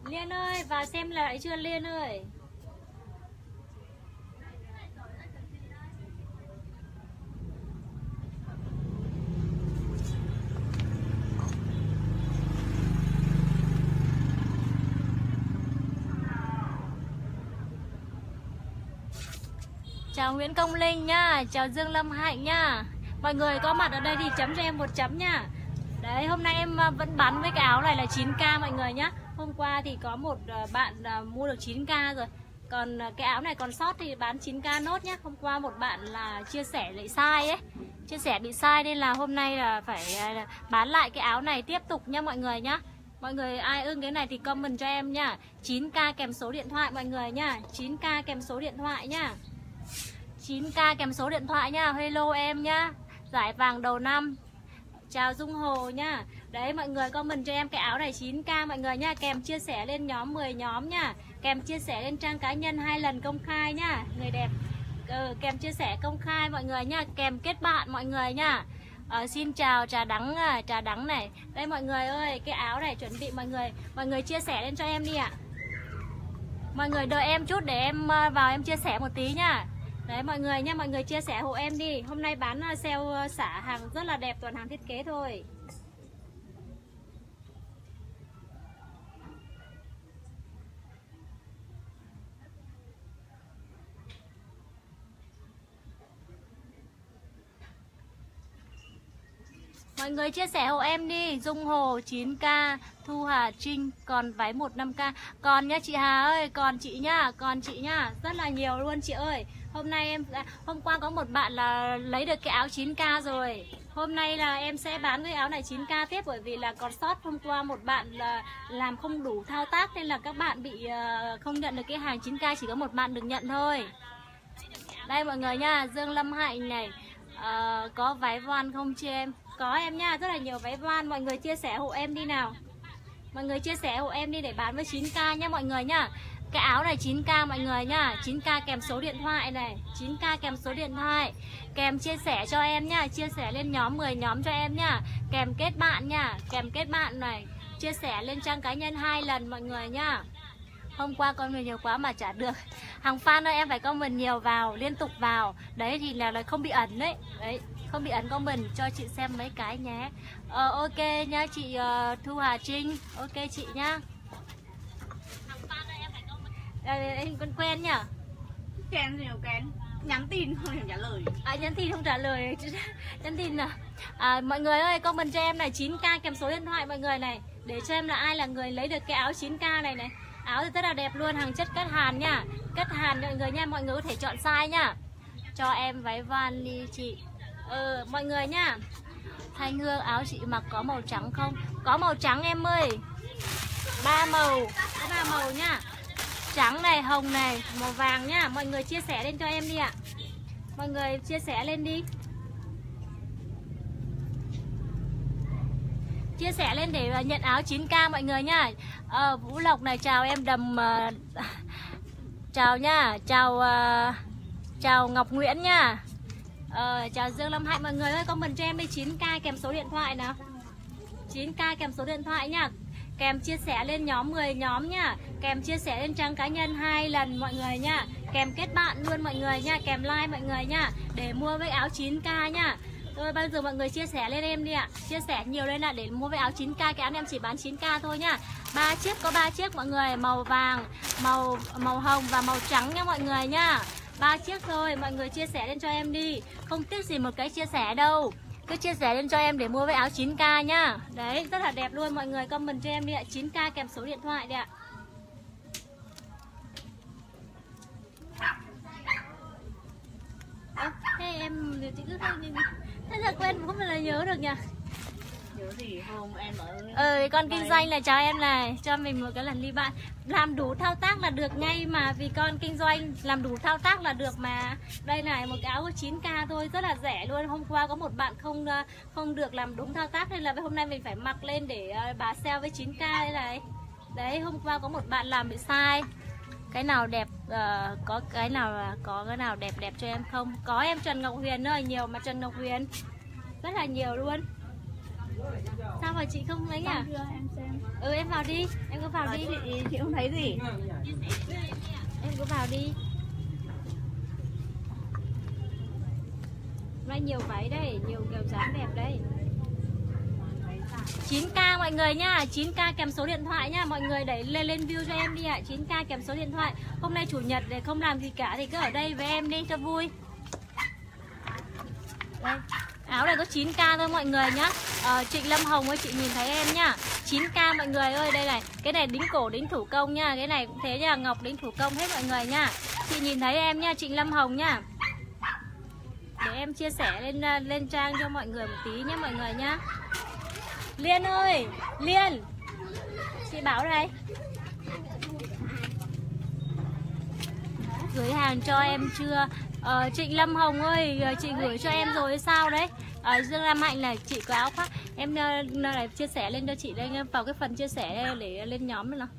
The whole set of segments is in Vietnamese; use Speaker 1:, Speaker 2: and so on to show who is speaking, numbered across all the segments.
Speaker 1: Liên ơi, vào xem lại chưa Liên ơi? Chào Nguyễn Công Linh nhá, chào Dương Lâm Hạnh nhá. Mọi người có mặt ở đây thì chấm cho em 1 chấm nhá. Đấy, hôm nay em vẫn bán với cái áo này là 9k mọi người nhá. Hôm qua thì có một bạn mua được 9k rồi. Còn cái áo này còn sót thì bán 9k nốt nhá. Hôm qua một bạn là chia sẻ lại sai ấy. Chia sẻ bị sai nên là hôm nay là phải bán lại cái áo này tiếp tục nha mọi người nhá. Mọi người ai ưng cái này thì comment cho em nhá. 9k kèm số điện thoại mọi người nhá. 9k kèm số điện thoại nhá. 9k kèm số điện thoại nhá. Hello em nhá. Giải vàng đầu năm. Chào Dung Hồ nhá. Đấy mọi người comment cho em cái áo này 9k mọi người nhá. Kèm chia sẻ lên nhóm 10 nhóm nhá. Kèm chia sẻ lên trang cá nhân 2 lần công khai nhá. Người đẹp kèm chia sẻ công khai mọi người nhá. Kèm kết bạn mọi người nhá. Xin chào trà đắng này. Đây mọi người ơi, cái áo này chuẩn bị mọi người chia sẻ lên cho em đi ạ. Mọi người đợi em chút để em vào em chia sẻ một tí nhá. Đấy mọi người nha, mọi người chia sẻ hộ em đi. Hôm nay bán sale xả hàng rất là đẹp, toàn hàng thiết kế thôi. Mọi người chia sẻ hộ em đi. Dung Hồ 9k, Thu Hà Trinh còn váy 15k. Còn nhá chị Hà ơi, còn chị nhá, rất là nhiều luôn chị ơi. Hôm qua có một bạn là lấy được cái áo 9k rồi. Hôm nay là em sẽ bán cái áo này 9k tiếp, bởi vì là còn sót hôm qua một bạn là làm không đủ thao tác nên là các bạn bị không nhận được cái hàng 9k, chỉ có một bạn được nhận thôi. Đây mọi người nha, Dương Lâm Hạnh này, có váy voan không chị em? Có em nha, rất là nhiều váy voan. Mọi người chia sẻ hộ em đi nào. Mọi người chia sẻ hộ em đi để bán với 9k nha mọi người nhá. Cái áo này 9k mọi người nhá. 9k kèm số điện thoại này. 9k kèm số điện thoại. Kèm chia sẻ cho em nhá. Chia sẻ lên nhóm 10 nhóm cho em nhá. Kèm kết bạn nhá. Kèm kết bạn này. Chia sẻ lên trang cá nhân 2 lần mọi người nhá. Hôm qua comment nhiều quá mà chả được. Hàng fan ơi, em phải comment nhiều vào, liên tục vào. Đấy thì là không bị ẩn đấy. Đấy, không bị ẩn comment cho chị xem mấy cái nhé. Ok nhá chị Thu Hà Trinh. Ok chị nhá. Hàng fan ơi, em phải comment. Đây con quen nhá.
Speaker 2: Quen thì quen. Nhắn tin không thèm trả lời.
Speaker 1: Nhắn tin không trả lời. Nhắn tin à? Mọi người ơi, comment cho em này 9k kèm số điện thoại mọi người này. Để cho em là ai là người lấy được cái áo 9k này này. Áo thì rất là đẹp luôn, hàng chất cắt hàn nha. Cắt hàn mọi người nha, mọi người có thể chọn size nha. Cho em váy van đi chị. Mọi người nha. Thanh Hương áo chị mặc có màu trắng không? Có màu trắng em ơi. 3 màu, có 3 màu nha. Trắng này, hồng này, màu vàng nhá. Mọi người chia sẻ lên cho em đi ạ. Mọi người chia sẻ lên đi. Chia sẻ lên để nhận áo 9k mọi người nha. Vũ Lộc này, chào em Đầm. Chào nha. Chào Ngọc Nguyễn nha. Chào Dương Lâm Hạnh. Mọi người ơi, comment cho em đi 9k kèm số điện thoại nào. 9k kèm số điện thoại nha. Kèm chia sẻ lên nhóm 10 nhóm nha. Kèm chia sẻ lên trang cá nhân 2 lần mọi người nha. Kèm kết bạn luôn mọi người nha. Kèm like mọi người nha. Để mua với áo 9k nha. Rồi bây giờ mọi người chia sẻ lên em đi ạ. Chia sẻ nhiều lên ạ để mua với áo 9k. Cái áo em chỉ bán 9k thôi nha. 3 chiếc, có 3 chiếc mọi người. Màu vàng, màu hồng và màu trắng nha mọi người nha. 3 chiếc thôi. Mọi người chia sẻ lên cho em đi. Không tiếc gì một cái chia sẻ đâu. Cứ chia sẻ lên cho em để mua với áo 9k nhá. Đấy, rất là đẹp luôn. Mọi người comment cho em đi ạ. 9k kèm số điện thoại đi ạ. Thế em chị cứ thế là quen không phải là nhớ được nhỉ?
Speaker 2: Nhớ gì hôm em ở
Speaker 1: con kinh doanh là chào em này, cho mình một cái lần ly bạn. Làm đủ thao tác là được ngay mà, vì con kinh doanh làm đủ thao tác là được mà. Đây này, một cái áo có 9k thôi, rất là rẻ luôn. Hôm qua có một bạn không được làm đúng thao tác nên là hôm nay mình phải mặc lên để bà sale với 9k đây này. Đấy, hôm qua có một bạn làm bị sai. Cái nào đẹp, có cái nào đẹp cho em không? Có em Trần Ngọc Huyền ơi, nhiều mà Trần Ngọc Huyền. Rất là nhiều luôn. Sao mà chị không lấy nhỉ?
Speaker 2: Em xem.
Speaker 1: Em vào đi, em cứ vào đi.
Speaker 2: Chị không thấy gì.
Speaker 1: Em cứ vào đi. Nay nhiều váy đây, nhiều kiểu dáng đẹp đây. 9k mọi người nhá, 9k kèm số điện thoại nhá. Mọi người đẩy lên view cho em đi ạ. 9k kèm số điện thoại. Hôm nay chủ nhật để không làm gì cả thì cứ ở đây với em đi cho vui. Đây. Áo này có 9k thôi mọi người nhá. Trịnh Lâm Hồng ơi, chị nhìn thấy em nhá. 9k mọi người ơi, đây này. Cái này đính cổ đính thủ công nha. Cái này cũng thế nha, ngọc đính thủ công hết mọi người nha. Chị nhìn thấy em nha, Trịnh Lâm Hồng nhá. Để em chia sẻ lên trang cho mọi người một tí nhé mọi người nhá. Liên ơi, Liên. Chị bảo đây. Gửi hàng cho em chưa? Trịnh Lâm Hồng ơi, chị gửi cho em rồi sao đấy? Dương Lam Hạnh là chị có áo khoác. Em này chia sẻ lên cho chị đây, vào cái phần chia sẻ đây để lên nhóm nào.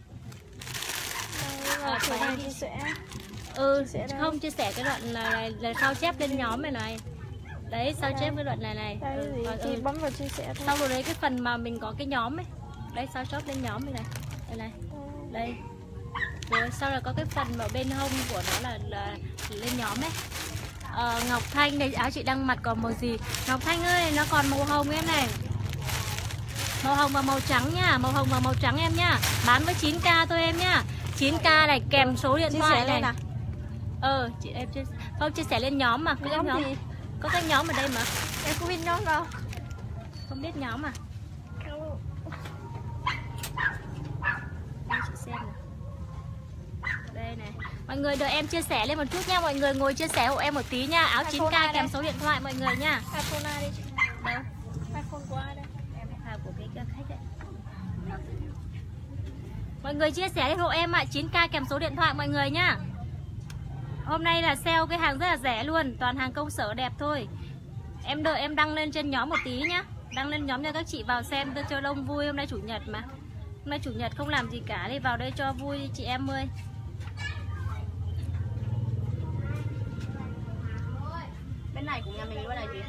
Speaker 2: Phải chia sẻ.
Speaker 1: Không chia sẻ cái đoạn là sao chép lên nhóm này này. Đấy, sao chép cái đoạn này này.
Speaker 2: Chị bấm vào chia sẻ thôi.
Speaker 1: Sau rồi đấy cái phần mà mình có cái nhóm ấy. Đấy, sao chép lên nhóm này này. Đây này. Đây. Rồi sau là có cái phần ở bên hông của nó là lên nhóm ấy. Ngọc Thanh này, áo chị đang mặc còn màu gì? Ngọc Thanh ơi, nó còn màu hồng em này. Màu hồng và màu trắng nha, màu hồng và màu trắng em nhá. Bán với 9k thôi em nhá. 9k này kèm số điện thoại này. Chị em không chia sẻ lên nhóm mà.
Speaker 2: Nhóm nhóm gì?
Speaker 1: Có cái nhóm ở đây mà.
Speaker 2: Em không biết nhóm đâu.
Speaker 1: Không biết nhóm à? Đây chị xem này. Đây này. Mọi người đợi em chia sẻ lên một chút nha. Mọi người ngồi chia sẻ hộ em một tí nha. Áo 9k kèm số điện thoại mọi người nha.
Speaker 2: iPhone ai đi chị?
Speaker 1: Đâu?
Speaker 2: iPhone của ai đây?
Speaker 1: Em hàng của cái khách đấy. Mọi người chia sẻ lên hộ em ạ. 9k kèm số điện thoại mọi người nhá. Hôm nay là sale cái hàng rất là rẻ luôn. Toàn hàng công sở đẹp thôi. Em đợi em đăng lên trên nhóm một tí nhá. Đăng lên nhóm cho các chị vào xem cho đông vui. Hôm nay chủ nhật mà. Hôm nay chủ nhật không làm gì cả. Đi vào đây cho vui đi chị em ơi.
Speaker 2: Bên này của nhà mình bên này chị.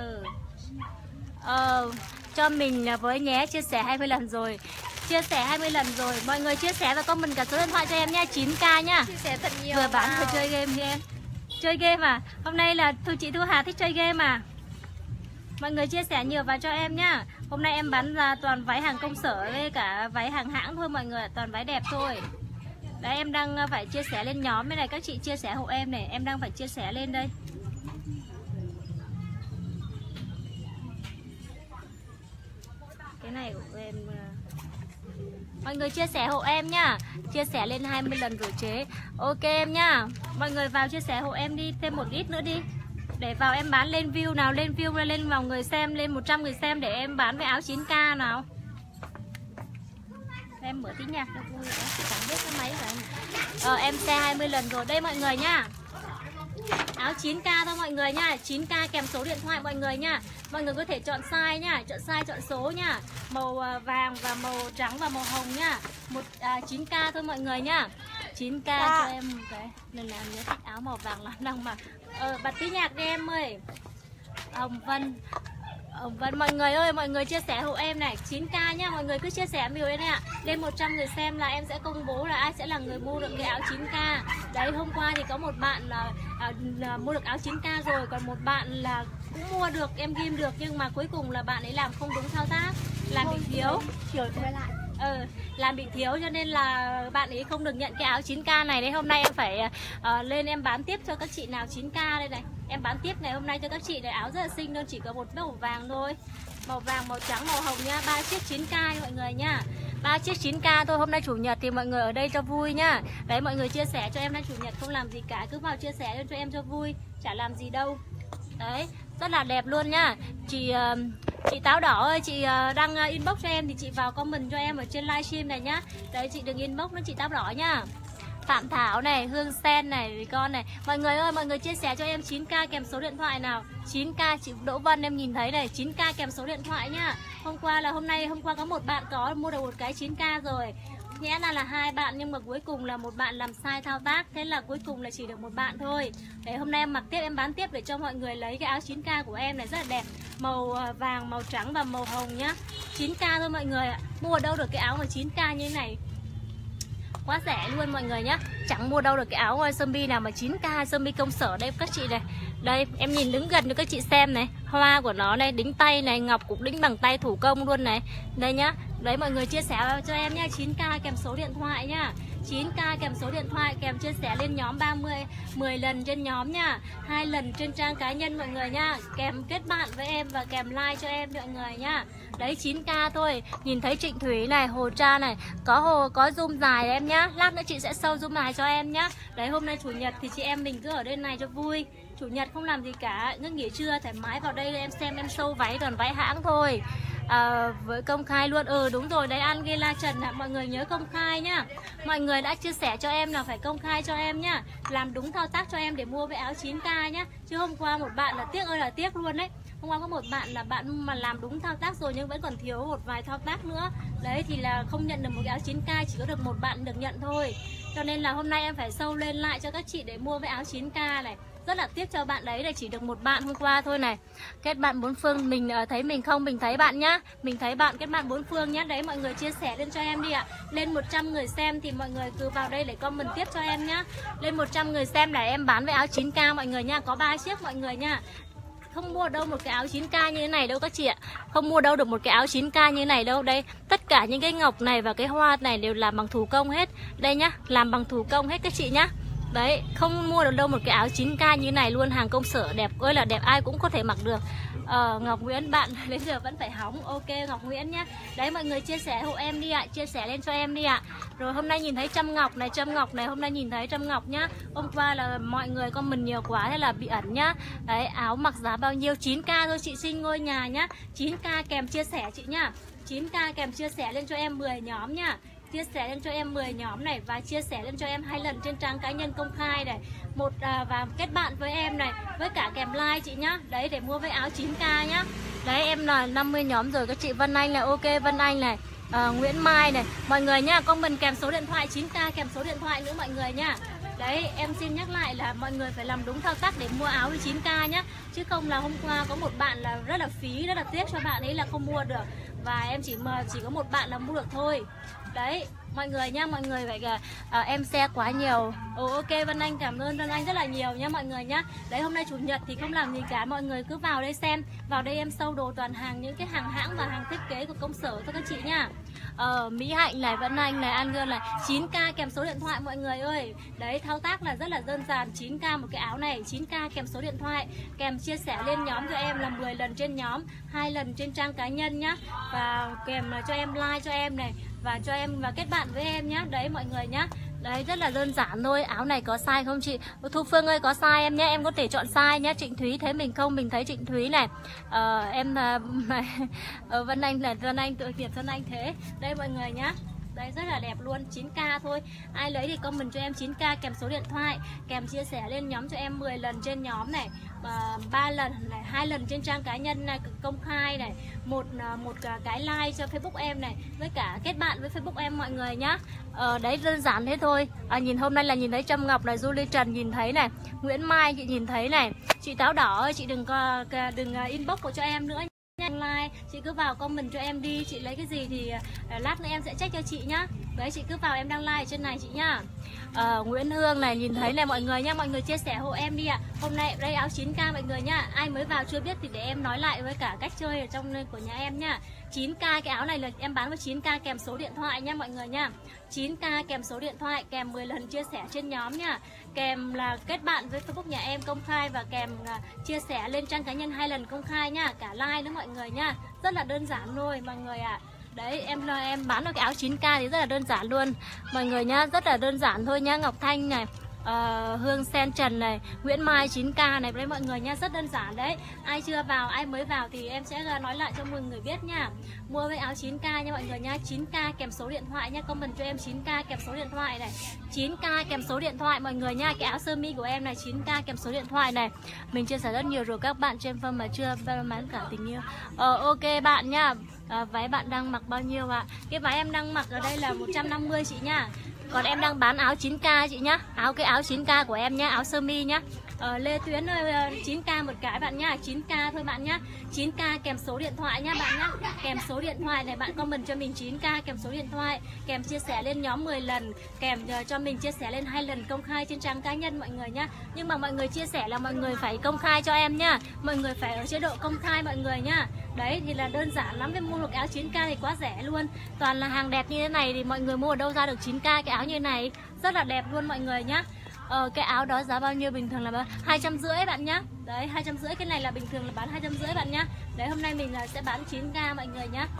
Speaker 1: Cho mình với nhé. Chia sẻ 20 lần rồi. Chia sẻ 20 lần rồi. Mọi người chia sẻ và comment cả số điện thoại cho em nha. 9k nha.
Speaker 2: Chia sẻ thật nhiều.
Speaker 1: Vừa bán vừa chơi game đi em. Chơi game à? Hôm nay là chị Thu Hà thích chơi game à? Mọi người chia sẻ nhiều vào cho em nhá. Hôm nay em bán ra toàn váy hàng công sở với cả váy hàng hãng thôi mọi người. Toàn váy đẹp thôi. Đấy, em đang phải chia sẻ lên nhóm này. Các chị chia sẻ hộ em này. Em đang phải chia sẻ lên đây. Cái này của em. Mọi người chia sẻ hộ em nhá. Chia sẻ lên 20 lần rồi chế. Ok em nhá. Mọi người vào chia sẻ hộ em đi. Thêm một ít nữa đi. Để vào em bán lên view nào. Lên view lên vào người xem. Lên 100 người xem để em bán với áo 9k nào. Em mở tí nhạc cho vui. Em chẳng biết cái máy rồi. Em share 20 lần rồi. Đây mọi người nhá. Áo 9k thôi mọi người nha. 9k kèm số điện thoại mọi người nha. Mọi người có thể chọn size nhá. Chọn size, chọn số nha. Màu vàng và màu trắng và màu hồng nhá. 9k thôi mọi người nhá. 9k cho em một cái. Lần nào nhớ thích áo màu vàng lắm đâu mà. Bật tí nhạc đi em ơi. Hồng Vân. Mọi người ơi, mọi người chia sẻ hộ em này. 9k nhá, mọi người cứ chia sẻ nhiều đây ạ. Lên 100 người xem là em sẽ công bố là ai sẽ là người mua được cái áo 9k. Đấy, hôm qua thì có một bạn là mua được áo 9k rồi. Còn một bạn là cũng mua được, em ghim được. Nhưng mà cuối cùng là bạn ấy làm không đúng thao tác. Làm bị thiếu. Làm bị thiếu cho nên là bạn ấy không được nhận cái áo 9k này. Đấy, hôm nay em phải lên em bán tiếp cho các chị nào 9k đây này. Em bán tiếp ngày hôm nay cho các chị này. Áo rất là xinh luôn, chỉ có một màu vàng thôi. Màu vàng, màu trắng, màu hồng nha. 3 chiếc 9k mọi người nha. 3 chiếc 9k thôi. Hôm nay chủ nhật thì mọi người ở đây cho vui nhá. Đấy, mọi người chia sẻ cho em nay chủ nhật không làm gì cả. Cứ vào chia sẻ cho em cho vui. Chả làm gì đâu. Đấy, rất là đẹp luôn nhá. Chị Táo Đỏ ơi, chị đang inbox cho em thì chị vào comment cho em ở trên livestream này nhá. Đấy, chị đừng inbox nó chị Táo Đỏ nhá. Phạm Thảo này, Hương Sen này, con này. Mọi người ơi, mọi người chia sẻ cho em 9k kèm số điện thoại nào. 9k chị Đỗ Vân em nhìn thấy này, 9k kèm số điện thoại nhá. Hôm qua có một bạn có mua được một cái 9k rồi. Nhẽ là hai bạn nhưng mà cuối cùng là một bạn làm sai thao tác, thế là cuối cùng là chỉ được một bạn thôi. Để hôm nay em mặc tiếp, em bán tiếp để cho mọi người lấy cái áo 9K của em này rất là đẹp, màu vàng, màu trắng và màu hồng nhá. 9K thôi mọi người ạ. Mua ở đâu được cái áo mà 9K như thế này, quá rẻ luôn mọi người nhá. Chẳng mua đâu được cái áo sơ mi nào mà 9K, sơ mi công sở đây các chị này. Đây em nhìn đứng gần cho các chị xem này, hoa của nó này, đính tay này, ngọc cũng đính bằng tay thủ công luôn này. Đây nhá. Đấy mọi người chia sẻ cho em nhá, 9K kèm số điện thoại nhá. 9K kèm số điện thoại, kèm chia sẻ lên nhóm 10 lần trên nhóm nha, 2 lần trên trang cá nhân mọi người nha, kèm kết bạn với em và kèm like cho em mọi người nha. Đấy 9K thôi. Nhìn thấy Trịnh Thúy này, Hồ Tra này, có zoom dài em nhá. Lát nữa chị sẽ sâu zoom dài cho em nhá. Đấy hôm nay chủ nhật thì chị em mình cứ ở đây này cho vui. Chủ nhật không làm gì cả, cứ nghỉ trưa thoải mái vào đây em xem em sâu váy, toàn váy hãng thôi. Với công khai luôn. Đúng rồi đấy, Angela Trần ạ. Mọi người nhớ công khai nhá. Mọi người đã chia sẻ cho em là phải công khai cho em nhá, làm đúng thao tác cho em để mua cái áo 9K nhá. Chứ hôm qua một bạn là tiếc ơi là tiếc luôn đấy. Hôm qua có một bạn là bạn mà làm đúng thao tác rồi nhưng vẫn còn thiếu một vài thao tác nữa. Đấy thì là không nhận được một cái áo 9K, chỉ có được một bạn được nhận thôi. Cho nên là hôm nay em phải sâu lên lại cho các chị để mua cái áo 9K này. Rất là tiếc cho bạn đấy là chỉ được một bạn hôm qua thôi này. Kết bạn 4 phương, mình thấy mình không, mình thấy bạn nhá. Mình thấy bạn kết bạn 4 phương nhá. Đấy mọi người chia sẻ lên cho em đi ạ. Lên 100 người xem thì mọi người cứ vào đây để comment tiếp cho em nhá. Lên 100 người xem là em bán với áo 9K mọi người nha. Có 3 chiếc mọi người nha. Không mua đâu một cái áo 9K như thế này đâu các chị ạ. Không mua đâu được một cái áo 9K như thế này đâu. Đây, tất cả những cái ngọc này và cái hoa này đều làm bằng thủ công hết. Đây nhá, làm bằng thủ công hết các chị nhá. Đấy, không mua được đâu một cái áo 9K như này luôn, hàng công sở đẹp ơi là đẹp, ai cũng có thể mặc được. Ngọc Nguyễn bạn đến giờ vẫn phải hóng. Ok Ngọc Nguyễn nhá. Đấy mọi người chia sẻ hộ em đi ạ, chia sẻ lên cho em đi ạ. Rồi hôm nay nhìn thấy Trâm Ngọc này, hôm nay nhìn thấy Trâm Ngọc nhá. Hôm qua là mọi người comment nhiều quá thế là bị ẩn nhá. Đấy, áo mặc giá bao nhiêu? 9K thôi chị Sinh Ngôi Nhà nhá. 9K kèm chia sẻ chị nhá. 9K kèm chia sẻ lên cho em 10 nhóm nhá. Chia sẻ lên cho em 10 nhóm này và chia sẻ lên cho em 2 lần trên trang cá nhân công khai này. Và kết bạn với em này, với cả kèm like chị nhá. Đấy để mua với áo 9K nhá. Đấy em là 50 nhóm rồi các chị. Vân Anh này, ok Vân Anh này, Nguyễn Mai này. Mọi người nhá, comment kèm số điện thoại 9K kèm số điện thoại nữa mọi người nhá. Đấy em xin nhắc lại là mọi người phải làm đúng thao tác để mua áo 9K nhá. Chứ không là hôm qua có một bạn là rất là phí, rất là tiếc cho bạn ấy là không mua được. Và em chỉ có một bạn là mua được thôi. Đấy mọi người nhá, mọi người phải em share quá nhiều. Ok Vân Anh, cảm ơn Vân Anh rất là nhiều nhá mọi người nhá. Đấy hôm nay chủ nhật thì không làm gì cả, mọi người cứ vào đây xem. Vào đây em sâu đồ toàn hàng, những cái hàng hãng và hàng thiết kế của công sở cho các chị nhá. Mỹ Hạnh này, Vân Anh này, An Gơn này, 9K kèm số điện thoại mọi người ơi. Đấy thao tác là rất là đơn giản. 9K một cái áo này, 9K kèm số điện thoại, kèm chia sẻ lên nhóm cho em là 10 lần trên nhóm, 2 lần trên trang cá nhân nhá. Và kèm cho em like cho em này, và cho em và kết bạn với em nhá. Đấy mọi người nhá. Đấy rất là đơn giản thôi. Áo này có size không chị? Thu Phương ơi có size em nhé, em có thể chọn size nhé. Trịnh Thúy thấy mình không? Mình thấy Trịnh Thúy này. Em Vân Anh là Vân Anh, tự nghiệp Vân Anh thế. Đây mọi người nhá. Đấy rất là đẹp luôn, 9K thôi. Ai lấy thì comment cho em 9K kèm số điện thoại, kèm chia sẻ lên nhóm cho em 10 lần trên nhóm này, 3 lần này, 2 lần trên trang cá nhân này, công khai này, một cái like cho Facebook em này, với cả kết bạn với Facebook em mọi người nhá. Đấy đơn giản thế thôi. Nhìn hôm nay là nhìn thấy Trâm Ngọc này, Julie Trần nhìn thấy này, Nguyễn Mai chị nhìn thấy này. Chị Táo Đỏ ơi, chị đừng inbox của cho em nữa. Like, chị cứ vào comment cho em đi, chị lấy cái gì thì lát nữa em sẽ check cho chị nhá. Đấy chị cứ vào em đăng like ở trên này chị nhá. Nguyễn Hương này nhìn thấy này mọi người nhá, mọi người chia sẻ hộ em đi ạ. Hôm nay đây áo 9K mọi người nhá. Ai mới vào chưa biết thì để em nói lại với cả cách chơi ở trong của nhà em nhá. 9K cái áo này là em bán với 9K kèm số điện thoại nha mọi người nha. 9K kèm số điện thoại, kèm 10 lần chia sẻ trên nhóm nha. Kèm là kết bạn với Facebook nhà em công khai, và kèm chia sẻ lên trang cá nhân 2 lần công khai nha, cả like nữa mọi người nha. Rất là đơn giản thôi mọi người ạ. Đấy em bán được cái áo 9K thì rất là đơn giản luôn mọi người nhá, rất là đơn giản thôi nhá. Ngọc Thanh này, Hương Sen Trần này, Nguyễn Mai 9k này đấy mọi người nha, rất đơn giản đấy. Ai chưa vào, ai mới vào thì em sẽ nói lại cho mọi người biết nha. Mua với áo 9k nha mọi người nha, 9k kèm số điện thoại nha, comment cho em 9k kèm số điện thoại này. 9k kèm số điện thoại mọi người nha, cái áo sơ mi của em này 9k kèm số điện thoại này. Mình chia sẻ rất nhiều rồi các bạn trên phân mà chưa bán cả tình yêu. Ok bạn nha. Váy bạn đang mặc bao nhiêu ạ? Cái váy em đang mặc ở đây là 150 chị nha. Còn em đang bán áo 9k chị nhá. Cái áo 9k của em nhá, áo sơ mi nhá. Lê Tuyến 9k một cái bạn nhá, 9k thôi bạn nhá. 9k kèm số điện thoại nhá bạn nhá. Kèm số điện thoại này bạn comment cho mình 9k kèm số điện thoại, kèm chia sẻ lên nhóm 10 lần, kèm cho mình chia sẻ lên 2 lần công khai trên trang cá nhân mọi người nhá. Nhưng mà mọi người chia sẻ là mọi người phải công khai cho em nhá. Mọi người phải ở chế độ công khai mọi người nhá. Đấy thì là đơn giản lắm, cái mua một áo 9k thì quá rẻ luôn. Toàn là hàng đẹp như thế này thì mọi người mua ở đâu ra được 9k cái áo như này. Rất là đẹp luôn mọi người nhá. Cái áo đó giá bao nhiêu? Bình thường là 250 bạn nhá. Đấy 250, cái này là bình thường là bán 250 bạn nhá. Đấy hôm nay mình sẽ bán 9k mọi người nhá.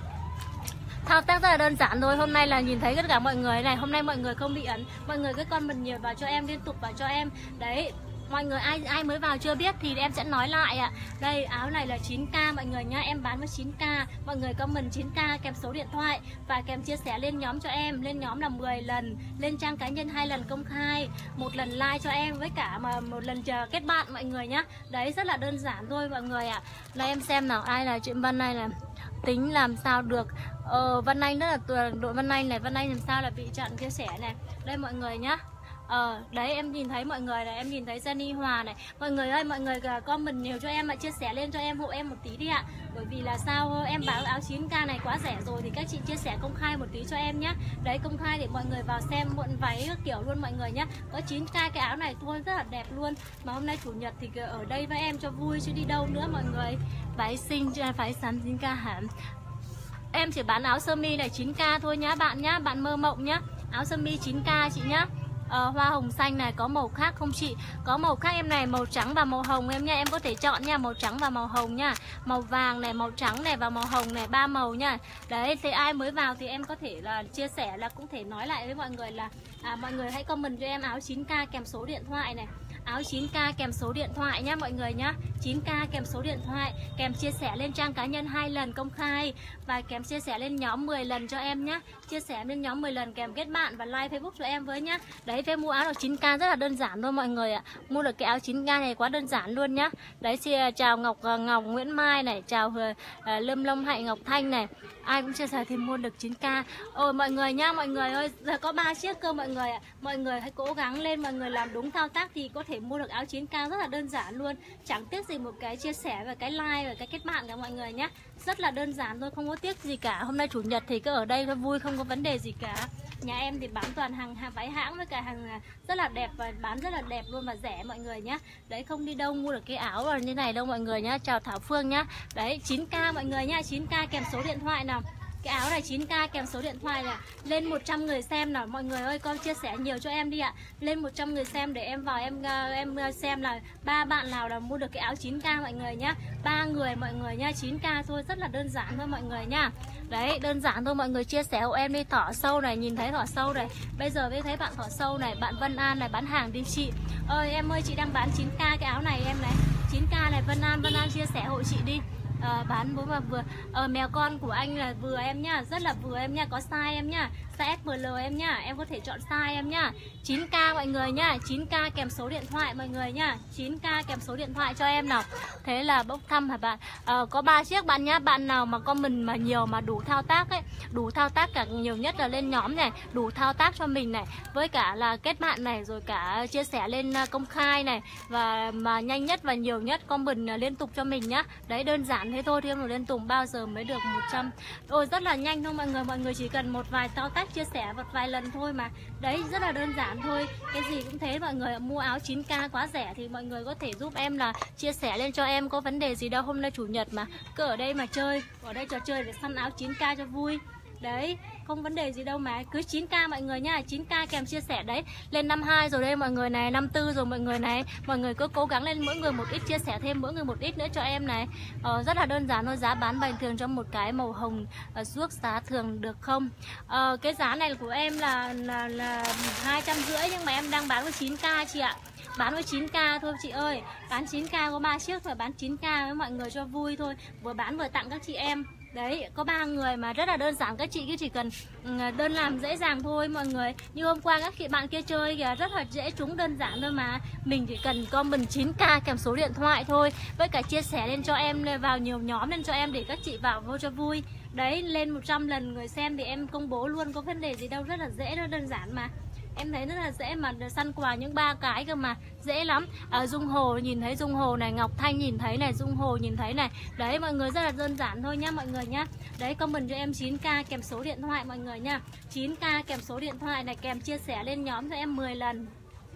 Speaker 1: Thao tác rất là đơn giản thôi. Hôm nay là nhìn thấy tất cả mọi người này, hôm nay mọi người không bị ẩn, mọi người cứ comment nhiều vào cho em, liên tục vào cho em. Đấy mọi người ai mới vào chưa biết thì em sẽ nói lại ạ. Đây áo này là 9k mọi người nhá, em bán với 9k. Mọi người comment 9k kèm số điện thoại và kèm chia sẻ lên nhóm cho em. Lên nhóm là 10 lần, lên trang cá nhân 2 lần công khai, 1 lần like cho em với cả mà 1 lần chờ kết bạn mọi người nhá. Đấy rất là đơn giản thôi mọi người ạ. Đây em xem nào, ai là chị Vân này là tính làm sao được. Vân Anh rất là đội Vân Anh này, Vân Anh làm sao là bị chặn chia sẻ này. Đây mọi người nhá. Đấy em nhìn thấy mọi người này, em nhìn thấy Jenny Hòa này. Mọi người ơi, mọi người comment nhiều cho em mà chia sẻ lên cho em, hộ em một tí đi ạ. Bởi vì là sao em bán áo 9k này quá rẻ rồi thì các chị chia sẻ công khai một tí cho em nhá. Đấy công khai để mọi người vào xem muộn váy các kiểu luôn mọi người nhá. Có 9k cái áo này thôi, rất là đẹp luôn. Mà hôm nay chủ nhật thì ở đây với em cho vui chứ đi đâu nữa mọi người. Váy xinh, váy sắn 9k hả? Em chỉ bán áo sơ mi này 9k thôi nhá bạn nhá, bạn mơ mộng nhá. Áo sơ mi 9k chị nhá. Hoa hồng xanh này, có màu khác không chị? Có màu khác em này, màu trắng và màu hồng em nha. Em có thể chọn nha, màu trắng và màu hồng nha. Màu vàng này, màu trắng này và màu hồng này, 3 màu nha. Đấy, thì ai mới vào thì em có thể là chia sẻ, là cũng thể nói lại với mọi người là mọi người hãy comment cho em áo 9k kèm số điện thoại này. Áo 9k kèm số điện thoại nhá mọi người nhá. 9k kèm số điện thoại, kèm chia sẻ lên trang cá nhân 2 lần công khai và kèm chia sẻ lên nhóm 10 lần cho em nhá. Chia sẻ lên nhóm 10 lần kèm kết bạn và like Facebook cho em với nhá. Đấy, về mua áo được 9k rất là đơn giản thôi mọi người ạ. Mua được cái áo 9k này quá đơn giản luôn nhá. Đấy, chào Ngọc Nguyễn Mai này, chào Lâm Long Hạnh Ngọc Thanh này. Ai cũng chia sẻ thì mua được 9k. Mọi người nhá, mọi người ơi, giờ có 3 chiếc cơ mọi người ạ. Mọi người hãy cố gắng lên, mọi người làm đúng thao tác thì có thể mua được áo 9k rất là đơn giản luôn. Chẳng tiếc gì một cái chia sẻ và cái like và cái kết bạn cả mọi người nhé. Rất là đơn giản thôi, không có tiếc gì cả. Hôm nay chủ nhật thì cứ ở đây cho vui, không có vấn đề gì cả. Nhà em thì bán toàn hàng váy hãng với cả hàng rất là đẹp và bán rất là đẹp luôn và rẻ mọi người nhé. Đấy, không đi đâu mua được cái áo như này đâu mọi người nhá. Chào Thảo Phương nhá. Đấy, 9k mọi người nhá, 9k kèm số điện thoại nào. Cái áo này 9k kèm số điện thoại này. Lên 100 người xem nào mọi người ơi, con chia sẻ nhiều cho em đi ạ. Lên 100 người xem để em vào em xem là 3 bạn nào là mua được cái áo 9k mọi người nhá. 3 người mọi người nhá, 9k thôi, rất là đơn giản thôi mọi người nhá. Đấy, đơn giản thôi mọi người chia sẻ hộ em đi. Thỏ sâu này, nhìn thấy thỏ sâu này. Bây giờ mới thấy bạn thỏ sâu này, bạn Vân An này bán hàng đi chị. Em ơi, chị đang bán 9k cái áo này em này. 9k này, Vân An chia sẻ hộ chị đi. Bán bố mà vừa mèo con của anh là vừa em nhá, rất là vừa em nhá, có size em nhá, size SML em nhá, em có thể chọn size em nhá. 9k mọi người nhá, 9k kèm số điện thoại mọi người nhá, 9k kèm số điện thoại cho em nào. Thế là bốc thăm hả bạn? Có 3 chiếc bạn nhá, bạn nào mà comment mà nhiều mà đủ thao tác ấy, đủ thao tác cả nhiều nhất là lên nhóm này, đủ thao tác cho mình này, với cả là kết bạn này, rồi cả chia sẻ lên công khai này, và mà nhanh nhất và nhiều nhất comment liên tục cho mình nhá. Đấy, đơn giản thế thôi, thêm một liên tục bao giờ mới được 100. Rất là nhanh thôi mọi người chỉ cần một vài thao tác chia sẻ một vài lần thôi mà. Đấy, rất là đơn giản thôi. Cái gì cũng thế mọi người, mua áo 9k quá rẻ thì mọi người có thể giúp em là chia sẻ lên cho em, có vấn đề gì đâu. Hôm nay chủ nhật mà, cứ ở đây mà chơi, ở đây trò chơi để săn áo 9k cho vui. Đấy, không vấn đề gì đâu mà. Cứ 9k mọi người nha, 9k kèm chia sẻ đấy. Lên 52 rồi đây mọi người này, 54 rồi mọi người này. Mọi người cứ cố gắng lên mỗi người một ít, chia sẻ thêm mỗi người một ít nữa cho em này. Rất là đơn giản thôi, giá bán bình thường cho một cái màu hồng ruốc giá thường được không? Cái giá này của em là 250 nhưng mà em đang bán với 9k chị ạ. Bán với 9k thôi chị ơi. Bán 9k có 3 chiếc thôi, bán 9k với mọi người cho vui thôi. Vừa bán vừa tặng các chị em. Đấy, có 3 người mà rất là đơn giản, các chị cứ chỉ cần đơn làm dễ dàng thôi mọi người. Như hôm qua các chị bạn kia chơi kìa, rất là dễ trúng, đơn giản thôi mà. Mình chỉ cần comment 9k kèm số điện thoại thôi. Với cả chia sẻ lên cho em, vào nhiều nhóm lên cho em để các chị vào vô cho vui. Đấy, lên 100 lần người xem thì em công bố luôn, có vấn đề gì đâu, rất là dễ, rất đơn giản mà. Em thấy rất là dễ mà, săn quà những 3 cái cơ mà, dễ lắm. Dung Hồ nhìn thấy Dung Hồ này, Ngọc Thanh nhìn thấy này, Dung Hồ nhìn thấy này. Đấy mọi người, rất là đơn giản thôi nhá mọi người nhá. Đấy, comment cho em 9k kèm số điện thoại mọi người nha. 9k kèm số điện thoại này, kèm chia sẻ lên nhóm cho em 10 lần.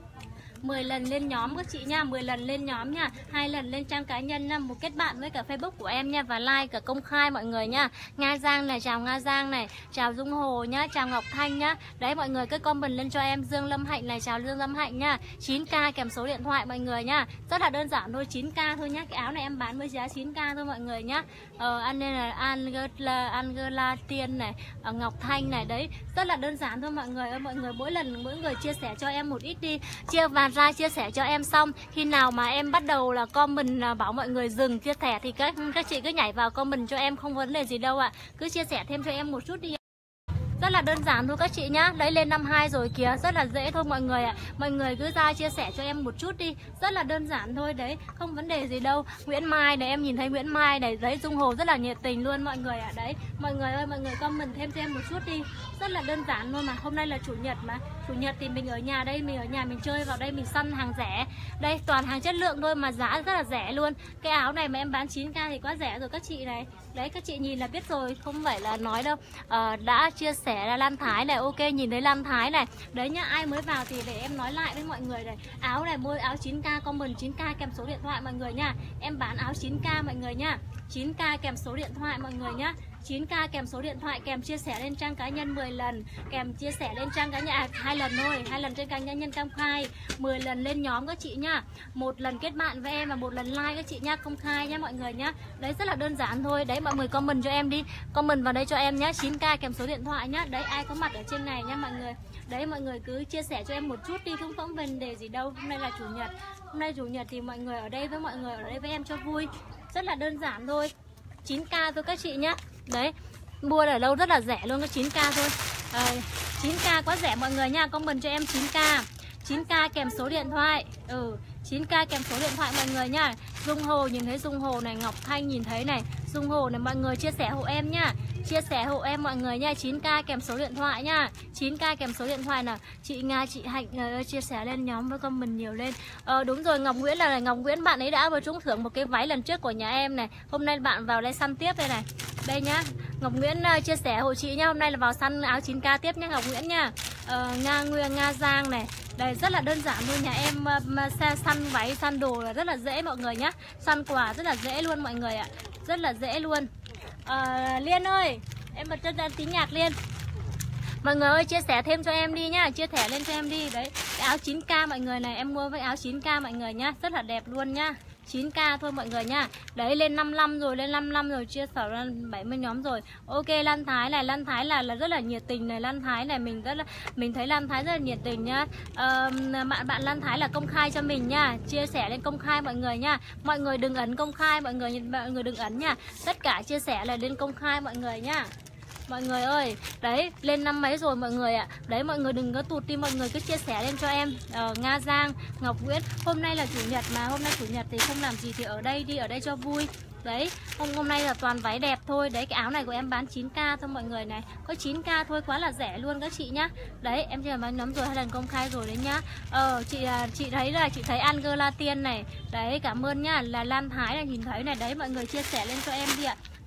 Speaker 1: 10 lần lên nhóm các chị nha, 10 lần lên nhóm nha, 2 lần lên trang cá nhân nha, một kết bạn với cả Facebook của em nha, và like cả công khai mọi người nha. Nga Giang này, chào Nga Giang này, chào Dung Hồ nhá, chào Ngọc Thanh nhá. Đấy mọi người cứ comment lên cho em. Dương Lâm Hạnh này, chào Dương Lâm Hạnh nha. 9k kèm số điện thoại mọi người nha. Rất là đơn giản thôi, 9k thôi nhá. Cái áo này em bán với giá 9k thôi mọi người nhá. Anh nên là Angela Tiên này, Ngọc Thanh này, đấy rất là đơn giản thôi mọi người ơi. Mọi người mỗi lần mỗi người chia sẻ cho em một ít đi, ra chia sẻ cho em xong, khi nào mà em bắt đầu là comment bảo mọi người dừng chia sẻ thì các chị cứ nhảy vào comment cho em, không vấn đề gì đâu ạ. Cứ chia sẻ thêm cho em một chút đi. Rất là đơn giản thôi các chị nhá. Đấy, lên 52 rồi kìa, rất là dễ thôi mọi người ạ. Mọi người cứ ra chia sẻ cho em một chút đi, rất là đơn giản thôi. Đấy, không vấn đề gì đâu. Nguyễn Mai này, em nhìn thấy Nguyễn Mai này, đấy Dung Hồ rất là nhiệt tình luôn mọi người ạ. Đấy, mọi người ơi, mọi người comment thêm cho em một chút đi. Rất là đơn giản thôi mà, hôm nay là chủ nhật mà. Chủ nhật thì mình ở nhà đây, mình ở nhà mình chơi, vào đây mình săn hàng rẻ. Đây, toàn hàng chất lượng thôi mà giá rất là rẻ luôn. Cái áo này mà em bán 9k thì quá rẻ rồi các chị này. Đấy, các chị nhìn là biết rồi, không phải là nói đâu. Đã chia sẻ là Lan Thái này, ok, nhìn thấy Lan Thái này. Đấy nhá, ai mới vào thì để em nói lại với mọi người này. Áo này mua áo 9k, comment 9k kèm số điện thoại mọi người nha. Em bán áo 9k mọi người nha. 9k kèm số điện thoại mọi người nhá. 9k kèm số điện thoại, kèm chia sẻ lên trang cá nhân 10 lần, kèm chia sẻ lên trang cá nhân 2 lần thôi, 2 lần trên cá nhân công khai, 10 lần lên nhóm các chị nhá. 1 lần kết bạn với em và 1 lần like các chị nhá, công khai nhá mọi người nhá. Đấy, rất là đơn giản thôi. Đấy, mọi người comment cho em đi, comment vào đây cho em nhá, 9k kèm số điện thoại nhá. Đấy, ai có mặt ở trên này nhá mọi người. Đấy, mọi người cứ chia sẻ cho em một chút đi, không có vấn đề gì đâu. Hôm nay là chủ nhật. Hôm nay chủ nhật thì mọi người ở đây với mọi người ở đây với em cho vui. Rất là đơn giản thôi. 9k thôi các chị nhá. Đấy, mua ở đâu rất là rẻ luôn, có 9k thôi. 9k quá rẻ mọi người nha. Comment cho em 9k. 9k kèm số điện thoại. 9k kèm số điện thoại mọi người nha. Dung Hồ nhìn thấy Dung Hồ này, Ngọc Thanh nhìn thấy này, Dung Hồ này, mọi người chia sẻ hộ em nhá. Chia sẻ hộ em mọi người nha. 9k kèm số điện thoại nha. 9k kèm số điện thoại nào. Chị Nga, chị Hạnh chia sẻ lên nhóm với comment nhiều lên. Đúng rồi, Ngọc Nguyễn là Ngọc Nguyễn, bạn ấy đã vừa trúng thưởng một cái váy lần trước của nhà em này. Hôm nay bạn vào đây săn tiếp đây này. Đây nhá. Ngọc Nguyễn chia sẻ hộ chị nhá. Hôm nay là vào săn áo 9k tiếp nhá Ngọc Nguyễn nha. Nga Giang này. Đây, rất là đơn giản thôi. Nhà em săn váy, săn đồ là rất là dễ mọi người nhá. Săn quà rất là dễ luôn mọi người ạ. Rất là dễ luôn. Liên ơi, em bật cho tí nhạc Liên. Mọi người ơi, chia sẻ thêm cho em đi nhá, chia sẻ lên cho em đi. Đấy, cái áo 9k mọi người này, em mua với áo 9k mọi người nhá, rất là đẹp luôn nhá. 9k thôi mọi người nha. Đấy, lên 55 rồi, lên 55 rồi, chia sẻ lên 70 nhóm rồi. Ok, Lan Thái này, Lan Thái là rất là nhiệt tình này. Lan Thái này mình thấy Lan Thái rất là nhiệt tình nhá. Bạn Lan Thái là công khai cho mình nha, chia sẻ lên công khai mọi người nha. Mọi người đừng ấn công khai, mọi người đừng ấn nha. Tất cả chia sẻ là lên công khai mọi người nha. Mọi người ơi, đấy, lên 5 mấy rồi mọi người ạ. Đấy, mọi người đừng có tụt đi, mọi người cứ chia sẻ lên cho em. Nga Giang, Ngọc Nguyễn, hôm nay là chủ nhật mà, hôm nay chủ nhật thì không làm gì thì ở đây đi, ở đây cho vui. Đấy, hôm nay là toàn váy đẹp thôi. Đấy, cái áo này của em bán 9k thôi mọi người này. Có 9k thôi, quá là rẻ luôn các chị nhá. Đấy, em chưa bán nấm rồi, 2 lần công khai rồi đấy nhá. Chị thấy Angela Tiên này. Đấy, cảm ơn nhá, là Lan Thái này, nhìn thấy này. Đấy, mọi người chia sẻ lên cho em đi ạ.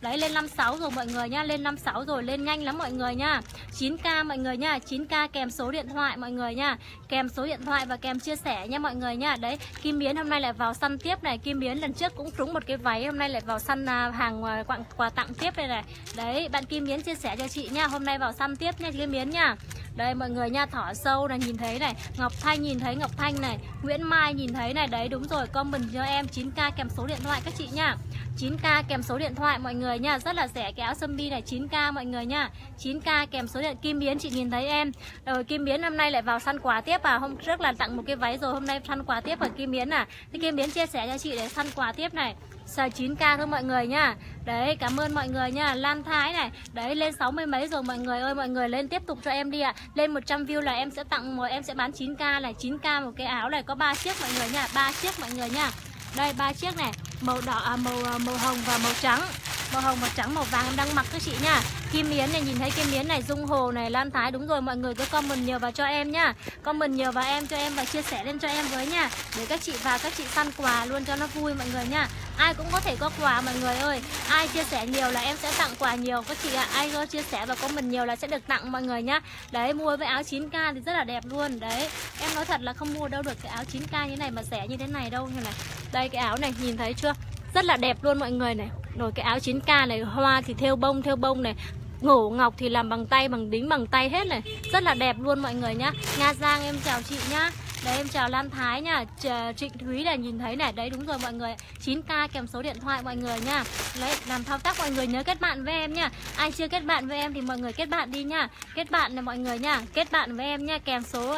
Speaker 1: Đấy lên 56 rồi mọi người nhá, lên 56 rồi, lên nhanh lắm mọi người nhá. 9k mọi người nhá, 9k kèm số điện thoại mọi người nhá. Kèm số điện thoại và kèm chia sẻ nha mọi người nhá. Đấy, Kim Yến hôm nay lại vào săn tiếp này. Kim Yến lần trước cũng trúng một cái váy, hôm nay lại vào săn hàng quà tặng tiếp đây này. Đấy, bạn Kim Yến chia sẻ cho chị nha, hôm nay vào săn tiếp nha Kim Yến nha. Đây mọi người nha, Thỏ Sâu này nhìn thấy này, Ngọc Thanh nhìn thấy Ngọc Thanh này, Nguyễn Mai nhìn thấy này. Đấy đúng rồi, comment cho em 9k kèm số điện thoại các chị nha. 9k kèm số điện thoại mọi người nha, rất là rẻ cái áo sơ mi này, 9k mọi người nha. 9k kèm số điện. Kim Yến chị nhìn thấy em. Rồi Kim Yến hôm nay lại vào săn quà tiếp à, hôm trước là tặng một cái váy rồi, hôm nay săn quà tiếp ở Kim Yến à. Thì Kim Yến chia sẻ cho chị để săn quà tiếp này. Sờ 9k thôi mọi người nha. Đấy, cảm ơn mọi người nha. Lan Thái này, đấy lên 60 mấy rồi mọi người ơi, mọi người lên tiếp tục cho em đi ạ. Lên 100 view là em sẽ tặng em sẽ bán 9k này, 9k một cái áo này, có 3 chiếc mọi người nha, 3 chiếc mọi người nha. Đây 3 chiếc này, màu đỏ màu hồng và màu trắng. Màu hồng, màu trắng, màu vàng em đang mặc các chị nha. Kim Yến này, nhìn thấy Kim Yến này, Dung Hồ này, Lan Thái, đúng rồi mọi người cứ comment nhiều vào cho em nhá. Comment nhiều vào em cho em và chia sẻ lên cho em với nha. Để các chị vào các chị săn quà luôn cho nó vui mọi người nha. Ai cũng có thể có quà mọi người ơi. Ai chia sẻ nhiều là em sẽ tặng quà nhiều các chị ạ. Ai có chia sẻ và comment nhiều là sẽ được tặng mọi người nhá. Đấy, mua với áo 9k thì rất là đẹp luôn. Đấy, em nói thật là không mua đâu được cái áo 9k như này mà rẻ như thế này đâu như này. Đây cái áo này nhìn thấy chưa? Rất là đẹp luôn mọi người này. Rồi cái áo 9k này, hoa thì thêu bông này, ngổ ngọc thì làm bằng tay, bằng đính bằng tay hết này. Rất là đẹp luôn mọi người nhá. Nga Giang em chào chị nhá. Đấy em chào Lan Thái nha. Trịnh Thúy là nhìn thấy này. Đấy đúng rồi mọi người, 9k kèm số điện thoại mọi người nha. Đấy, làm thao tác mọi người nhớ kết bạn với em nha. Ai chưa kết bạn với em thì mọi người kết bạn đi nha. Kết bạn này mọi người nha. Kết bạn với em nha, kèm số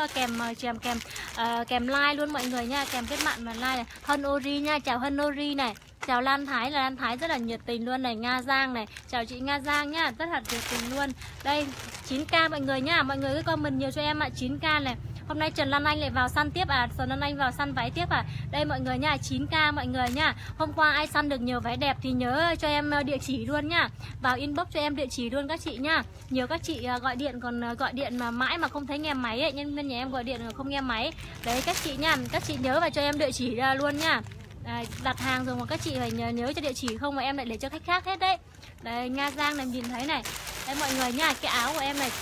Speaker 1: kèm like luôn mọi người nha. Kèm kết bạn và like này. Hân Ori nha, chào Hân Ori này. Chào Lan Thái, là Lan Thái rất là nhiệt tình luôn này. Nga Giang này, chào chị Nga Giang nhá, rất là nhiệt tình luôn. Đây 9k mọi người nhá, mọi người cứ comment nhiều cho em ạ. 9k này. Hôm nay Trần Lan Anh lại vào săn tiếp à, Trần Lan Anh vào săn váy tiếp à. Đây mọi người nha, 9k mọi người nha. Hôm qua ai săn được nhiều váy đẹp thì nhớ cho em địa chỉ luôn nhá. Vào inbox cho em địa chỉ luôn các chị nhá. Nhiều các chị gọi điện còn gọi điện mà mãi mà không thấy nghe máy ấy, nhân viên nhà em gọi điện mà không nghe máy. Đấy các chị nha, các chị nhớ vào cho em địa chỉ ra luôn nhá. Đặt hàng rồi mà các chị phải nhớ cho địa chỉ không mà em lại để cho khách khác hết đấy. Đây Nga Giang này nhìn thấy này. Đây mọi người nha, cái áo của em này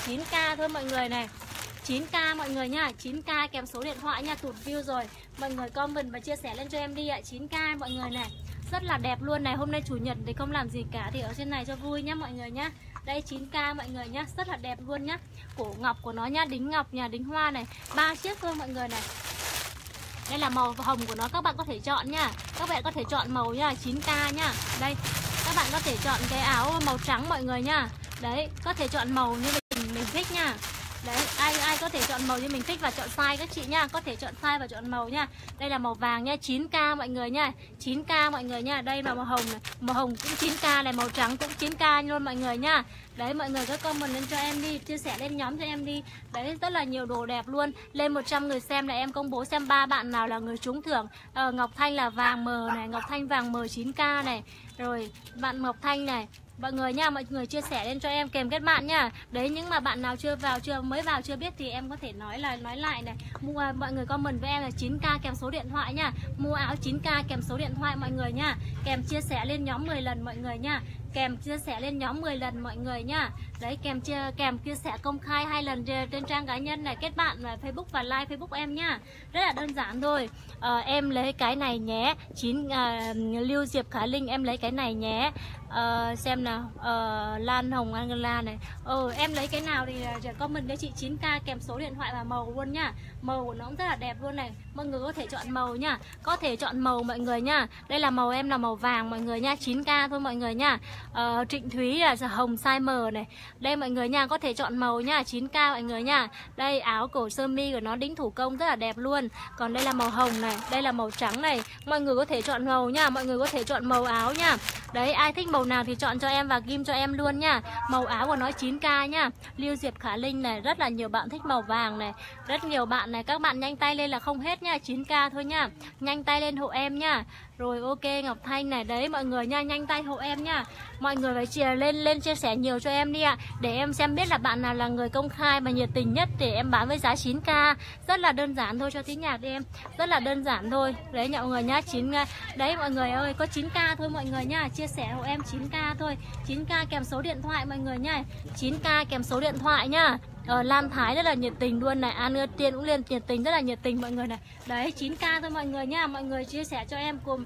Speaker 1: 9k thôi mọi người này. 9k mọi người nha, 9k kèm số điện thoại nha, tụt view rồi. Mọi người comment và chia sẻ lên cho em đi ạ. 9k mọi người này. Rất là đẹp luôn này, hôm nay chủ nhật thì không làm gì cả thì ở trên này cho vui nhá mọi người nhá. Đây 9k mọi người nhá, rất là đẹp luôn nhá. Cổ ngọc của nó nha, đính ngọc nhà, đính hoa này, 3 chiếc thôi mọi người này. Đây là màu hồng của nó, các bạn có thể chọn nha. Các bạn có thể chọn màu nha, 9k nha. Đây, các bạn có thể chọn cái áo màu trắng mọi người nha. Đấy, có thể chọn màu như mình thích nha. Đấy, ai có thể chọn màu như mình thích và chọn size các chị nha. Có thể chọn size và chọn màu nha. Đây là màu vàng nha, 9k mọi người nha. 9k mọi người nha. Đây là màu hồng này, màu hồng cũng 9k này, màu trắng cũng 9k luôn mọi người nha. Đấy mọi người cứ comment lên cho em đi, chia sẻ lên nhóm cho em đi. Đấy rất là nhiều đồ đẹp luôn. Lên 100 người xem là em công bố xem 3 bạn nào là người trúng thưởng. Ngọc Thanh là vàng mờ này, Ngọc Thanh vàng mờ 9k này. Rồi bạn Ngọc Thanh này. Mọi người nha, mọi người chia sẻ lên cho em kèm kết bạn nha. Đấy, những mà bạn nào mới vào chưa biết thì em có thể nói lại này. Mọi người comment với em là 9k kèm số điện thoại nha. Mua áo 9k kèm số điện thoại mọi người nha. Kèm chia sẻ lên nhóm 10 lần mọi người nha. Kèm chia sẻ lên nhóm 10 lần mọi người nhá. Đấy, kèm chia sẻ công khai 2 lần trên trang cá nhân này, kết bạn và Facebook và like Facebook em nhá. Rất là đơn giản thôi. Em lấy cái này nhé. Lưu Diệp Khả Linh em lấy cái này nhé. Xem nào. Lan Hồng Angela này. Em lấy cái nào thì comment cho chị. 9k kèm số điện thoại và màu luôn nhá. Màu của nó cũng rất là đẹp luôn này. Mọi người có thể chọn màu nhá. Có thể chọn màu mọi người nhá. Đây là màu em là màu vàng mọi người nha. 9k thôi mọi người nha. Trịnh Thúy là hồng size M này. Đây mọi người nha, có thể chọn màu nha, 9k mọi người nha. Đây áo cổ sơ mi của nó đính thủ công rất là đẹp luôn. Còn đây là màu hồng này, đây là màu trắng này. Mọi người có thể chọn màu nha, mọi người có thể chọn màu áo nha. Đấy, ai thích màu nào thì chọn cho em và ghim cho em luôn nha. Màu áo của nó 9k nha. Lưu Diệp Khả Linh này, rất là nhiều bạn thích màu vàng này. Rất nhiều bạn này, các bạn nhanh tay lên là không hết nha, 9k thôi nha. Nhanh tay lên hộ em nha. Rồi ok Ngọc Thanh này, đấy mọi người nha, nhanh tay hộ em nha. Mọi người phải lên chia sẻ nhiều cho em đi ạ, để em xem biết là bạn nào là người công khai và nhiệt tình nhất để em bán với giá 9k. Rất là đơn giản thôi, cho tí nhạc đi em. Rất là đơn giản thôi. Đấy mọi người nhá, 9k. Đấy mọi người ơi, có 9k thôi mọi người nhá. Chia sẻ hộ em 9k thôi. 9k kèm số điện thoại mọi người nhá. 9k kèm số điện thoại nhá. Lan Thái rất là nhiệt tình luôn này, An Ưa Tiên cũng liên nhiệt tình, rất là nhiệt tình mọi người này. Đấy 9k thôi mọi người nhá. Mọi người chia sẻ cho em cùng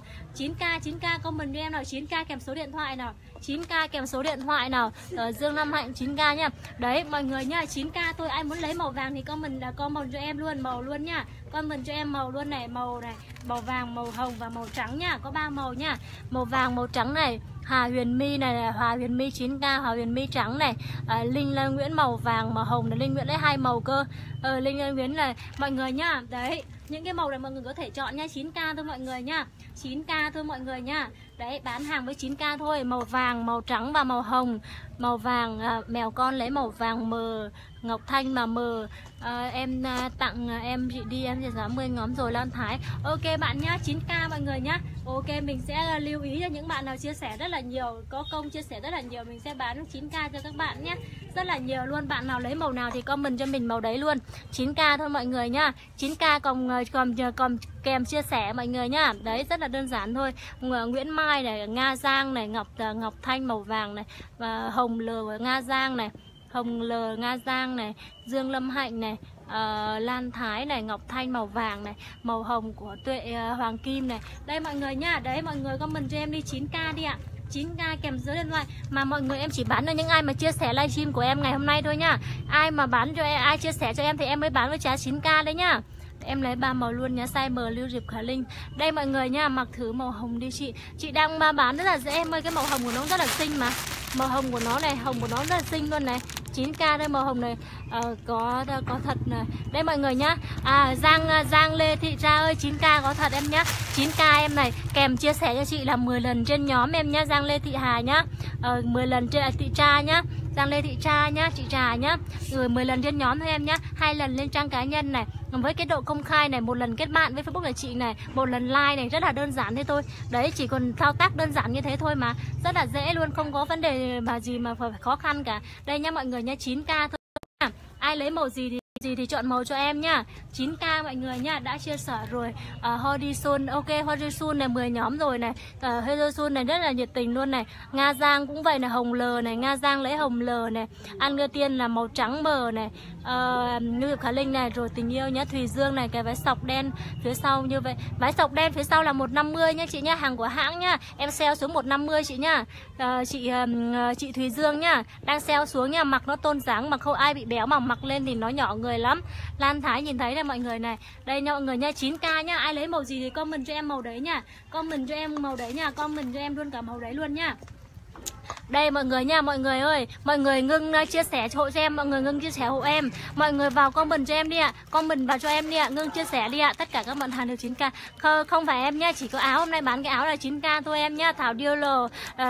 Speaker 1: 9k comment cho em nào, 9k kèm số điện thoại nào, 9k kèm số điện thoại nào. Dương Nam Hạnh 9k nhá. Đấy mọi người nhá, 9k thôi. Ai muốn lấy màu vàng thì comment cho em luôn, màu luôn nhá. Comment cho em màu luôn này, màu vàng, màu hồng và màu trắng nhá. Có 3 màu nhá. Màu vàng, màu trắng này. Hà Huyền My này, Hà Huyền My 9k, Hà Huyền My trắng này. Linh Lan Nguyễn màu vàng, màu hồng này. Linh Nguyễn lấy 2 màu cơ. Linh Lan Nguyễn này mọi người nhá. Đấy, những cái màu này mọi người có thể chọn nha. 9k thôi mọi người nhá. 9k thôi mọi người nhá. Đấy, bán hàng với 9k thôi. Màu vàng, màu trắng và màu hồng. Màu vàng, mèo con lấy màu vàng mờ, Ngọc Thanh mà mờ. Em tặng em chị đi, em chỉ 60 ngóm rồi Lan Thái. Ok bạn nhá, 9k mọi người nhá. Ok, mình sẽ lưu ý cho những bạn nào chia sẻ rất là nhiều, có công chia sẻ rất là nhiều, mình sẽ bán 9k cho các bạn nhé. Rất là nhiều luôn. Bạn nào lấy màu nào thì comment cho mình màu đấy luôn. 9k thôi mọi người nhá. 9k còn kèm chia sẻ mọi người nhá. Đấy rất là đơn giản thôi. Nguyễn Mai này, Nga Giang này, Ngọc Thanh màu vàng này, và Hồng L Nga Giang này, Hồng L Nga Giang này, Dương Lâm Hạnh này, Lan Thái này, Ngọc Thanh màu vàng này, màu hồng của Tuệ Hoàng Kim này. Đây mọi người nhá. Đấy mọi người comment cho em đi 9k đi ạ. 9k kèm số điện thoại. Mà mọi người em chỉ bán cho những ai mà chia sẻ livestream của em ngày hôm nay thôi nhá. Ai mà bán cho em, ai chia sẻ cho em thì em mới bán với giá 9k đấy nhá. Em lấy 3 màu luôn nhá, size M Lưu Diệp Khả Linh. Đây mọi người nha, mặc thử màu hồng đi chị. Chị đang bán rất là dễ em ơi, cái màu hồng của nó rất là xinh mà. Màu hồng của nó này, hồng của nó rất là xinh luôn này. 9k đây, màu hồng này có thật này. Đây mọi người nhá. Giang Lê Thị Tra ơi, 9k có thật em nhá. 9k em này, kèm chia sẻ cho chị là 10 lần trên nhóm em nhá, Giang Lê Thị Hà nhá. 10 lần trên Thị Tra nhá. Giang Lê Thị Tra nhá, chị Trà nhá. Rồi 10 lần trên nhóm thôi em nhá. 2 lần lên trang cá nhân này. Với cái độ công khai này, 1 lần kết bạn với Facebook là chị này, 1 lần like này, rất là đơn giản thế thôi. Đấy, chỉ còn thao tác đơn giản như thế thôi mà. Rất là dễ luôn, không có vấn đề mà gì mà phải khó khăn cả. Đây nhá mọi người nhá, 9k thôi. Ai lấy màu gì thì chọn màu cho em nhá. 9k mọi người nhá, đã chia sẻ rồi. Horizon, ok, Horizon này 10 nhóm rồi này. Horizon này rất là nhiệt tình luôn này. Nga Giang cũng vậy này, hồng L này, Nga Giang lấy hồng L này. An Ngư Tiên là màu trắng mờ này. Lưu Diệp Khả Linh này, rồi Tình Yêu nhá, Thùy Dương này, cái váy sọc đen phía sau như vậy. Váy sọc đen phía sau là 150 nhá chị nhá, hàng của hãng nhá. Em sale xuống 150 chị nhá. Chị Thùy Dương nhá, đang sale xuống nha, mặc nó tôn dáng, mặc không ai bị béo mà mặc lên thì nó nhỏ người lắm. Lan Thái nhìn thấy này mọi người này. Đây nha mọi người nha, 9k nhá. Ai lấy màu gì thì comment cho em màu đấy nha. Comment cho em màu đấy nha, comment cho em luôn cả màu đấy luôn nha. Đây mọi người nha, mọi người ơi, mọi người ngưng chia sẻ hộ cho em, mọi người ngưng chia sẻ hộ em. Mọi người vào comment cho em đi ạ, comment vào cho em đi ạ, ngưng chia sẻ đi ạ. Tất cả các bạn hàng được 9k. Không phải em nhá, chỉ có áo hôm nay bán cái áo là 9k thôi em nhá. Thảo Điêu Lò,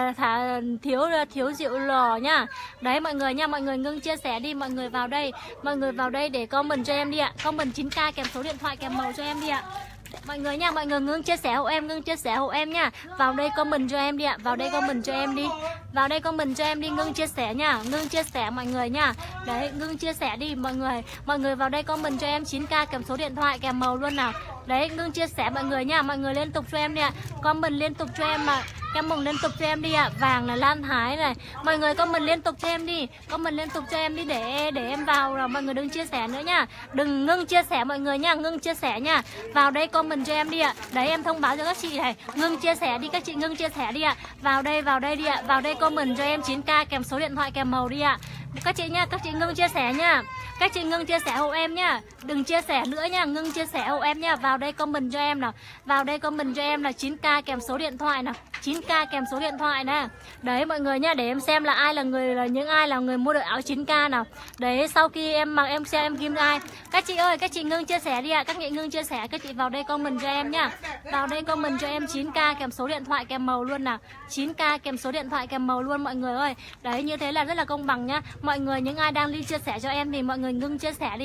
Speaker 1: thiếu Diệu Lò nhá. Đấy mọi người nha, mọi người ngưng chia sẻ đi, mọi người vào đây. Mọi người vào đây để comment cho em đi ạ. Comment 9k kèm số điện thoại kèm màu cho em đi ạ. Mọi người nha, mọi người ngưng chia sẻ hộ em, ngưng chia sẻ hộ em nha. Vào đây comment cho em đi ạ, vào đây comment cho em đi. Vào đây comment cho em đi, ngưng chia sẻ nha, ngưng chia sẻ mọi người nha. Đấy, ngưng chia sẻ đi mọi người. Mọi người vào đây comment cho em 9k kèm số điện thoại kèm màu luôn nào. Đấy, ngưng chia sẻ mọi người nha, mọi người liên tục cho em đi ạ. Comment liên tục cho em mà. Comment liên tục cho em đi ạ. Vàng là Lan Thái này. Mọi người comment liên tục cho em đi. Comment liên tục cho em đi để em vào rồi mọi người đừng chia sẻ nữa nha. Đừng ngưng chia sẻ mọi người nha, ngưng chia sẻ nha. Vào đây comment cho em đi ạ. Đấy em thông báo cho các chị này. Ngưng chia sẻ đi các chị, ngưng chia sẻ đi ạ. Vào đây đi ạ. Vào đây comment cho em 9k kèm số điện thoại kèm màu đi ạ. Các chị nha, các chị ngưng chia sẻ nha. Các chị ngưng chia sẻ hộ em nha. Đừng chia sẻ nữa nha, ngưng chia sẻ hộ em nha. Vào đây comment cho em nào. Vào đây comment cho em là 9k kèm số điện thoại nào. 9k kèm số điện thoại nè. Đấy mọi người nha, để em xem là ai là những ai là người mua được áo 9k nào. Đấy sau khi em mặc em xem em ghim ai. Các chị ơi, các chị ngưng chia sẻ đi ạ. Các chị ngưng chia sẻ, các chị vào đây comment cho em nhá. Vào đây comment cho em 9k kèm số điện thoại kèm màu luôn nào. 9k kèm số điện thoại kèm màu luôn mọi người ơi. Đấy như thế là rất là công bằng nhá. Mọi người những ai đang đi chia sẻ cho em thì mọi người ngưng chia sẻ đi ạ.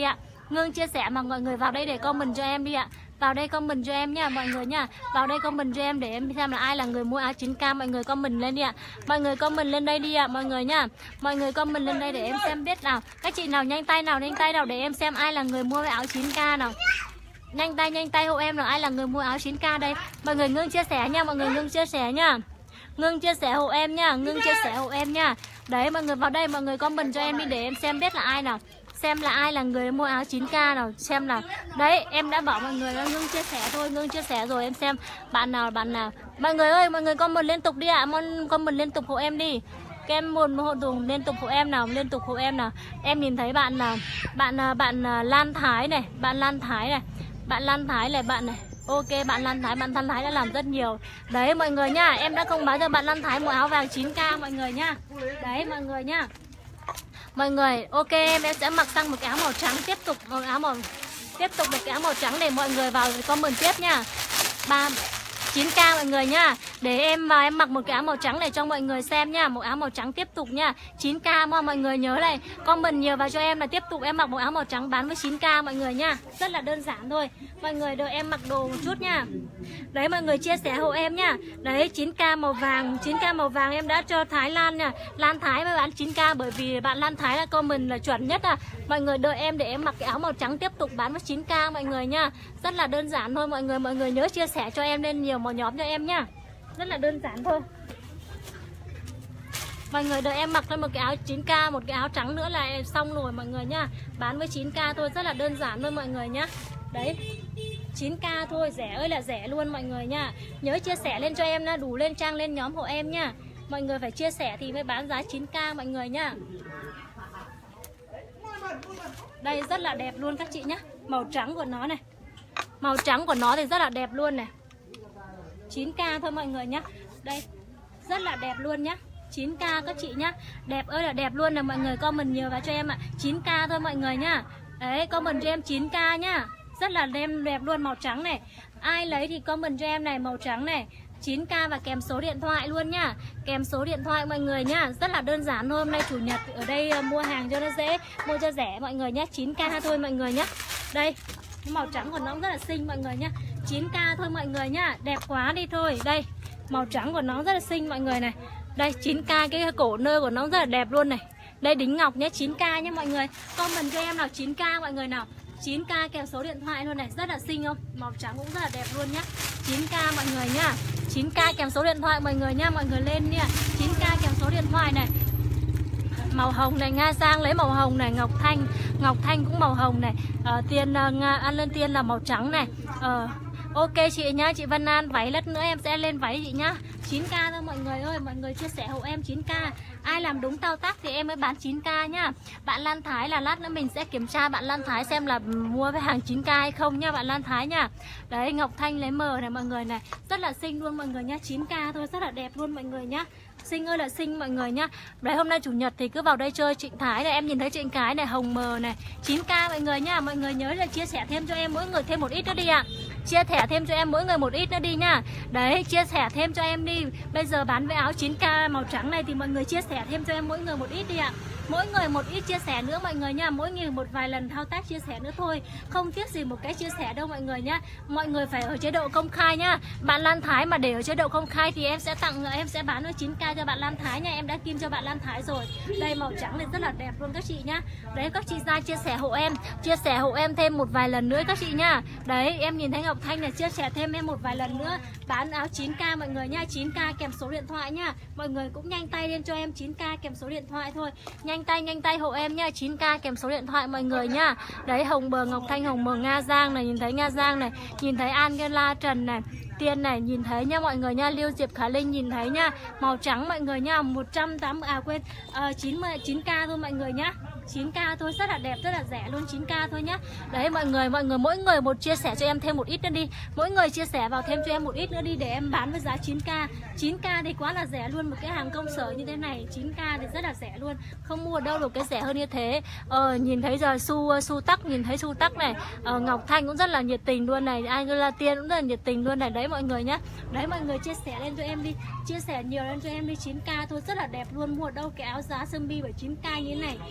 Speaker 1: Ngưng chia sẻ mà mọi người vào đây để comment cho em đi ạ. Vào đây comment cho em nha mọi người nha. Vào đây comment cho em để em xem là ai là người mua áo 9K. Mọi người comment lên đi ạ. Mọi người comment lên đây đi ạ mọi người nha. Mọi người comment lên đây để em xem biết nào. Các chị nào nhanh tay nào để em xem ai là người mua cái áo 9K nào. Nhanh tay hộ em nào, ai là người mua áo 9K đây. Mọi người ngưng chia sẻ nha, mọi người ngưng chia sẻ nha. Ngưng chia sẻ hộ em nha, ngưng chia sẻ hộ em nha. Đấy mọi người vào đây, mọi người comment cho em đi để em xem biết là ai nào. Xem là ai là người mua áo 9K nào, xem nào. Đấy, em đã bảo mọi người là ngưng chia sẻ thôi, ngưng chia sẻ rồi em xem bạn nào. Mọi người ơi, mọi người comment liên tục đi ạ, comment liên tục hộ em đi. Các em một hộ dùng liên tục hộ em nào, liên tục hộ em nào. Em nhìn thấy bạn là bạn Lan Thái này, bạn Lan Thái này. Bạn Lan Thái này, bạn này. Ok, bạn Lan Thái đã làm rất nhiều. Đấy mọi người nha, em đã thông báo cho bạn Lan Thái một áo vàng 9K mọi người nha. Đấy mọi người nha. Mọi người, ok em sẽ mặc sang một cái áo màu trắng tiếp tục một cái áo màu trắng để mọi người vào comment tiếp nha. 9K mọi người nha. Để em vào em mặc một cái áo màu trắng để cho mọi người xem nha. Một áo màu trắng tiếp tục nha. 9K mà mọi người nhớ này. Comment nhiều vào cho em là tiếp tục em mặc một áo màu trắng bán với 9K mọi người nha. Rất là đơn giản thôi. Mọi người đợi em mặc đồ một chút nha. Đấy mọi người chia sẻ hộ em nha. Đấy 9K màu vàng. 9K màu vàng em đã cho Thái Lan nha. Lan Thái mới bán 9K bởi vì bạn Lan Thái là comment là chuẩn nhất à. Mọi người đợi em để em mặc cái áo màu trắng tiếp tục bán với 9K mọi người nha. Rất là đơn giản thôi mọi người. Mọi người nhớ chia sẻ cho em lên nhiều một nhóm cho em nhá. Rất là đơn giản thôi. Mọi người đợi em mặc lên một cái áo 9K, một cái áo trắng nữa là xong rồi mọi người nhá. Bán với 9K thôi, rất là đơn giản thôi mọi người nhá. Đấy 9K thôi, rẻ ơi là rẻ luôn mọi người nha. Nhớ chia sẻ lên cho em nha, đủ lên trang lên nhóm hộ em nha. Mọi người phải chia sẻ thì mới bán giá 9K mọi người nhá. Đây rất là đẹp luôn các chị nhá. Màu trắng của nó này. Màu trắng của nó thì rất là đẹp luôn này. 9K thôi mọi người nhá. Đây rất là đẹp luôn nhá. 9K các chị nhá. Đẹp ơi là đẹp luôn này. Mọi người comment nhiều vào cho em ạ. 9K thôi mọi người nhá. Đấy comment cho em 9K nhá. Rất là đẹp luôn, màu trắng này. Ai lấy thì comment cho em này, màu trắng này. 9K và kèm số điện thoại luôn nhá. Kèm số điện thoại mọi người nhá. Rất là đơn giản thôi. Hôm nay chủ nhật ở đây mua hàng cho nó dễ, mua cho rẻ mọi người nhá. 9K thôi mọi người nhá. Đây màu trắng của nó cũng rất là xinh mọi người nhá. 9K thôi mọi người nhá. Đẹp quá đi thôi. Đây màu trắng của nó rất là xinh mọi người này. Đây 9K, cái cổ nơ của nó rất là đẹp luôn này. Đây đính ngọc nhé, 9K nhé mọi người. Comment cho em nào 9K mọi người nào. 9K kèm số điện thoại luôn này. Rất là xinh không? Màu trắng cũng rất là đẹp luôn nhá. 9K mọi người nhá. 9K kèm số điện thoại mọi người nhá. Mọi người lên nha. 9K kèm số điện thoại này. Màu hồng này, Nga Giang lấy màu hồng này. Ngọc Thanh cũng màu hồng này. Tiên An Lên Tiên là màu trắng này. Ok chị nhá, chị Vân An váy lát nữa em sẽ lên váy chị nhá. 9K thôi mọi người ơi, mọi người chia sẻ hộ em 9K. Ai làm đúng thao tác thì em mới bán 9K nhá. Bạn Lan Thái là lát nữa mình sẽ kiểm tra bạn Lan Thái xem là mua với hàng 9K hay không nhá bạn Lan Thái nhá. Đấy Ngọc Thanh lấy M này mọi người này. Rất là xinh luôn mọi người nhá, 9K thôi, rất là đẹp luôn mọi người nhá. Xinh ơi là xinh mọi người nhá. Đấy hôm nay chủ nhật thì cứ vào đây chơi Trịnh Thái này. Em nhìn thấy Trịnh Thái này, hồng mờ này, 9K mọi người nhá. Mọi người nhớ là chia sẻ thêm cho em mỗi người thêm một ít nữa đi ạ. Chia sẻ thêm cho em mỗi người một ít nữa đi nhá. Đấy chia sẻ thêm cho em đi. Bây giờ bán với áo 9K màu trắng này thì mọi người chia sẻ thêm cho em mỗi người một ít đi ạ. Mỗi người một ít chia sẻ nữa mọi người nha. Mỗi người một vài lần thao tác chia sẻ nữa thôi. Không tiếc gì một cái chia sẻ đâu mọi người nhá. Mọi người phải ở chế độ công khai nhá. Bạn Lan Thái mà để ở chế độ công khai thì em sẽ bán ở 9K cho bạn Lan Thái nha. Em đã kim cho bạn Lan Thái rồi. Đây màu trắng này rất là đẹp luôn các chị nhá. Đấy các chị ra chia sẻ hộ em. Chia sẻ hộ em thêm một vài lần nữa các chị nhá. Đấy em nhìn thấy Ngọc Thanh này, chia sẻ thêm em một vài lần nữa. Bán áo 9K mọi người nha. 9K kèm số điện thoại nhá. Mọi người cũng nhanh tay lên cho em 9K kèm số điện thoại thôi. Nhanh tay hộ em nha. 9K kèm số điện thoại mọi người nhá. Đấy hồng bờ Ngọc Thanh, hồng bờ Nga Giang này, nhìn thấy Nga Giang này, nhìn thấy Angela Trần này, Tiên này, nhìn thấy nha mọi người nha. Lưu Diệp Khả Linh nhìn thấy nha. Màu trắng mọi người nha. 9K thôi mọi người nhá. 9K thôi, rất là đẹp, rất là rẻ luôn, 9K thôi nhá. Đấy mọi người mỗi người một chia sẻ cho em thêm một ít nữa đi. Mỗi người chia sẻ vào thêm cho em một ít nữa đi để em bán với giá 9K. 9K thì quá là rẻ luôn, một cái hàng công sở như thế này 9K thì rất là rẻ luôn. Không mua đâu được cái rẻ hơn như thế. Nhìn thấy giờ Su Tắc, nhìn thấy Su Tắc này, Ngọc Thanh cũng rất là nhiệt tình luôn này, Angela Tiên cũng rất là nhiệt tình luôn này. Đấy mọi người nhá. Đấy mọi người chia sẻ lên cho em đi. Chia sẻ nhiều lên cho em đi, 9K thôi, rất là đẹp luôn. Mua đâu cái áo giá sơ mi bởi 9K như thế này. Không mua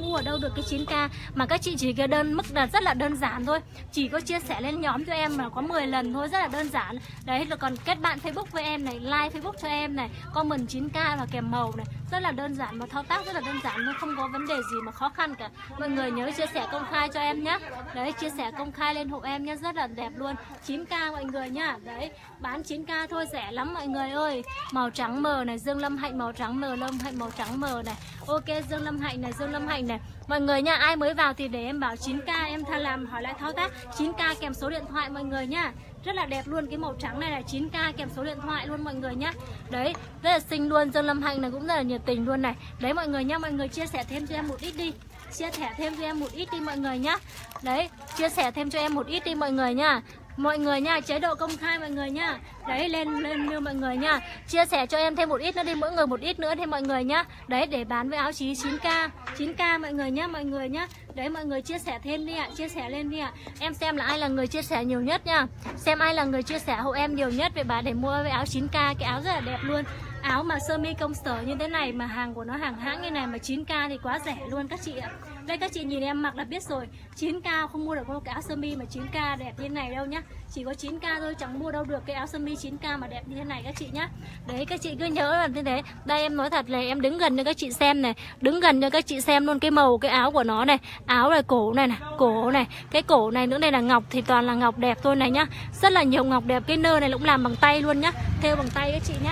Speaker 1: mua ở đâu được cái 9k mà các chị chỉ cái đơn mức là rất là đơn giản thôi, chỉ có chia sẻ lên nhóm cho em mà có 10 lần thôi, rất là đơn giản. Đấy là còn kết bạn Facebook với em này, like Facebook cho em này, comment 9k và kèm màu này, rất là đơn giản mà thao tác rất là đơn giản thôi, không có vấn đề gì mà khó khăn cả. Mọi người nhớ chia sẻ công khai cho em nhé. Đấy, chia sẻ công khai lên hộ em nhé, rất là đẹp luôn. 9k mọi người nhá. Đấy, bán 9k thôi, rẻ lắm mọi người ơi. Màu trắng mờ này, Dương Lâm Hạnh màu trắng mờ, Lâm Hạnh màu trắng mờ này. Ok, Dương Lâm Hạnh này, Dương Lâm Hạnh này. Mọi người nha, ai mới vào thì để em bảo 9k em tha làm hỏi lại thao tác. 9k kèm số điện thoại mọi người nhá. Rất là đẹp luôn, cái màu trắng này là 9k kèm số điện thoại luôn mọi người nhá. Đấy, rất là xinh luôn, Dương Lâm Hạnh này cũng rất là nhiệt tình luôn này. Đấy mọi người nhá, mọi người chia sẻ thêm cho em một ít đi. Chia sẻ thêm cho em một ít đi mọi người nhá. Đấy, chia sẻ thêm cho em một ít đi mọi người nhá. Mọi người nha, chế độ công khai mọi người nhá. Đấy, lên như mọi người nhá. Chia sẻ cho em thêm một ít nữa đi, mỗi người một ít nữa thêm mọi người nhá. Đấy, để bán với áo chí 9k. 9k mọi người nhá, mọi người nhá. Đấy, mọi người chia sẻ thêm đi ạ, chia sẻ lên đi ạ. Em xem là ai là người chia sẻ nhiều nhất nha. Xem ai là người chia sẻ hộ em nhiều nhất về bà để mua với áo 9k. Cái áo rất là đẹp luôn. Áo mà sơ mi công sở như thế này mà hàng của nó hàng hãng như này mà 9k thì quá rẻ luôn các chị ạ. Đây các chị nhìn em mặc là biết rồi, 9k không mua được có cái áo sơ mi mà 9k đẹp như thế này đâu nhá. Chỉ có 9k thôi, chẳng mua đâu được cái áo sơ mi 9k mà đẹp như thế này các chị nhá. Đấy, các chị cứ nhớ là như thế. Đây em nói thật là em đứng gần cho các chị xem này, đứng gần cho các chị xem luôn cái màu cái áo của nó này. Áo này, cổ này này, cổ này, cái cổ này nữa này là ngọc thì toàn là ngọc đẹp thôi này nhá. Rất là nhiều ngọc đẹp, cái nơ này cũng làm bằng tay luôn nhá, thêu bằng tay các chị nhá.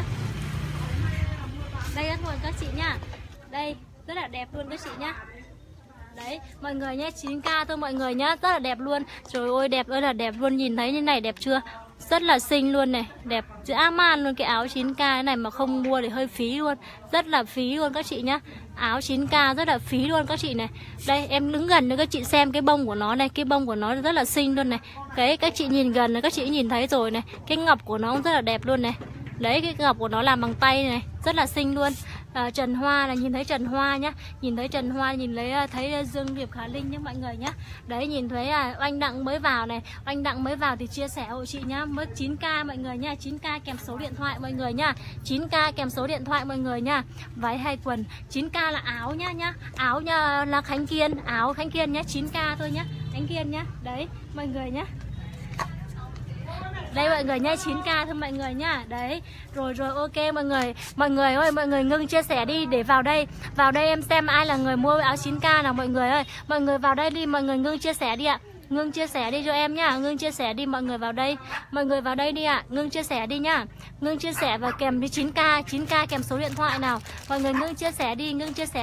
Speaker 1: Đây các chị nhá. Đây, rất là đẹp luôn các chị nhá. Đấy, mọi người nhé, 9k thôi mọi người nhá, rất là đẹp luôn. Trời ơi, đẹp ơi là đẹp luôn, nhìn thấy như này đẹp chưa? Rất là xinh luôn này, đẹp dã man luôn. Cái áo 9k này mà không mua thì hơi phí luôn, rất là phí luôn các chị nhá. Áo 9k rất là phí luôn các chị này. Đây, em đứng gần cho các chị xem cái bông của nó này, cái bông của nó rất là xinh luôn này. Cái các chị nhìn gần là các chị nhìn thấy rồi này, cái ngọc của nó cũng rất là đẹp luôn này. Đấy, cái ngọc của nó làm bằng tay này, rất là xinh luôn. Trần Hoa này, nhìn thấy Trần Hoa nhá, nhìn thấy Trần Hoa, nhìn thấy Dương Diệp Khả Linh nhá mọi người nhá. Đấy, nhìn thấy anh Đặng mới vào này, anh Đặng mới vào thì chia sẻ hộ chị nhá, mới 9k mọi người nha, 9k kèm số điện thoại mọi người nha, 9k kèm số điện thoại mọi người nha. Váy hay quần, 9k là áo nhá, áo nha là Khánh Kiên, áo Khánh Kiên nhá, 9k thôi nhá, Khánh Kiên nhá. Đấy, mọi người nhá. Đây mọi người nhá, 9k thôi mọi người nhá. Đấy, rồi ok mọi người ơi, mọi người ngưng chia sẻ đi để vào đây em xem ai là người mua áo 9k nào mọi người ơi. Mọi người vào đây đi, mọi người ngưng chia sẻ đi ạ. Ngưng chia sẻ đi cho em nhá, ngưng chia sẻ đi mọi người vào đây. Mọi người vào đây đi ạ, ngưng chia sẻ đi nhá. Ngưng chia sẻ và kèm với 9k kèm số điện thoại nào. Mọi người ngưng chia sẻ đi,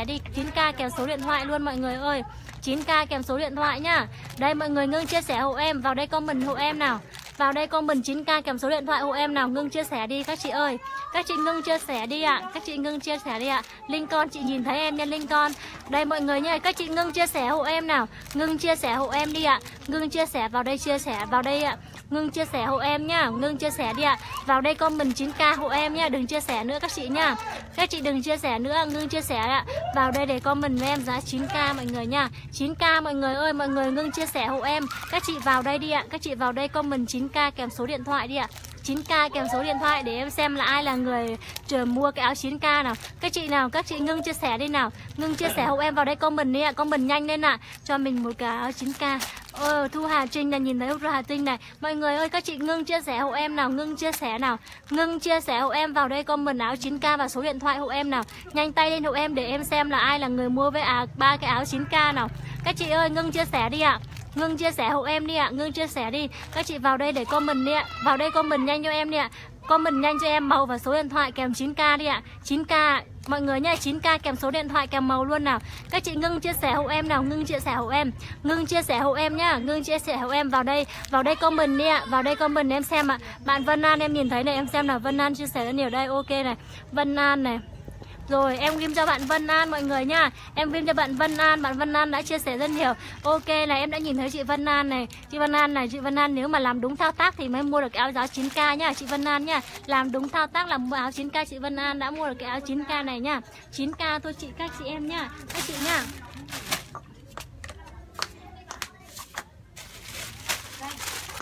Speaker 1: 9k kèm số điện thoại luôn mọi người ơi. 9k kèm số điện thoại nhá. Đây mọi người ngưng chia sẻ hộ em, vào đây comment hộ em nào. Vào đây comment 9k kèm số điện thoại hộ em nào, ngưng chia sẻ đi các chị ơi. Các chị ngưng chia sẻ đi ạ, các chị ngưng chia sẻ đi ạ. Linh con chị nhìn thấy em nha Linh con. Đây mọi người nha, các chị ngưng chia sẻ hộ em nào. Ngưng chia sẻ hộ em đi ạ. Ngưng chia sẻ vào đây, chia sẻ vào đây ạ. Ngưng chia sẻ hộ em nhá, ngưng chia sẻ đi ạ. Vào đây comment 9k hộ em nhá, đừng chia sẻ nữa các chị nhá. Các chị đừng chia sẻ nữa, ngưng chia sẻ ạ. Vào đây để comment với em giá 9k mọi người nha. 9k mọi người ơi, mọi người ngưng chia sẻ hộ em. Các chị vào đây đi ạ, các chị vào đây comment 9k kèm số điện thoại đi ạ. 9k kèm số điện thoại để em xem là ai là người mua cái áo 9k nào. Các chị nào, các chị ngưng chia sẻ đi nào. Ngưng chia sẻ hộ em vào đây comment đi ạ, comment nhanh lên ạ. Cho mình một cái áo 9k. Thu Hà Trinh là nhìn thấy Thu Hà Trinh này. Mọi người ơi, các chị ngưng chia sẻ hộ em nào, ngưng chia sẻ nào. Ngưng chia sẻ hộ em vào đây comment áo 9k và số điện thoại hộ em nào. Nhanh tay lên hộ em để em xem là ai là người mua với ba cái áo 9k nào. Các chị ơi, ngưng chia sẻ đi ạ. Ngưng chia sẻ hộ em đi ạ, ngưng chia sẻ đi. Các chị vào đây để comment đi ạ. Vào đây comment nhanh cho em đi ạ. Comment nhanh cho em màu và số điện thoại kèm 9k đi ạ. 9k mọi người nha, 9k kèm số điện thoại kèm màu luôn nào. Các chị ngưng chia sẻ hộ em nào, ngưng chia sẻ hộ em. Ngưng chia sẻ hộ em nhá, ngưng chia sẻ hộ em vào đây comment đi ạ. Vào đây comment em xem ạ. Bạn Vân An em nhìn thấy này, em xem nào, Vân An chia sẻ rất nhiều đây, ok này. Vân An này. Rồi em ghim cho bạn Vân An mọi người nha. Em ghim cho bạn Vân An đã chia sẻ rất nhiều. Ok này, em đã nhìn thấy chị Vân An này. Chị Vân An nếu mà làm đúng thao tác thì mới mua được cái áo giá 9k nhá, chị Vân An nhá. Làm đúng thao tác là mua áo 9k, chị Vân An đã mua được cái áo 9k này nhá. 9k thôi chị, các chị em nhá. Các chị nhá.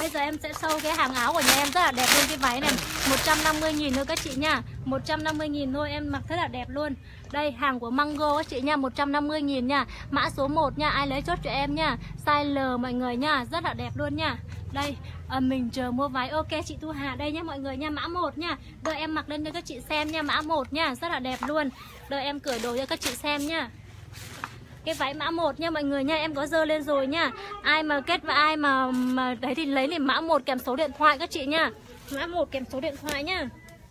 Speaker 1: Bây giờ em sẽ show cái hàng áo của nhà em rất là đẹp luôn. Cái váy này 150.000 thôi các chị nha, 150.000 thôi, em mặc rất là đẹp luôn. Đây hàng của Mango các chị nha, 150.000 nha. Mã số 1 nha, ai lấy chốt cho em nha. Size L mọi người nha, rất là đẹp luôn nha. Đây mình chờ mua váy. Ok chị Thu Hà đây nhá mọi người nha, mã 1 nha. Đợi em mặc lên cho các chị xem nha, mã 1 nha, rất là đẹp luôn. Đợi em cởi đồ cho các chị xem nha. Cái váy mã 1 nha mọi người nha, em có dơ lên rồi nha. Ai mà kết và ai mà đấy thì lấy liền mã 1 kèm số điện thoại các chị nha. Mã 1 kèm số điện thoại nhá.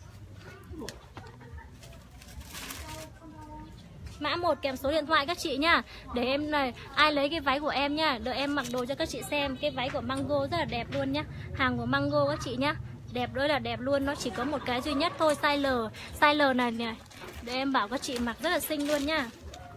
Speaker 1: Mã 1 kèm số điện thoại các chị nha. Để em này, ai lấy cái váy của em nha. Đợi em mặc đồ cho các chị xem. Cái váy của Mango rất là đẹp luôn nhá. Hàng của Mango các chị nhá. Đẹp đó là đẹp luôn, nó chỉ có một cái duy nhất thôi, size L. Size L này nè. Để em bảo các chị mặc rất là xinh luôn nha.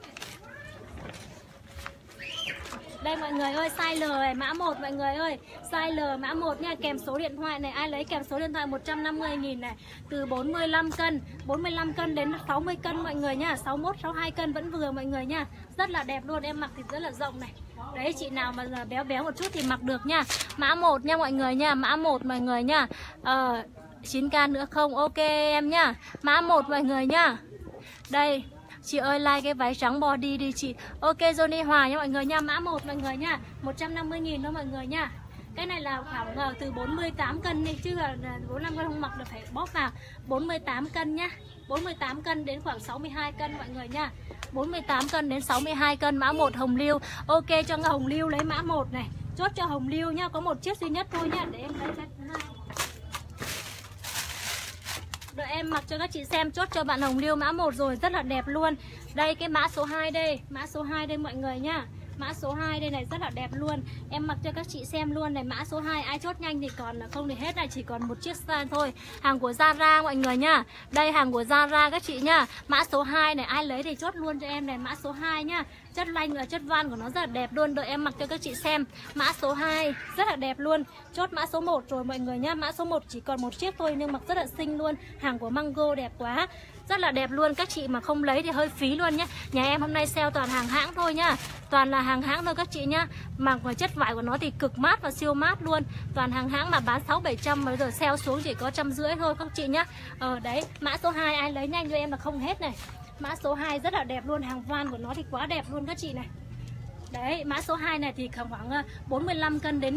Speaker 1: Đây mọi người ơi, size L này, mã 1 mọi người ơi. Size L mã 1 nha, kèm số điện thoại này. Ai lấy kèm số điện thoại 150.000 này. Từ 45 cân đến 60 cân mọi người nha. 61, 62 cân vẫn vừa mọi người nha. Rất là đẹp luôn, em mặc thì rất là rộng này. Đấy, chị nào mà béo béo một chút thì mặc được nha. Mã 1 nha mọi người nha, mã 1 mọi người nha. 9k nữa không? Ok em nha. Mã 1 mọi người nha. Đây. Chị ơi like cái váy trắng body đi chị. Ok Johnny Hòa nha mọi người nha. Mã 1 mọi người nha, 150.000 thôi mọi người nha. Cái này là khoảng từ 48 cân đi. Chứ là 45 cân không mặc được, phải bóp vào 48 cân nhá. 48 cân đến khoảng 62 cân mọi người nha. 48 cân đến 62 cân. Mã 1 Hồng Liêu. Ok cho Hồng Liêu lấy mã 1 này. Chốt cho Hồng Liêu nhá. Có một chiếc duy nhất thôi nhá. Để em lấy cái thứ hai. Đợi em mặc cho các chị xem, chốt cho bạn Hồng Liêu mã 1 rồi, rất là đẹp luôn. Đây cái mã số 2 đây, mã số 2 đây mọi người nhá. Mã số 2 đây này rất là đẹp luôn. Em mặc cho các chị xem luôn này, mã số 2 ai chốt nhanh thì còn, không thì hết này, chỉ còn một chiếc size thôi. Hàng của Zara mọi người nhá. Đây hàng của Zara các chị nhá. Mã số 2 này ai lấy thì chốt luôn cho em này, mã số 2 nhá. Chất lanh và chất van của nó rất là đẹp luôn. Đợi em mặc cho các chị xem. Mã số 2 rất là đẹp luôn. Chốt mã số 1 rồi mọi người nhá. Mã số 1 chỉ còn một chiếc thôi nhưng mặc rất là xinh luôn. Hàng của Mango đẹp quá, rất là đẹp luôn. Các chị mà không lấy thì hơi phí luôn nhá. Nhà em hôm nay sale toàn hàng hãng thôi nhá. Toàn là hàng hãng thôi các chị nhá. Mà chất vải của nó thì cực mát và siêu mát luôn. Toàn hàng hãng mà bán 600-700 mà giờ sale xuống chỉ có 150 thôi các chị nhá. Đấy, mã số 2 ai lấy nhanh cho em là không hết này. Mã số 2 rất là đẹp luôn, hàng van của nó thì quá đẹp luôn các chị này. Đấy, mã số 2 này thì khoảng 45 cân đến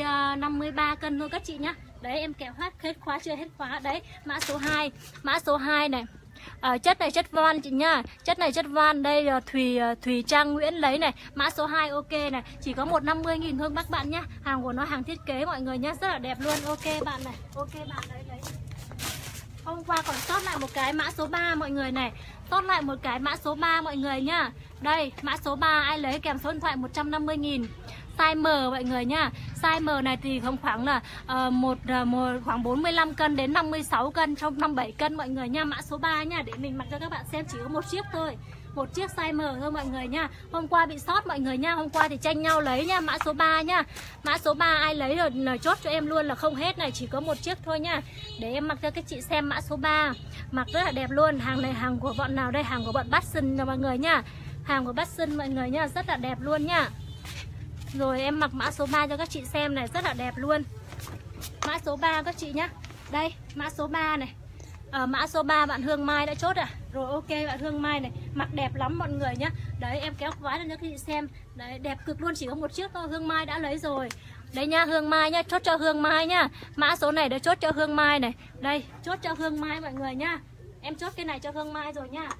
Speaker 1: 53 cân thôi các chị nhá. Đấy, em kéo hết khóa chưa hết khóa. Đấy, mã số 2. Mã số 2 này. Chất này chất van chị nhá. Chất này chất van. Đây Thùy Trang Nguyễn lấy này. Mã số 2 ok này. Chỉ có 150.000 thôi các bạn nhá. Hàng của nó hàng thiết kế mọi người nhá. Rất là đẹp luôn. Ok bạn này. Ok bạn lấy. Hôm qua còn sót lại một cái mã số 3 mọi người này. Sót lại một cái mã số 3 mọi người nhá. Đây mã số 3 ai lấy kèm số điện thoại 150.000. Size M mọi người nhá. Size M này thì không khoảng là khoảng 45 cân đến 56 cân, trong 57 cân mọi người nha. Mã số 3 nha, để mình mặc cho các bạn xem, chỉ có một chiếc thôi. Một chiếc size M thôi mọi người nha. Hôm qua bị sót mọi người nha. Hôm qua thì tranh nhau lấy nha. Mã số 3 nha. Mã số 3 ai lấy rồi chốt cho em luôn là không hết này, chỉ có một chiếc thôi nha. Để em mặc cho các chị xem mã số 3. Mặc rất là đẹp luôn. Hàng này hàng của bọn nào đây? Hàng của bọn Batson mọi người nha. Hàng của Batson mọi người nha, rất là đẹp luôn nha. Rồi em mặc mã số 3 cho các chị xem này, rất là đẹp luôn. Mã số 3 các chị nhá. Đây, mã số 3 này. Mã số 3 bạn Hương Mai đã chốt à? Rồi ok bạn Hương Mai này, mặc đẹp lắm mọi người nhá. Đấy em kéo khóa lên cho các chị xem. Đấy đẹp cực luôn, chỉ có một chiếc thôi. Hương Mai đã lấy rồi. Đây nha, Hương Mai nhá, chốt cho Hương Mai nhá. Mã số này đã chốt cho Hương Mai này. Đây, chốt cho Hương Mai mọi người nhá. Em chốt cái này cho Hương Mai rồi nhá.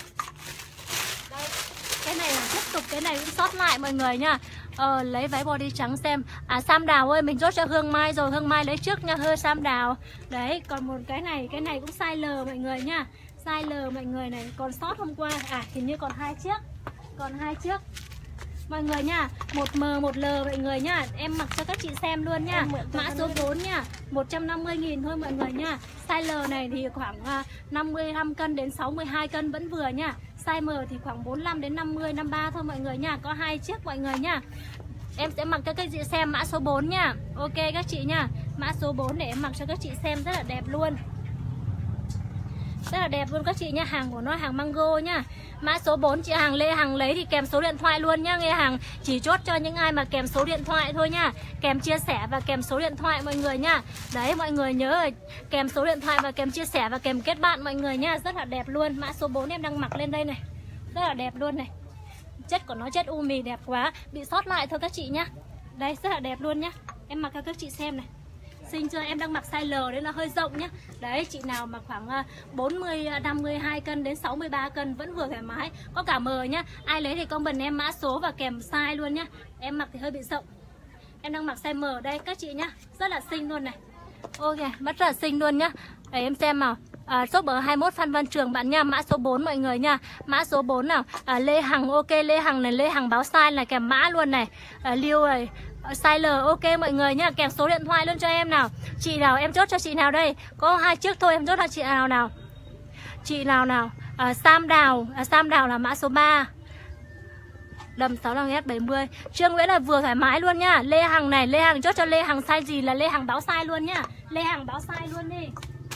Speaker 1: Đây, cái này là tiếp tục, cái này cũng sót lại mọi người nhá. Lấy váy body trắng xem. Sam Đào ơi, mình chốt cho Hương Mai rồi. Hương Mai lấy trước nha, hơi Sam Đào. Đấy, còn một cái này cũng size L mọi người nha. Size L mọi người này, còn sót hôm qua. Hình như còn 2 chiếc. Còn 2 chiếc mọi người nha. 1M 1L mọi người nha. Em mặc cho các chị xem luôn nha. Mã số 4 nha, 150.000 thôi mọi người nha. Size L này thì khoảng 55 cân đến 62 cân vẫn vừa nha. Size M thì khoảng 45 đến 50, 53 thôi mọi người nha. Có 2 chiếc mọi người nha. Em sẽ mặc cho các chị xem mã số 4 nha. Ok các chị nha. Mã số 4 để em mặc cho các chị xem, rất là đẹp luôn. Rất là đẹp luôn các chị nhá. Hàng của nó hàng mango nhá. Mã số 4 chị hàng Lê Hằng lấy thì kèm số điện thoại luôn nhá. Nghe hàng chỉ chốt cho những ai mà kèm số điện thoại thôi nhá. Kèm chia sẻ và kèm số điện thoại mọi người nhá. Đấy mọi người nhớ rồi, kèm số điện thoại và kèm chia sẻ và kèm kết bạn mọi người nhá. Rất là đẹp luôn. Mã số 4 em đang mặc lên đây này. Rất là đẹp luôn này. Chất của nó chất u mì đẹp quá. Bị sót lại thôi các chị nhá. Đây rất là đẹp luôn nhá. Em mặc cho các chị xem này. Xinh chưa? Em đang mặc size L đấy, là hơi rộng nhá. Đấy, chị nào mà khoảng 52 cân đến 63 cân vẫn vừa thoải mái. Có cả M nhá. Ai lấy thì comment em mã số và kèm size luôn nhá. Em mặc thì hơi bị rộng. Em đang mặc size M đây các chị nhá. Rất là xinh luôn này. Ok, rất là xinh luôn nhá. Để em xem nào. Shop ở 21 Phan Văn Trường bạn nha. Mã số 4 mọi người nha. Mã số 4 nào. Lê Hằng, ok Lê Hằng này, Lê Hằng báo size này, kèm mã luôn này. Liêu này, size L, ok mọi người nhá. Kèm số điện thoại luôn cho em nào. Chị nào em chốt cho chị nào đây? Có 2 chiếc thôi, em chốt cho chị nào nào. Chị nào nào. Sam Đào là mã số 3. Đầm 65S70. Trương Nguyễn là vừa thoải mái luôn nhá. Lê Hằng này, Lê Hằng chốt cho Lê Hằng size gì là Lê Hằng báo size luôn nhá. Lê Hằng báo size luôn đi.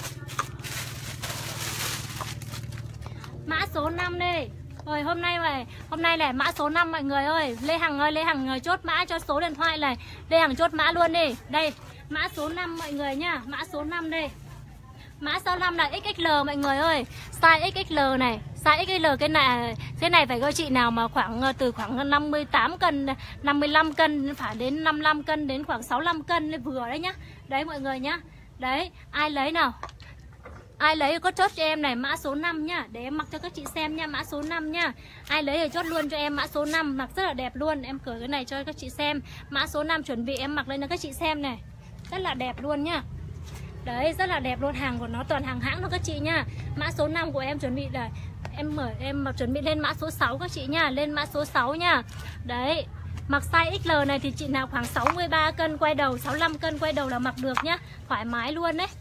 Speaker 1: Mã số 5 đi. Rồi hôm nay này mã số 5 mọi người ơi. Lê Hằng ơi, Lê Hằng chốt mã cho số điện thoại này. Lê Hằng chốt mã luôn đi. Đây, mã số 5 mọi người nhá. Mã số 5 đây. Mã số 5 là XXL mọi người ơi. Size XXL này. Size XXL cái này phải có chị nào mà từ khoảng 58 cân, 55 cân phải đến 55 cân đến khoảng 65 cân vừa đấy nhá. Đấy mọi người nhá. Đấy, ai lấy nào? Ai lấy có chốt cho em này mã số 5 nhá. Để em mặc cho các chị xem nha. Mã số 5 nhá. Ai lấy thì chốt luôn cho em mã số 5. Mặc rất là đẹp luôn. Em cởi cái này cho các chị xem. Mã số 5 chuẩn bị em mặc lên cho các chị xem này. Rất là đẹp luôn nhá. Đấy rất là đẹp luôn. Hàng của nó toàn hàng hãng thôi các chị nhá. Mã số 5 của em chuẩn bị là em chuẩn bị lên mã số 6 các chị nhá. Lên mã số 6 nhá. Đấy. Mặc size XL này thì chị nào khoảng 63 cân quay đầu, 65 cân quay đầu là mặc được nhá. Thoải mái luôn đấy.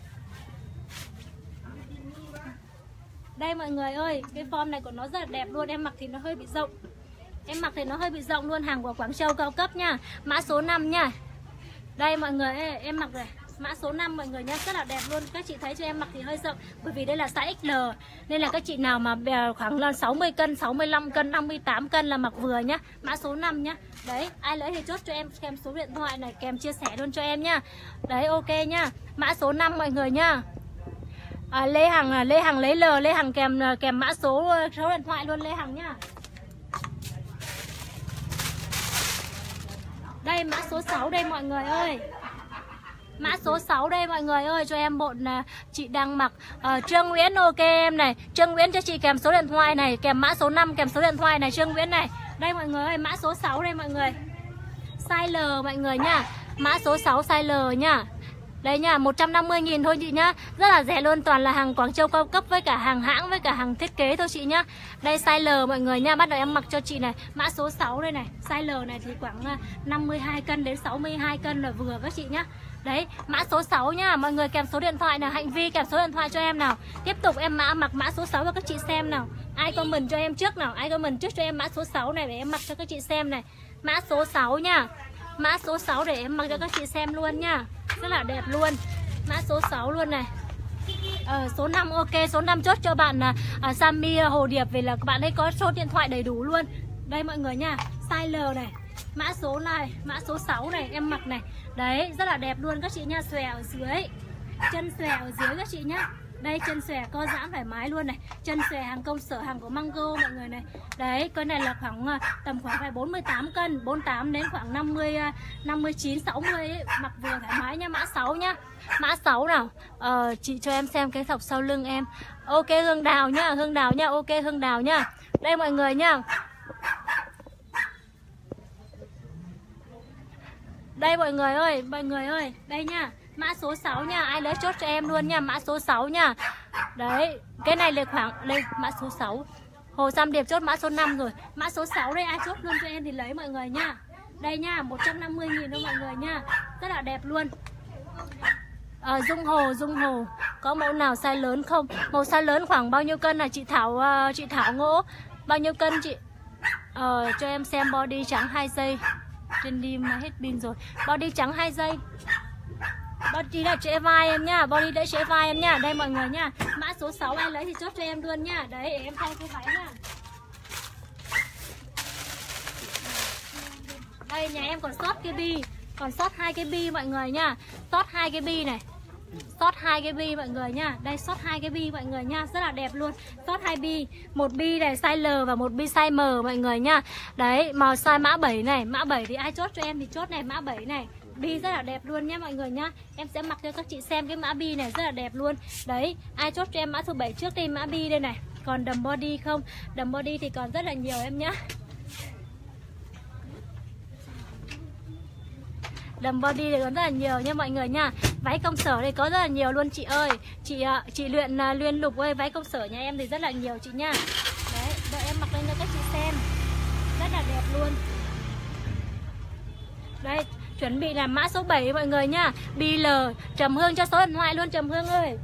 Speaker 1: Đây mọi người ơi, cái form này của nó rất là đẹp luôn. Em mặc thì nó hơi bị rộng. Em mặc thì nó hơi bị rộng luôn. Hàng của Quảng Châu cao cấp nha. Mã số 5 nha. Đây mọi người ơi, em mặc này. Mã số 5 mọi người nhá, rất là đẹp luôn. Các chị thấy cho em mặc thì hơi rộng. Bởi vì đây là size XL. Nên là các chị nào mà khoảng là 60 cân, 65 cân, 58 cân là mặc vừa nhá. Mã số 5 nhá. Đấy, ai lấy thì chốt cho em kèm số điện thoại này, kèm chia sẻ luôn cho em nhá. Đấy, ok nhá. Mã số 5 mọi người nhá. Lê Hằng lấy L, Lê Hằng kèm mã số điện thoại luôn Lê Hằng nhá. Đây mã số 6 đây mọi người ơi. Mã số 6 đây mọi người ơi, cho em một chị đang mặc Trương Nguyễn, ok em này. Trương Nguyễn cho chị kèm số điện thoại này, kèm mã số 5 kèm số điện thoại này Trương Nguyễn này. Đây mọi người ơi, mã số 6 đây mọi người. Size L mọi người nhá. Mã số 6 size L nhá. Đấy nha, 150.000 thôi chị nhá. Rất là rẻ luôn, toàn là hàng Quảng Châu cao cấp với cả hàng hãng với cả hàng thiết kế thôi chị nhá. Đây size L mọi người nha, bắt đầu em mặc cho chị này. Mã số 6 đây này, size L này thì khoảng 52 cân đến 62 cân là vừa các chị nhá. Đấy, mã số 6 nhá, mọi người kèm số điện thoại nào, Hạnh Vi kèm số điện thoại cho em nào. Tiếp tục em mặc mã số 6 cho các chị xem nào. Ai comment cho em trước nào, ai comment trước cho em mã số 6 này để em mặc cho các chị xem này. Mã số 6 nha. Mã số 6 để em mặc cho các chị xem luôn nha. Rất là đẹp luôn. Mã số 6 luôn này. Số 5 ok, số 5 chốt cho bạn Sammy Hồ Điệp về là các bạn ấy có số điện thoại đầy đủ luôn. Đây mọi người nha, size L này. Mã số này, mã số 6 này em mặc này. Đấy, rất là đẹp luôn các chị nha, xòe ở dưới. Chân xòe ở dưới các chị nhá. Đây chân xòe co giãn thoải mái luôn này. Chân xòe hàng công sở, hàng của Mango mọi người này. Đấy, cái này là tầm khoảng phải 48 cân, 48 đến khoảng 59 60 ấy. Mặc vừa thoải mái nha, mã 6 nhá. Mã 6 nào. Chị cho em xem cái thọc sau lưng em. Ok Hương Đào nhá, Hương Đào nhá, ok Hương Đào nhá. Đây mọi người nhá. Đây mọi người ơi, đây nha. Mã số 6 nha, ai lấy chốt cho em luôn nha, mã số 6 nha. Đấy, cái này là khoảng đây mã số 6. Hồ Sam Điệp chốt mã số 5 rồi. Mã số 6 đây ai chốt luôn cho em thì lấy mọi người nha. Đây nha, 150.000 thôi mọi người nha. Rất là đẹp luôn. Dung Hồ có mẫu nào size lớn không? Màu size lớn khoảng bao nhiêu cân là chị Thảo Ngỗ? Bao nhiêu cân chị? Cho em xem body trắng 2 giây. Trên đi mà hết pin rồi. Body trắng 2 giây. Body là trễ vai em nhá, body đã trễ vai em nhá. Đây mọi người nhá. Mã số 6 ai lấy thì chốt cho em luôn nhá. Đấy, để em thay cái váy nhá. Đây nhà em còn sót cái bi, còn sót 2 cái bi mọi người nhá. Sót 2 cái bi này. Sót 2 cái bi mọi người nhá. Đây sót 2 cái bi mọi người nhá, rất là đẹp luôn. Sót 2 bi, một bi này size L và một bi size M mọi người nhá. Đấy, màu size mã 7 này, mã 7 thì ai chốt cho em thì chốt này, mã 7 này. Bi rất là đẹp luôn nhá mọi người nhá. Em sẽ mặc cho các chị xem cái mã bi này rất là đẹp luôn. Đấy, ai chốt cho em mã số 7 trước đi, mã bi đây này. Còn đầm body không? Đầm body thì còn rất là nhiều em nhá. Đầm body thì còn rất là nhiều nha mọi người nha. Váy công sở đây có rất là nhiều luôn chị ơi. Chị Luyện Lục ơi, váy công sở nhà em thì rất là nhiều chị nha. Đấy, đợi em mặc lên cho các chị xem. Rất là đẹp luôn. Đây, chuẩn bị là mã số 7 mọi người nha. BL, Trầm Hương cho số điện thoại luôn Trầm Hương ơi.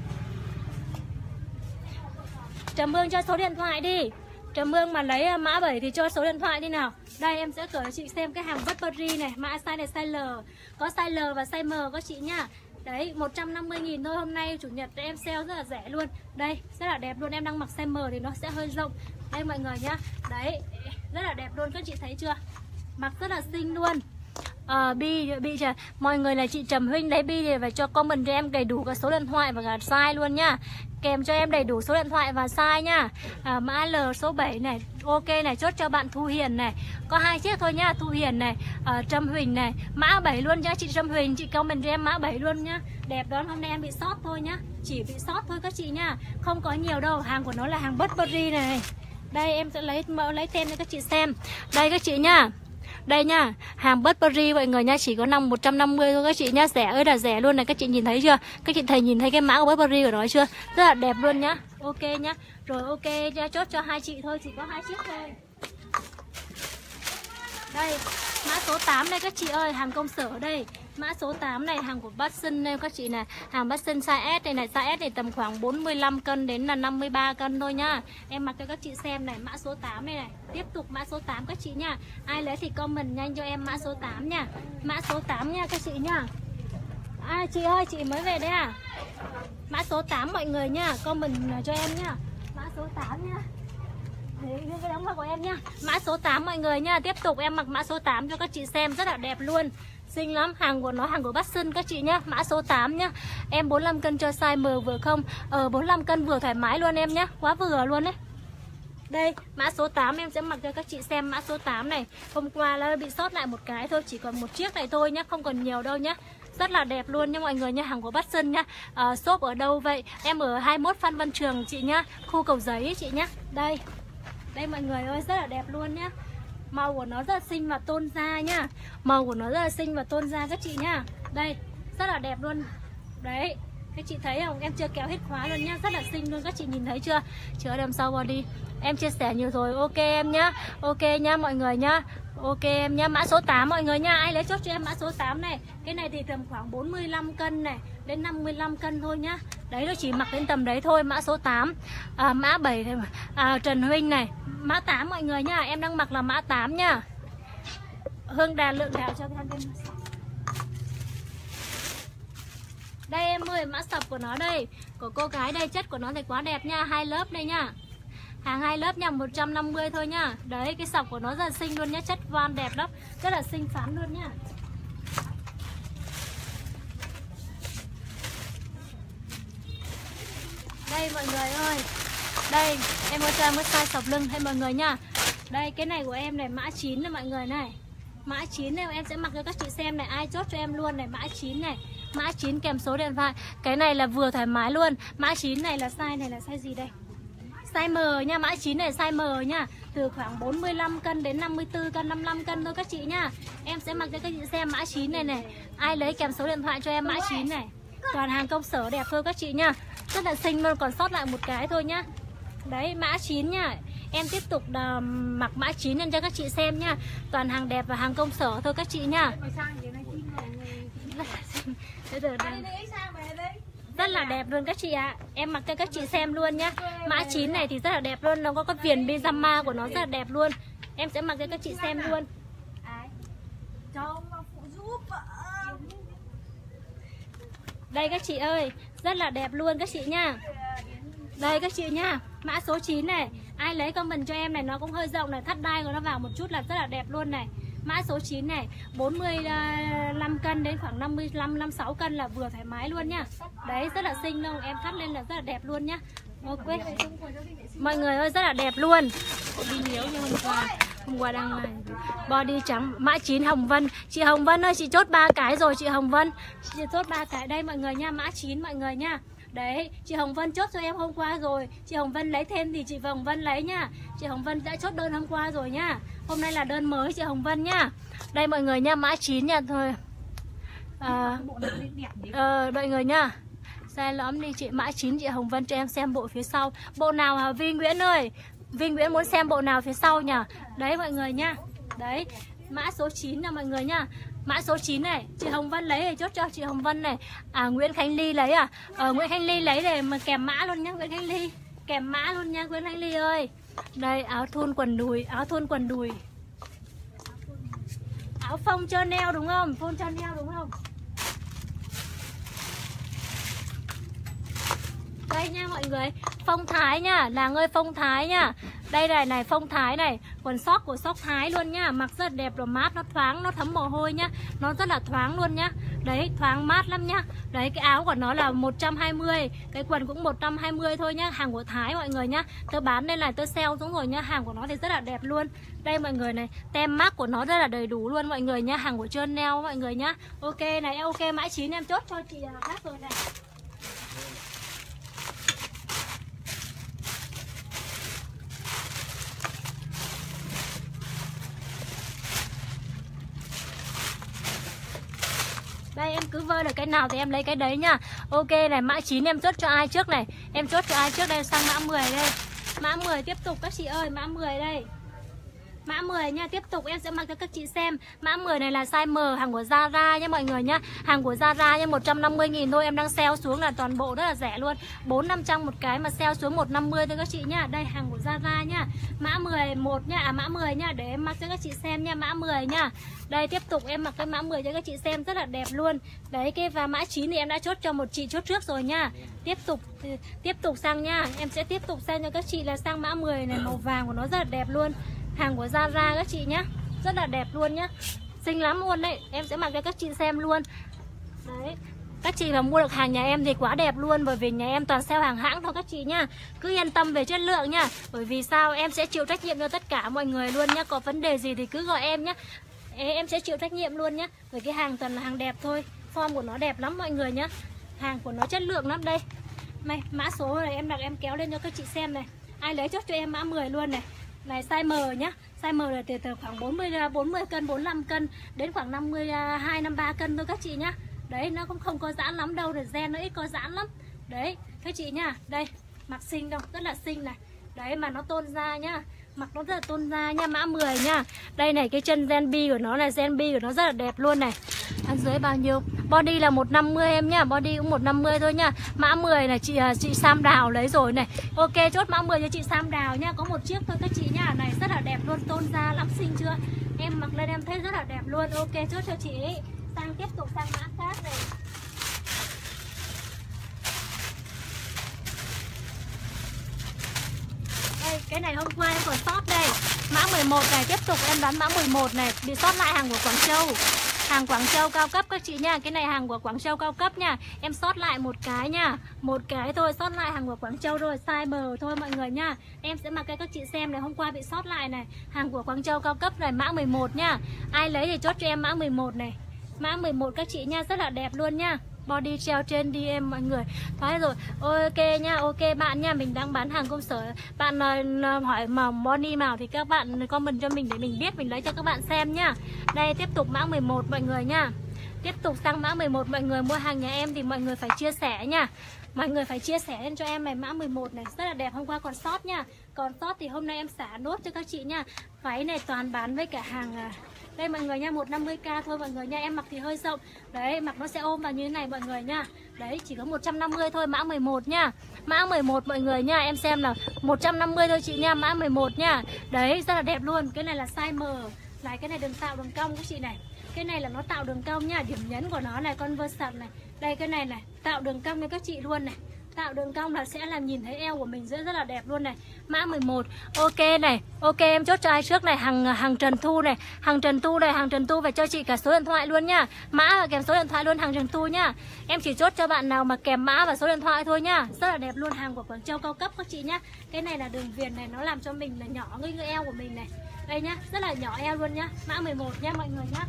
Speaker 1: Trầm Hương cho số điện thoại đi. Trầm Hương mà lấy mã 7 thì cho số điện thoại đi nào. Đây em sẽ cởi cho chị xem cái hàng Burberry này. Mã size này size L. Có size L và size M các chị nhá. Đấy 150.000 thôi. Hôm nay chủ nhật em sale rất là rẻ luôn. Đây rất là đẹp luôn. Em đang mặc size M thì nó sẽ hơi rộng. Đây mọi người nhá. Đấy rất là đẹp luôn các chị thấy chưa. Mặc rất là xinh luôn. Bi mọi người là chị Trầm Huynh lấy bi thì phải cho comment cho em đầy đủ cả số điện thoại và cả size luôn nhá. Kèm cho em đầy đủ số điện thoại và size nhá. Mã L số 7 này. Ok này, chốt cho bạn Thu Hiền này. Có 2 chiếc thôi nhá, Thu Hiền này, Trâm Huỳnh này. Mã 7 luôn nhá, chị Trâm Huỳnh, chị comment cho em mã 7 luôn nhá. Đẹp đó, hôm nay em bị sót thôi nhá. Chỉ bị sót thôi các chị nhá. Không có nhiều đâu, hàng của nó là hàng Burberry này. Đây em sẽ lấy tem cho các chị xem. Đây các chị nhá. Đây nha, hàng Burberry mọi người nha, chỉ có 150 thôi các chị nhá, rẻ ơi là rẻ luôn này, các chị nhìn thấy chưa? Các chị nhìn thấy cái mã của Burberry của nó chưa? Rất là đẹp luôn nhá. Ok nhá. Rồi ok, chốt cho 2 chị thôi, chỉ có 2 chiếc thôi. Đây, mã số 8 đây các chị ơi, hàng công sở đây. Mã số 8 này, hàng của Batson đây các chị này. Hàng Batson size S này, size S này tầm khoảng 45 cân đến là 53 cân thôi nhá. Em mặc cho các chị xem này, mã số 8 này này. Tiếp tục mã số 8 các chị nha. Ai lấy thì comment nhanh cho em mã số 8 nha. Mã số 8 nha các chị nha. Chị ơi, chị mới về đấy à? Mã số 8 mọi người nha, comment cho em nha. Mã số 8 nha. Đấy, cái đóng mặc của em nha. Mã số 8 mọi người nha. Tiếp tục em mặc mã số 8 cho các chị xem, rất là đẹp luôn. Xinh lắm, hàng của nó hàng của Batson các chị nhá. Mã số 8 nhá. Em 45 cân cho size M vừa không? 45 cân vừa thoải mái luôn em nhá. Quá vừa luôn đấy. Đây, mã số 8 em sẽ mặc cho các chị xem mã số 8 này. Hôm qua là bị sót lại một cái thôi, chỉ còn một chiếc này thôi nhá, không còn nhiều đâu nhá. Rất là đẹp luôn nha mọi người nha, hàng của Batson nhá. Shop ở đâu vậy? Em ở 21 Phan Văn Trường chị nhá, khu Cầu Giấy ấy, chị nhá. Đây. Đây mọi người ơi, rất là đẹp luôn nhá. Màu của nó rất là xinh và tôn da nhá. Màu của nó rất là xinh và tôn da các chị nhá. Đây, rất là đẹp luôn. Đấy, các chị thấy không? Em chưa kéo hết khóa luôn nhá, rất là xinh luôn, các chị nhìn thấy chưa? Chứa đầm sau body. Em chia sẻ nhiều rồi, ok em nhá. Ok nhá mọi người nhá. Ok em nhá, mã số 8 mọi người nha. Ai lấy chốt cho em mã số 8 này. Cái này thì tầm khoảng 45 cân này đến 55 cân thôi nhá. Đấy nó chỉ mặc đến tầm đấy thôi, mã số 8. Mã 7 này, Trần Huynh này. Mã 8 mọi người nha, em đang mặc là mã 8 nha. Hương Đà Lượng Đào cho em. Đây em ơi, mã sọc của nó đây. Của cô gái đây, chất của nó thì quá đẹp nha, 2 lớp đây nha. Hàng 2 lớp nha, 150 thôi nhá. Đấy, cái sọc của nó rất là xinh luôn nhá, chất voan đẹp lắm, rất là xinh xắn luôn nhá. Đây mọi người ơi. Đây, em ơi cho em cái size sọc lưngให้mọi người nha. Đây, cái này của em này, mã 9 này mọi người này. Mã 9 này em sẽ mặc cho các chị xem này, ai chốt cho em luôn này, mã 9 này. Mã 9 kèm số điện thoại. Cái này là vừa thoải mái luôn. Mã 9 này là size gì đây? Size M nha, mã 9 này size M nha. Từ khoảng 45 cân đến 54 cân, 55 cân thôi các chị nha. Em sẽ mặc cho các chị xem mã 9 này này. Ai lấy kèm số điện thoại cho em mã 9 này. Toàn hàng công sở đẹp thôi các chị nha. Rất là xinh luôn, còn sót lại một cái thôi nhá. Đấy, mã 9 nha. Em tiếp tục mặc mã 9 lên cho các chị xem nha. Toàn hàng đẹp và hàng công sở thôi các chị nha. Rất là đẹp luôn các chị ạ. Em mặc cho các chị xem luôn nhá. Mã 9 này thì rất là đẹp luôn. Nó có cái viền pyjama của nó rất là đẹp luôn. Em sẽ mặc cho các chị xem luôn. Đây các chị ơi, rất là đẹp luôn các chị nha. Đây các chị nha, mã số 9 này. Ai lấy comment cho em này, nó cũng hơi rộng này, thắt đai của nó vào một chút là rất là đẹp luôn này. Mã số 9 này, 45 cân đến khoảng 55, 56 cân là vừa thoải mái luôn nha. Đấy, rất là xinh luôn, em thắt lên là rất là đẹp luôn nhá. Ok. Mọi người ơi, rất là đẹp luôn. Đi nhiều như hôm qua đăng này. Body trắng, mã 9 Hồng Vân. Chị Hồng Vân ơi, chị chốt 3 cái rồi chị Hồng Vân. Chị chốt 3 cái đây mọi người nha, mã 9 mọi người nha. Đấy, chị Hồng Vân chốt cho em hôm qua rồi. Chị Hồng Vân lấy thêm thì chị Hồng Vân lấy nhá. Chị Hồng Vân đã chốt đơn hôm qua rồi nhá. Hôm nay là đơn mới chị Hồng Vân nhá. Đây mọi người nha, mã 9 nha thôi. Đợi người nha. Sai lõm đi chị, mã 9 chị Hồng Vân cho em xem bộ phía sau. Bộ nào hả Vi Nguyễn ơi? Vi Nguyễn muốn xem bộ nào phía sau nhỉ? Đấy mọi người nha. Đấy, mã số 9 nha mọi người nha. Mã số 9 này, chị Hồng Vân lấy thì chốt cho chị Hồng Vân này. Nguyễn Khánh Ly lấy à? Nguyễn Khánh Ly lấy để mà kèm mã luôn nhá, Nguyễn Khánh Ly. Kèm mã luôn nha Nguyễn Khánh Ly ơi. Đây, áo thun quần đùi, áo thun quần đùi. Áo phông trơn eo đúng không? Phông trơn eo đúng không? Đây nha mọi người, phông Thái nha, làng ơi phông Thái nha. Đây này này, phông Thái này, quần sóc của sóc Thái luôn nhá. Mặc rất là đẹp, rồi mát, nó thoáng, nó thấm mồ hôi nhá. Nó rất là thoáng luôn nhá. Đấy, thoáng mát lắm nhá. Đấy, cái áo của nó là 120, cái quần cũng 120 thôi nhá. Hàng của Thái mọi người nhá. Tớ bán đây là tớ sale xuống rồi nhá. Hàng của nó thì rất là đẹp luôn. Đây mọi người này, tem mác của nó rất là đầy đủ luôn mọi người nhá. Hàng của Chanel mọi người nhá. Ok này, ok mã 9 em chốt cho chị hát rồi này. Đây em cứ vơ được cái nào thì em lấy cái đấy nha. Ok này, mã 9 em chốt cho ai trước này? Em chốt cho ai trước đây, sang mã 10 đây. Mã 10 tiếp tục các chị ơi, mã 10 đây. Mã 10 nha, tiếp tục em sẽ mặc cho các chị xem. Mã 10 này là size M, hàng của Zara nha mọi người nhá. Hàng của Zara nha, 150.000 thôi. Em đang sale xuống là toàn bộ rất là rẻ luôn, 400-500 một cái mà sale xuống 150 thôi các chị nhá. Đây hàng của Zara nha. Mã 11 nha, mã 10 nha, để em mặc cho các chị xem nha, mã 10 nha. Đây tiếp tục em mặc cái mã 10 cho các chị xem, rất là đẹp luôn. Đấy, cái và mã 9 thì em đã chốt cho một chị chốt trước rồi nha. Tiếp tục sang nha. Em sẽ tiếp tục sang cho các chị là sang mã 10 này, màu vàng của nó rất là đẹp luôn. Hàng của Zara các chị nhá, rất là đẹp luôn nhá, xinh lắm luôn đấy. Em sẽ mặc cho các chị xem luôn. Đấy, các chị mà mua được hàng nhà em thì quá đẹp luôn. Bởi vì nhà em toàn sale hàng hãng thôi các chị nhá. Cứ yên tâm về chất lượng nhá. Bởi vì sao, em sẽ chịu trách nhiệm cho tất cả mọi người luôn nhá. Có vấn đề gì thì cứ gọi em nhá, em sẽ chịu trách nhiệm luôn nhá. Bởi cái hàng toàn là hàng đẹp thôi, form của nó đẹp lắm mọi người nhá. Hàng của nó chất lượng lắm đây. Mã số này em đặt em kéo lên cho các chị xem này. Ai lấy chốt cho em mã 10 luôn này. Này size M nhá. Size M là từ khoảng 40 cân, 45 cân đến khoảng 52, 53 cân thôi các chị nhá. Đấy, nó cũng không có giãn lắm đâu, rồi gen nó ít có giãn lắm. Đấy, các chị nhá. Đây, mặc xinh đâu, rất là xinh này. Đấy mà nó tôn da nhá. Mặc nó rất là tôn da nha, mã 10 nha. Đây này, cái chân gen bi của nó này, gen bi của nó rất là đẹp luôn này. Ăn dưới bao nhiêu? Body là 150 em nhá, body cũng 150 thôi nha. Mã 10 là chị Sam Đào lấy rồi này. Ok, chốt mã 10 cho chị Sam Đào nha, có một chiếc thôi các chị nhá. Này rất là đẹp luôn, tôn da lắm, xinh chưa? Em mặc lên em thấy rất là đẹp luôn. Ok, chốt cho chị ấy. Sang tiếp tục sang mã khác này. Đây, cái này hôm qua em còn sót đây. Mã 11 này, tiếp tục em bán mã 11 này. Bị sót lại hàng của Quảng Châu. Hàng Quảng Châu cao cấp các chị nha. Cái này hàng của Quảng Châu cao cấp nha. Em sót lại một cái nha. Một cái thôi, sót lại hàng của Quảng Châu rồi. Size M thôi mọi người nha. Em sẽ mặc cho các chị xem này. Hôm qua bị sót lại này. Hàng của Quảng Châu cao cấp này, mã 11 nha. Ai lấy thì chốt cho em mã 11 này. Mã 11 các chị nha, rất là đẹp luôn nha. Body treo trên DM mọi người. Thôi rồi, ok nha, ok bạn nha. Mình đang bán hàng công sở. Bạn hỏi mà body nào thì các bạn comment cho mình để mình biết, mình lấy cho các bạn xem nhá. Đây tiếp tục mã 11 mọi người nha. Tiếp tục sang mã 11 mọi người. Mua hàng nhà em thì mọi người phải chia sẻ nha. Mọi người phải chia sẻ lên cho em này, mã 11 này, rất là đẹp. Hôm qua còn sót nha. Còn sót thì hôm nay em xả nốt cho các chị nha. Váy này toàn bán với cả hàng đây mọi người nha, 150k thôi mọi người nha. Em mặc thì hơi rộng. Đấy, mặc nó sẽ ôm vào như thế này mọi người nha. Đấy, chỉ có 150 thôi, mã 11 nha. Mã 11 mọi người nha, em xem là 150 thôi chị nha, mã 11 nha. Đấy, rất là đẹp luôn. Cái này là size M. Này, cái này đừng tạo đường cong các chị này. Cái này là nó tạo đường cong nha. Điểm nhấn của nó này, Converse này. Đây cái này này, tạo đường cong cho các chị luôn này. Tạo đường cong là sẽ làm nhìn thấy eo của mình rất là đẹp luôn này. Mã 11. Ok này. Ok em chốt cho ai trước này, hàng Trần Thu này. Hàng Trần Thu này, hàng Trần Thu phải cho chị cả số điện thoại luôn nhá. Mã và kèm số điện thoại luôn, hàng Trần Thu nhá. Em chỉ chốt cho bạn nào mà kèm mã và số điện thoại thôi nhá. Rất là đẹp luôn, hàng của Quảng Châu cao cấp các chị nhá. Cái này là đường viền này, nó làm cho mình là nhỏ cái eo của mình này. Đây nhá, rất là nhỏ eo luôn nhá. Mã 11 nhá mọi người nhá.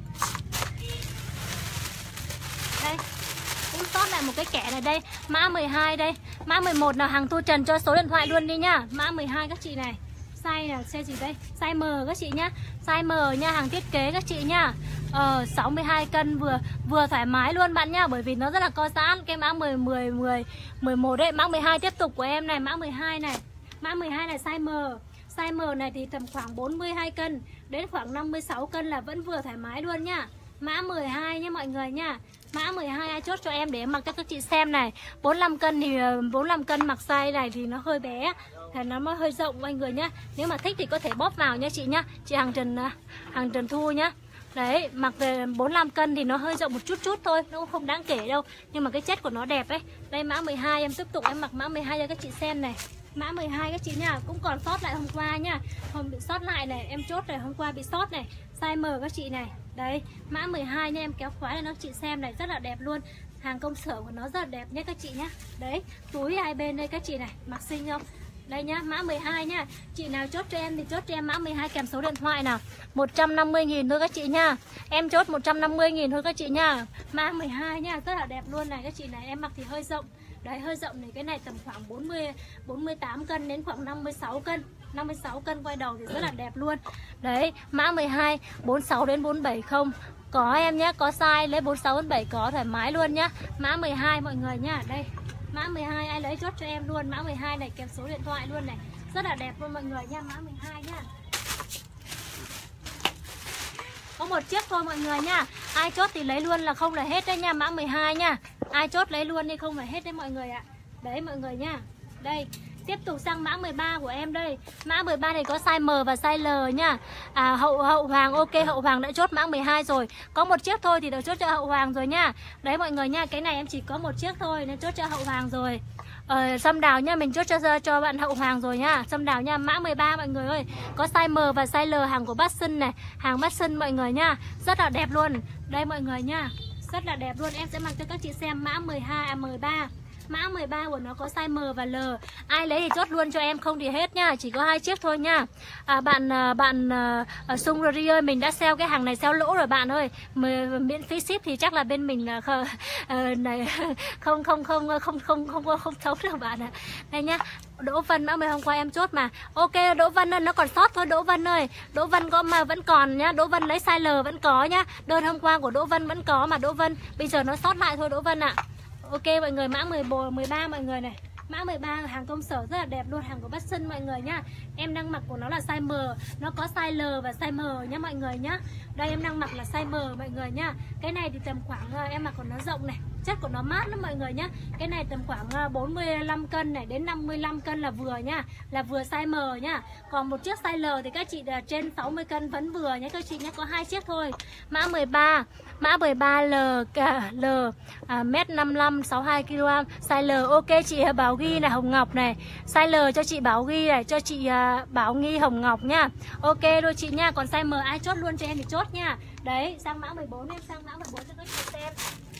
Speaker 1: Đây, cũng sót lại một cái kẻ này đây. Mã 12 đây. Mã 11 nào hàng Thu Trần cho số điện thoại luôn đi nhá. Mã 12 các chị này. Size là size gì đây? Size M các chị nhá. Size M nha, hàng thiết kế các chị nhá. 62 cân vừa thoải mái luôn bạn nhá, bởi vì nó rất là co giãn. Cái mã 11 đấy, mã 12 tiếp tục của em này, mã 12 này. Mã 12 này size M. Size M này thì tầm khoảng 42 cân đến khoảng 56 cân là vẫn vừa thoải mái luôn nhá. Mã 12 nha mọi người nha. Mã 12 ai chốt cho em để em mặc cho các chị xem này. 45 cân thì 45 cân mặc size này thì nó hơi bé, thì nó mới hơi rộng mọi người nhá. Nếu mà thích thì có thể bóp vào nha chị nhá. Chị hàng Trần Thu nhá. Đấy, mặc về 45 cân thì nó hơi rộng một chút thôi, nó cũng không đáng kể đâu. Nhưng mà cái chất của nó đẹp ấy. Đây mã 12 em tiếp tục em mặc mã 12 cho các chị xem này. Mã 12 các chị nha, cũng còn sót lại hôm qua nhá. Hôm bị sót lại này, em chốt này, hôm qua bị sót này. Size M các chị này. Đấy, mã 12 nha, em kéo khóa này nó chị xem này, rất là đẹp luôn. Hàng công sở của nó rất là đẹp nhé các chị nhá. Đấy, túi hai bên đây các chị này, mặc xinh không? Đây nhá, mã 12 nhá. Chị nào chốt cho em thì chốt cho em mã 12 kèm số điện thoại nào. 150.000 thôi các chị nha. Em chốt 150.000 thôi các chị nha. Mã 12 nha, rất là đẹp luôn này các chị này, em mặc thì hơi rộng. Đấy, hơi rộng này, cái này tầm khoảng 48 cân đến khoảng 56 cân. 56 cân quay đầu thì rất là đẹp luôn. Đấy, mã 12 46 đến 47 không? Có em nhé, có size lấy 46 đến 47 có thoải mái luôn nhá. Mã 12 mọi người nhá. Đây, mã 12 ai lấy chốt cho em luôn. Mã 12 này kèm số điện thoại luôn này. Rất là đẹp luôn mọi người nha, mã 12 nhá. Có một chiếc thôi mọi người nha. Ai chốt thì lấy luôn là không là hết đấy nha, mã 12 nha. Ai chốt lấy luôn đi không là hết đấy mọi người ạ. Đấy mọi người nha. Đây, tiếp tục sang mã 13 của em đây. Mã 13 này có size M và size L nha. Hậu Hoàng, ok, Hậu Hoàng đã chốt mã 12 rồi. Có một chiếc thôi thì đã chốt cho Hậu Hoàng rồi nha. Đấy mọi người nha, cái này em chỉ có một chiếc thôi nên chốt cho Hậu Hoàng rồi. Sâm Đào nha, mình chốt cho bạn Hậu Hoàng rồi nha. Sâm Đào nha, mã 13 mọi người ơi. Có size M và size L, hàng của Bát Sân này. Hàng Bát Sân mọi người nha. Rất là đẹp luôn. Đây mọi người nha, rất là đẹp luôn. Em sẽ mặc cho các chị xem mã 13. Mã 13 của nó có size M và L. Ai lấy thì chốt luôn cho em, không thì hết nha. Chỉ có 2 chiếc thôi nha. Bạn Sung Ri ơi, mình đã sale cái hàng này sale lỗ rồi bạn ơi. Miễn phí ship thì chắc là bên mình là này không xấu đâu bạn ạ. Đây nhá. Đỗ Vân mã 10 hôm qua em chốt mà. Ok Đỗ Vân ơi, nó còn sót thôi Đỗ Vân ơi. Đỗ Vân có mà vẫn còn nhá. Đỗ Vân lấy size L vẫn có nhá. Đơn hôm qua của Đỗ Vân vẫn có mà Đỗ Vân. Bây giờ nó sót lại thôi Đỗ Vân ạ. Ok mọi người, mã 13 mọi người này. Mã 13 hàng công sở rất là đẹp luôn, hàng của Bát Sân mọi người nhá. Em đang mặc của nó là size M, nó có size L và size M nhá mọi người nhá. Đây em đang mặc là size M mọi người nhá. Cái này thì tầm khoảng em mặc của nó rộng này, chất của nó mát lắm mọi người nhá. Cái này tầm khoảng 45 cân này đến 55 cân là vừa nhá, là vừa size M nhá. Còn một chiếc size L thì các chị trên 60 cân vẫn vừa nhá các chị nhé, có 2 chiếc thôi. Mã 13, mã 13 L mét 55 62 kg, size L. Ok chị Bảo Ghi này, Hồng Ngọc này. Size L cho chị Bảo Ghi này, cho chị Bảo Nghi Hồng Ngọc nhá. Ok rồi chị nha, còn size M ai chốt luôn cho em thì chốt nha. Đấy, sang mã 14 em, sang mã 14 cho các chị xem.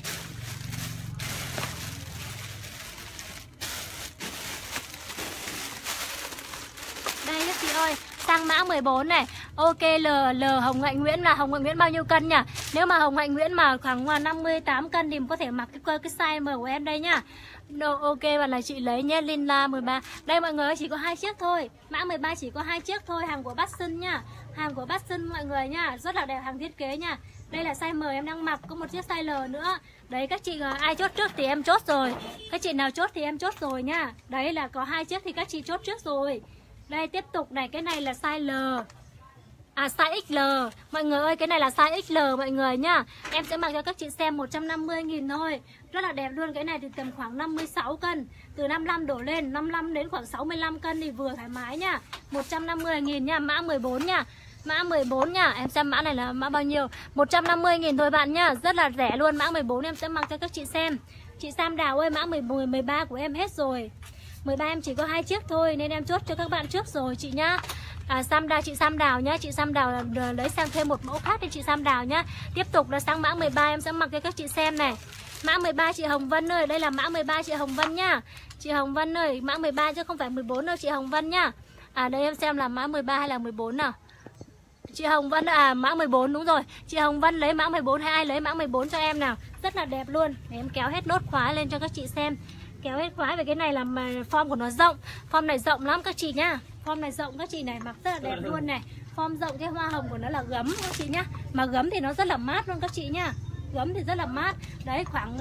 Speaker 1: Đây các chị ơi, sang mã 14 này. Ok L Hồng Hạnh Nguyễn là Hồng Hạnh Nguyễn bao nhiêu cân nhỉ? Nếu mà Hồng Hạnh Nguyễn mà khoảng 58 cân thì có thể mặc cái size M của em đây nhá. Ok bạn là chị lấy nhé, Linda 13. Đây mọi người ơi, chỉ có 2 chiếc thôi. Mã 13 chỉ có 2 chiếc thôi, hàng của Bát Sân nhá. Hàng của Bát Sân mọi người nhá, rất là đẹp, hàng thiết kế nha. Đây là size M em đang mặc, có một chiếc size L nữa. Đấy các chị ai chốt trước thì em chốt rồi. Các chị nào chốt thì em chốt rồi nhá. Đấy là có 2 chiếc thì các chị chốt trước rồi. Đây tiếp tục này, cái này là size L. Size XL. Mọi người ơi, cái này là size XL mọi người nhá. Em sẽ mặc cho các chị xem 150.000 thôi. Rất là đẹp luôn, cái này thì tầm khoảng 56 cân. Từ 55 đổ lên, 55 đến khoảng 65 cân thì vừa thoải mái nhá. 150.000 nha, mã 14 nha. Mã 14 nhá. Em xem mã này là mã bao nhiêu? 150.000 thôi bạn nhá. Rất là rẻ luôn. Mã 14 em sẽ mặc cho các chị xem. Chị Sam Đào ơi, mã 13 của em hết rồi. 13 em chỉ có 2 chiếc thôi nên em chốt cho các bạn trước rồi chị nhá. Chị Sam Đào nhá. Chị Sam Đào lấy sang thêm một mẫu khác thì chị Sam Đào nhá. Tiếp tục là sang mã 13 em sẽ mặc cho các chị xem này. Mã 13 chị Hồng Vân ơi, đây là mã 13 chị Hồng Vân nhá. Chị Hồng Vân ơi, mã 13 chứ không phải 14 đâu chị Hồng Vân nhá. Đây em xem là mã 13 hay là 14 nào. Chị Hồng Vân mã 14 đúng rồi. Chị Hồng Vân lấy mã 14 hay ai lấy mã 14 cho em nào. Rất là đẹp luôn. Để em kéo hết nốt khóa lên cho các chị xem. Kéo hết khóa về cái này là form của nó rộng. Form này rộng lắm các chị nhá. Form này rộng các chị này, mặc rất là đẹp luôn này. Form rộng, cái hoa hồng của nó là gấm các chị nhá. Mà gấm thì nó rất là mát luôn các chị nhá. Gấm thì rất là mát. Đấy khoảng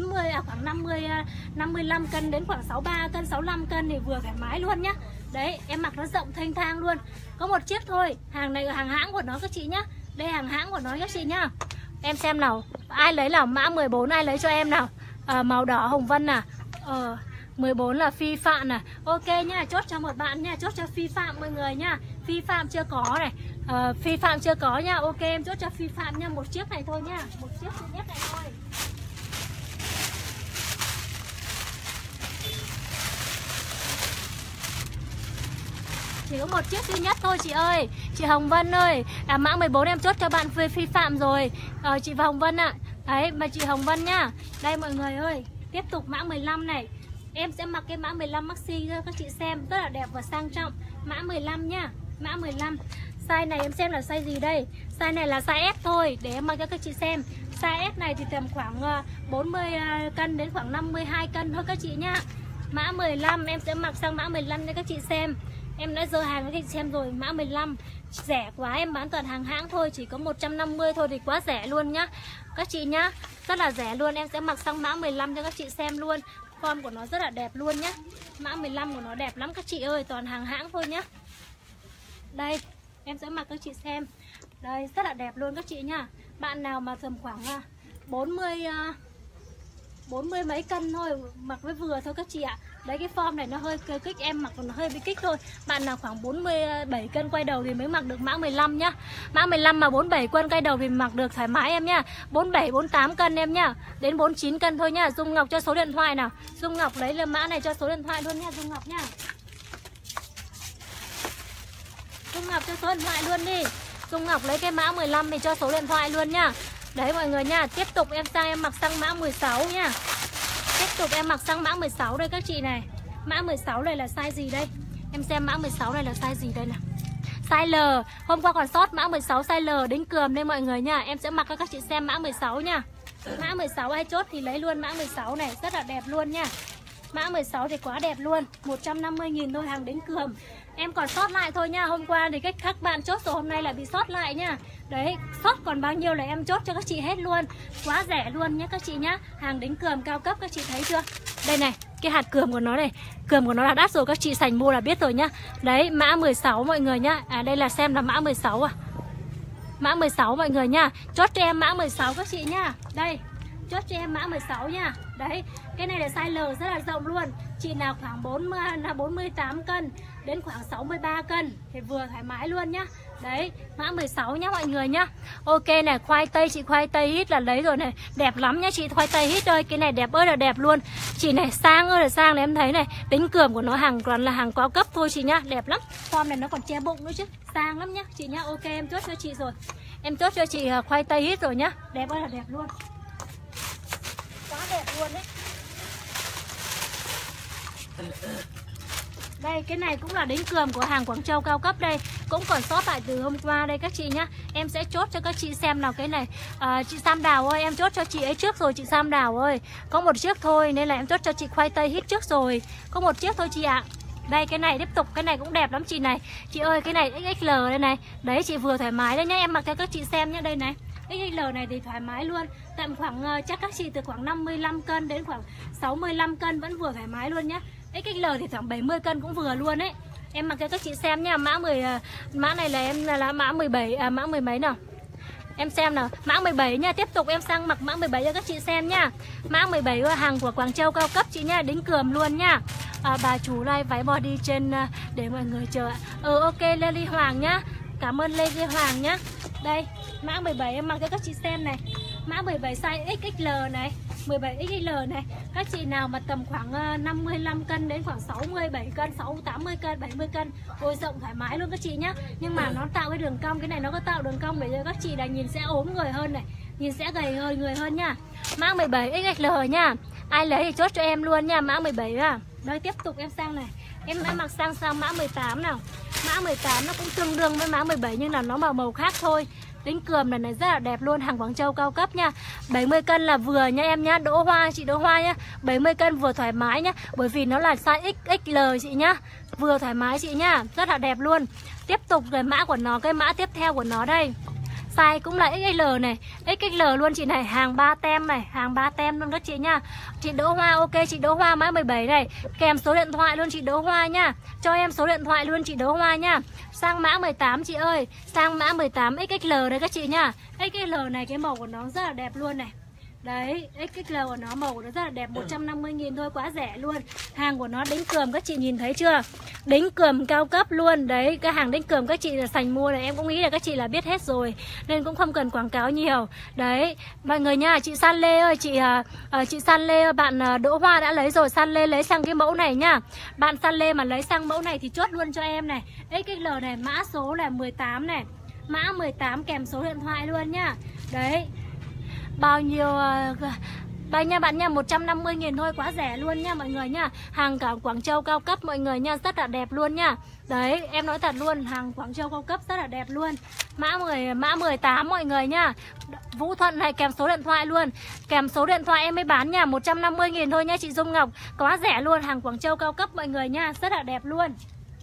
Speaker 1: 55 cân đến khoảng 63 cân, 65 cân thì vừa thoải mái luôn nhá. Đấy, em mặc nó rộng thênh thang luôn. Có một chiếc thôi. Hàng này là hàng hãng của nó các chị nhá. Đây hàng hãng của nó các chị nhá. Em xem nào, ai lấy nào mã 14 ai lấy cho em nào. Màu đỏ Hồng Vân à. 14 là Phi Phạm à. Ok nha, chốt cho một bạn nha, chốt cho Phi Phạm mọi người nha. Phi Phạm chưa có này. Phi Phạm chưa có nha. Ok em chốt cho Phi Phạm nha, một chiếc này thôi nha. Một chiếc duy nhất này thôi. Chỉ có một chiếc duy nhất thôi chị ơi. Chị Hồng Vân ơi, mã 14 em chốt cho bạn Phi Phạm rồi. Chị Hồng Vân ạ. Đấy mà chị Hồng Vân nhá. Đây mọi người ơi, tiếp tục mã 15 này. Em sẽ mặc cái mã 15 maxi cho các chị xem, rất là đẹp và sang trọng. Mã 15 nhá. Mã 15. Size này em xem là size gì đây? Size này là size S thôi, để em mặc cho các chị xem. Size S này thì tầm khoảng 40 cân đến khoảng 52 cân thôi các chị nhá. Mã 15 em sẽ mặc sang mã 15 cho các chị xem. Em đã dơ hàng cho các chị xem rồi. Mã 15 rẻ quá, em bán toàn hàng hãng thôi, chỉ có 150 thôi thì quá rẻ luôn nhá các chị nhá. Rất là rẻ luôn. Em sẽ mặc sang mã 15 cho các chị xem luôn. Form của nó rất là đẹp luôn nhá. Mã 15 của nó đẹp lắm các chị ơi, toàn hàng hãng thôi nhá. Đây, em sẽ mặc các chị xem. Đây, rất là đẹp luôn các chị nhá. Bạn nào mà tầm khoảng 40 mấy cân thôi, mặc với vừa thôi các chị ạ. Đấy cái form này nó hơi kích, em mặc nó hơi bị kích thôi. Bạn nào khoảng 47 cân quay đầu thì mới mặc được mã 15 nhá. Mã 15 mà 47 cân quay đầu thì mặc được thoải mái em nhá. 47, 48 cân em nhá. Đến 49 cân thôi nhá. Dung Ngọc cho số điện thoại nào. Dung Ngọc lấy lên mã này cho số điện thoại luôn nha Dung Ngọc nhá. Dung Ngọc cho số điện thoại luôn đi. Dung Ngọc lấy cái mã 15 thì cho số điện thoại luôn nhá. Đấy mọi người nha. Tiếp tục em mặc sang mã 16 nha. Tiếp tục em mặc sang mã 16 đây các chị này. Mã 16 này là size gì đây? Em xem mã 16 này là size gì đây nào. Size L. Hôm qua còn sót mã 16 size L đến cườm đây mọi người nha. Em sẽ mặc cho các chị xem mã 16 nha. Mã 16 ai chốt thì lấy luôn mã 16 này. Rất là đẹp luôn nha. Mã 16 thì quá đẹp luôn. 150.000 thôi, hàng đến cườm. Em còn sót lại thôi nha. Hôm qua thì các bạn chốt rồi, hôm nay là bị sót lại nha. Đấy, sót còn bao nhiêu là em chốt cho các chị hết luôn. Quá rẻ luôn nhé các chị nhá. Hàng đính cườm cao cấp các chị thấy chưa? Đây này, cái hạt cườm của nó này. Cườm của nó là đắt rồi, các chị sành mua là biết rồi nhá. Đấy, mã 16 mọi người nhá. Đây là xem là mã 16 à. Mã 16 mọi người nhá. Chốt cho em mã 16 các chị nhá. Đây, chốt cho em mã 16 nha. Đấy, cái này là size L rất là rộng luôn. Chị nào khoảng 48 cân đến khoảng 63 cân thì vừa thoải mái luôn nhá. Đấy, mã 16 nhá mọi người nhá. Ok này, khoai tây, chị khoai tây hít là lấy rồi này. Đẹp lắm nhá chị khoai tây hít ơi. Cái này đẹp ơi là đẹp luôn. Chị này sang ơi là sang này, em thấy này. Tính cườm của nó hàng còn là hàng cao cấp thôi chị nhá. Đẹp lắm. Form này nó còn che bụng nữa chứ. Sang lắm nhá chị nhá. Ok em chốt cho chị rồi. Em chốt cho chị khoai tây hít rồi nhá. Đẹp ơi là đẹp luôn. Quá đẹp luôn đấy. Đây, cái này cũng là đính cườm của hàng Quảng Châu cao cấp đây. Cũng còn sót lại từ hôm qua đây các chị nhá. Em sẽ chốt cho các chị xem nào cái này. Chị Sam Đào ơi, em chốt cho chị ấy trước rồi chị Sam Đào ơi. Có một chiếc thôi nên là em chốt cho chị khoai tây hít trước rồi. Có một chiếc thôi chị ạ. Đây cái này tiếp tục, cái này cũng đẹp lắm chị này. Chị ơi cái này XXL đây này. Đấy chị vừa thoải mái đấy nhá, em mặc cho các chị xem nhá. Đây này, XXL này thì thoải mái luôn. Tầm khoảng chắc các chị từ khoảng 55 cân đến khoảng 65 cân vẫn vừa thoải mái luôn nhá. XXL thì khoảng 70 cân cũng vừa luôn ấy. Em mặc cho các chị xem nha. Mã này là em là mã 17 mã 10 mấy nào. Em xem nào, mã 17 nha. Tiếp tục em sang mặc mã 17 cho các chị xem nha. Mã 17 hàng của Quảng Châu cao cấp chị nha, đính cườm luôn nha. Bà chủ like váy body trên để mọi người chờ ạ. Ok Lily Hoàng nhá. Cảm ơn Lê Duy Hoàng nhá. Đây, mã 17 em mặc cho các chị xem này. Mã 17 size XXL này, 17XL này. Các chị nào mà tầm khoảng 55 cân đến khoảng 67 cân, 80 cân, 70 cân, ôi rộng thoải mái luôn các chị nhá. Nhưng mà nó tạo cái đường cong, cái này nó có tạo đường cong để cho các chị là nhìn sẽ ốm người hơn này, nhìn sẽ gầy người hơn nha. Mã 17XL nha. Ai lấy thì chốt cho em luôn nha, mã 17 à. Đây tiếp tục em sang này. Em đã mặc sang mã 18 nào. Mã 18 nó cũng tương đương với mã 17 nhưng là nó màu khác thôi. Tính cườm này rất là đẹp luôn, hàng Quảng Châu cao cấp nha. 70 cân là vừa nha em nhá. Đỗ Hoa, chị Đỗ Hoa nhá. 70 cân vừa thoải mái nhá. Bởi vì nó là size XXL chị nhá. Vừa thoải mái chị nhá. Rất là đẹp luôn. Tiếp tục rồi mã của nó, cái mã tiếp theo của nó đây. Size cũng là XL này, XXL luôn chị này, hàng 3 tem này, hàng 3 tem luôn các chị nha. Chị Đỗ Hoa, ok chị Đỗ Hoa mã 17 này, kèm số điện thoại luôn chị Đỗ Hoa nha. Cho em số điện thoại luôn chị Đỗ Hoa nha. Sang mã 18 chị ơi, sang mã 18 XXL đây các chị nha. XXL này cái màu của nó rất là đẹp luôn này. Đấy, XXL của nó màu của nó rất là đẹp, 150.000 thôi, quá rẻ luôn. Hàng của nó đính cườm các chị nhìn thấy chưa? Đính cườm cao cấp luôn. Đấy, cái hàng đính cườm các chị là sành mua này, em cũng nghĩ là các chị là biết hết rồi nên cũng không cần quảng cáo nhiều. Đấy, mọi người nha, chị San Lê ơi, chị San Lê, bạn Đỗ Hoa đã lấy rồi, San Lê lấy sang cái mẫu này nhá. Bạn San Lê mà lấy sang mẫu này thì chốt luôn cho em này. XXL này, mã số là 18 này. Mã 18 kèm số điện thoại luôn nhá. Đấy. Bao nhiêu nha bạn nha, 150.000 thôi, quá rẻ luôn nha mọi người nha. Hàng cả Quảng Châu cao cấp mọi người nha, rất là đẹp luôn nha. Đấy, em nói thật luôn, hàng Quảng Châu cao cấp rất là đẹp luôn. Mã 18 mọi người nha. Vũ Thuận này kèm số điện thoại luôn. Kèm số điện thoại em mới bán nha, 150.000 thôi nha chị Dung Ngọc. Quá rẻ luôn, hàng Quảng Châu cao cấp mọi người nha, rất là đẹp luôn.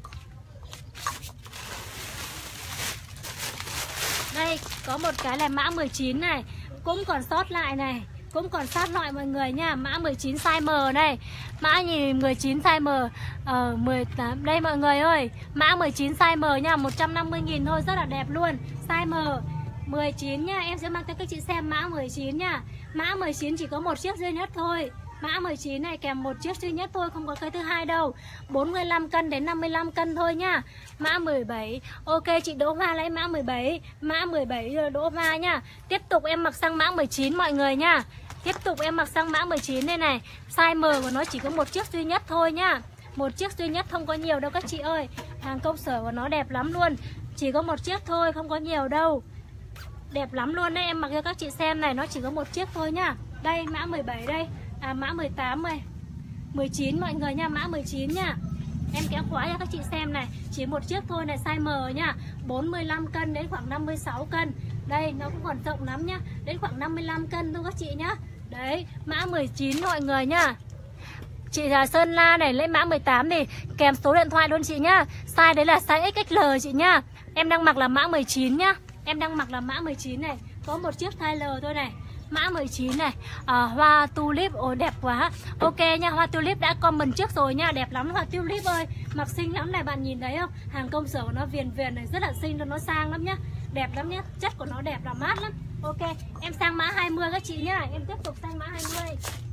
Speaker 1: Đây, có một cái là mã 19 này, cũng còn sót lại này, cũng còn sót lại mọi người nha. Mã 19 size M này, mã 19 size M 18 đây mọi người ơi. Mã 19 size M nha, 150.000 thôi, rất là đẹp luôn. Size M 19 nha, em sẽ mang cho các chị xem mã 19 nha. Mã 19 chỉ có một chiếc duy nhất thôi. Mã 19 này kèm một chiếc duy nhất thôi, không có cái thứ hai đâu. 45 cân đến 55 cân thôi nha. Mã 17. Ok chị Đỗ Hoa lấy mã 17. Mã 17 Đỗ Hoa nha. Tiếp tục em mặc sang mã 19 mọi người nha. Tiếp tục em mặc sang mã 19 đây này. Size M của nó chỉ có một chiếc duy nhất thôi nha. Một chiếc duy nhất, không có nhiều đâu các chị ơi. Hàng công sở của nó đẹp lắm luôn. Chỉ có một chiếc thôi, không có nhiều đâu. Đẹp lắm luôn đấy, em mặc cho các chị xem này. Nó chỉ có một chiếc thôi nhá. Đây mã 17 đây. Mã 18 này, 19 mọi người nha, mã 19 nha. Em kéo khóa cho các chị xem này, chỉ một chiếc thôi này, size M nha, 45 cân đến khoảng 56 cân. Đây, nó cũng còn rộng lắm nhá, đến khoảng 55 cân thôi các chị nhá. Đấy, mã 19 mọi người nhá. Chị Sơn La này lấy mã 18 thì kèm số điện thoại luôn chị nhá. Size đấy là size XXL chị nhá. Em đang mặc là mã 19 nhá. Em đang mặc là mã 19 này, có một chiếc size L thôi này. Mã 19 này, hoa tulip, ôi đẹp quá. Ok nha, hoa tulip đã comment trước rồi nha, đẹp lắm hoa tulip ơi. Mặc xinh lắm này, bạn nhìn thấy không? Hàng công sở của nó viền này, rất là xinh luôn, nó sang lắm nhá. Đẹp lắm nhá, chất của nó đẹp là mát lắm. Ok, em sang mã 20 các chị nhá. Em tiếp tục sang mã 20.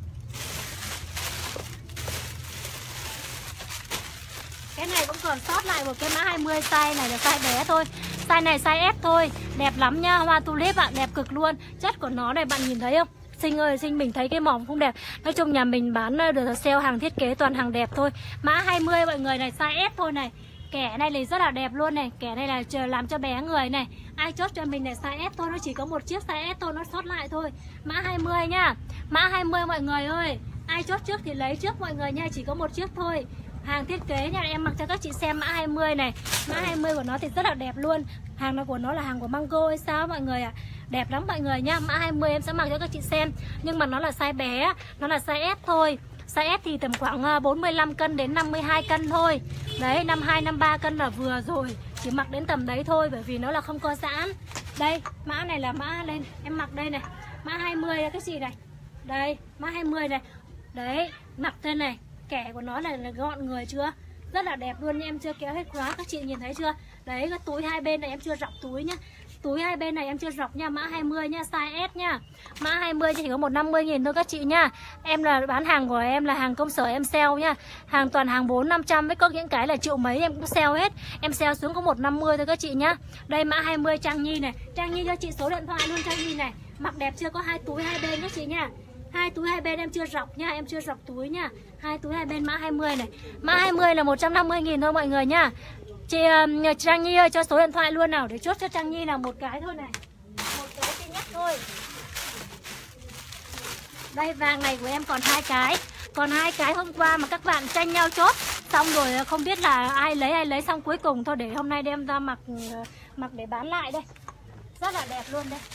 Speaker 1: Cái này cũng còn sót lại một cái mã 20, size này là size bé thôi. Size này size S thôi, đẹp lắm nha, hoa tulip ạ, đẹp cực luôn. Chất của nó này bạn nhìn thấy không? Xinh ơi, xinh, mình thấy cái mỏng không đẹp. Nói chung nhà mình bán được sale hàng thiết kế toàn hàng đẹp thôi. Mã 20 mọi người này, size S thôi này. Kẻ này thì rất là đẹp luôn này, kẻ này là làm cho bé người này. Ai chốt cho mình này size S thôi, nó chỉ có một chiếc size S thôi, nó sót lại thôi. Mã 20 nha. Mã 20 mọi người ơi. Ai chốt trước thì lấy trước mọi người nha, chỉ có một chiếc thôi. Hàng thiết kế nha, em mặc cho các chị xem mã 20 này. Mã 20 của nó thì rất là đẹp luôn. Hàng này của nó là hàng của Mango hay sao mọi người ạ. Đẹp lắm mọi người nha. Mã 20 em sẽ mặc cho các chị xem. Nhưng mà nó là size bé, nó là size S thôi. Size S thì tầm khoảng 45 cân đến 52 cân thôi. Đấy, 52, 53 cân là vừa rồi. Chỉ mặc đến tầm đấy thôi, bởi vì nó là không có giãn. Đây, mã này là mã lên, em mặc đây này. Mã 20 là cái gì này. Đây, mã 20 này. Đấy, mặc tên này. Kẻ của nó là gọn người chưa? Rất là đẹp luôn nha, em chưa kéo hết khóa, các chị nhìn thấy chưa? Đấy, cái túi hai bên này em chưa rọc túi nhá. túi hai bên này em chưa rọc nha. Mã 20 nha, size S nha. Mã 20 chỉ có 150.000 thôi các chị nha. Em là bán hàng của em là hàng công sở em sale nha. Hàng toàn hàng 400-500 với có những cái là triệu mấy em cũng sale hết. Em sale xuống có 150 thôi các chị nhá. Đây mã 20 Trang Nhi này. Trang Nhi cho chị số điện thoại luôn Trang Nhi này. Mặc đẹp chưa, có 2 túi hai bên các chị nha. 2 túi hai bên em chưa rọc nha, em chưa rọc túi nha. 2 túi hai bên mã 20 này. Mã 20 là 150.000 thôi mọi người nha. Chị Trang Nhi ơi cho số điện thoại luôn nào để chốt cho Trang Nhi là một cái thôi này. Một cái duy nhất thôi. Đây vàng này của em còn 2 cái. Còn 2 cái hôm qua mà các bạn tranh nhau chốt. Xong rồi không biết là ai lấy xong cuối cùng thôi để hôm nay đem ra mặc để bán lại đây. Rất là đẹp luôn đây.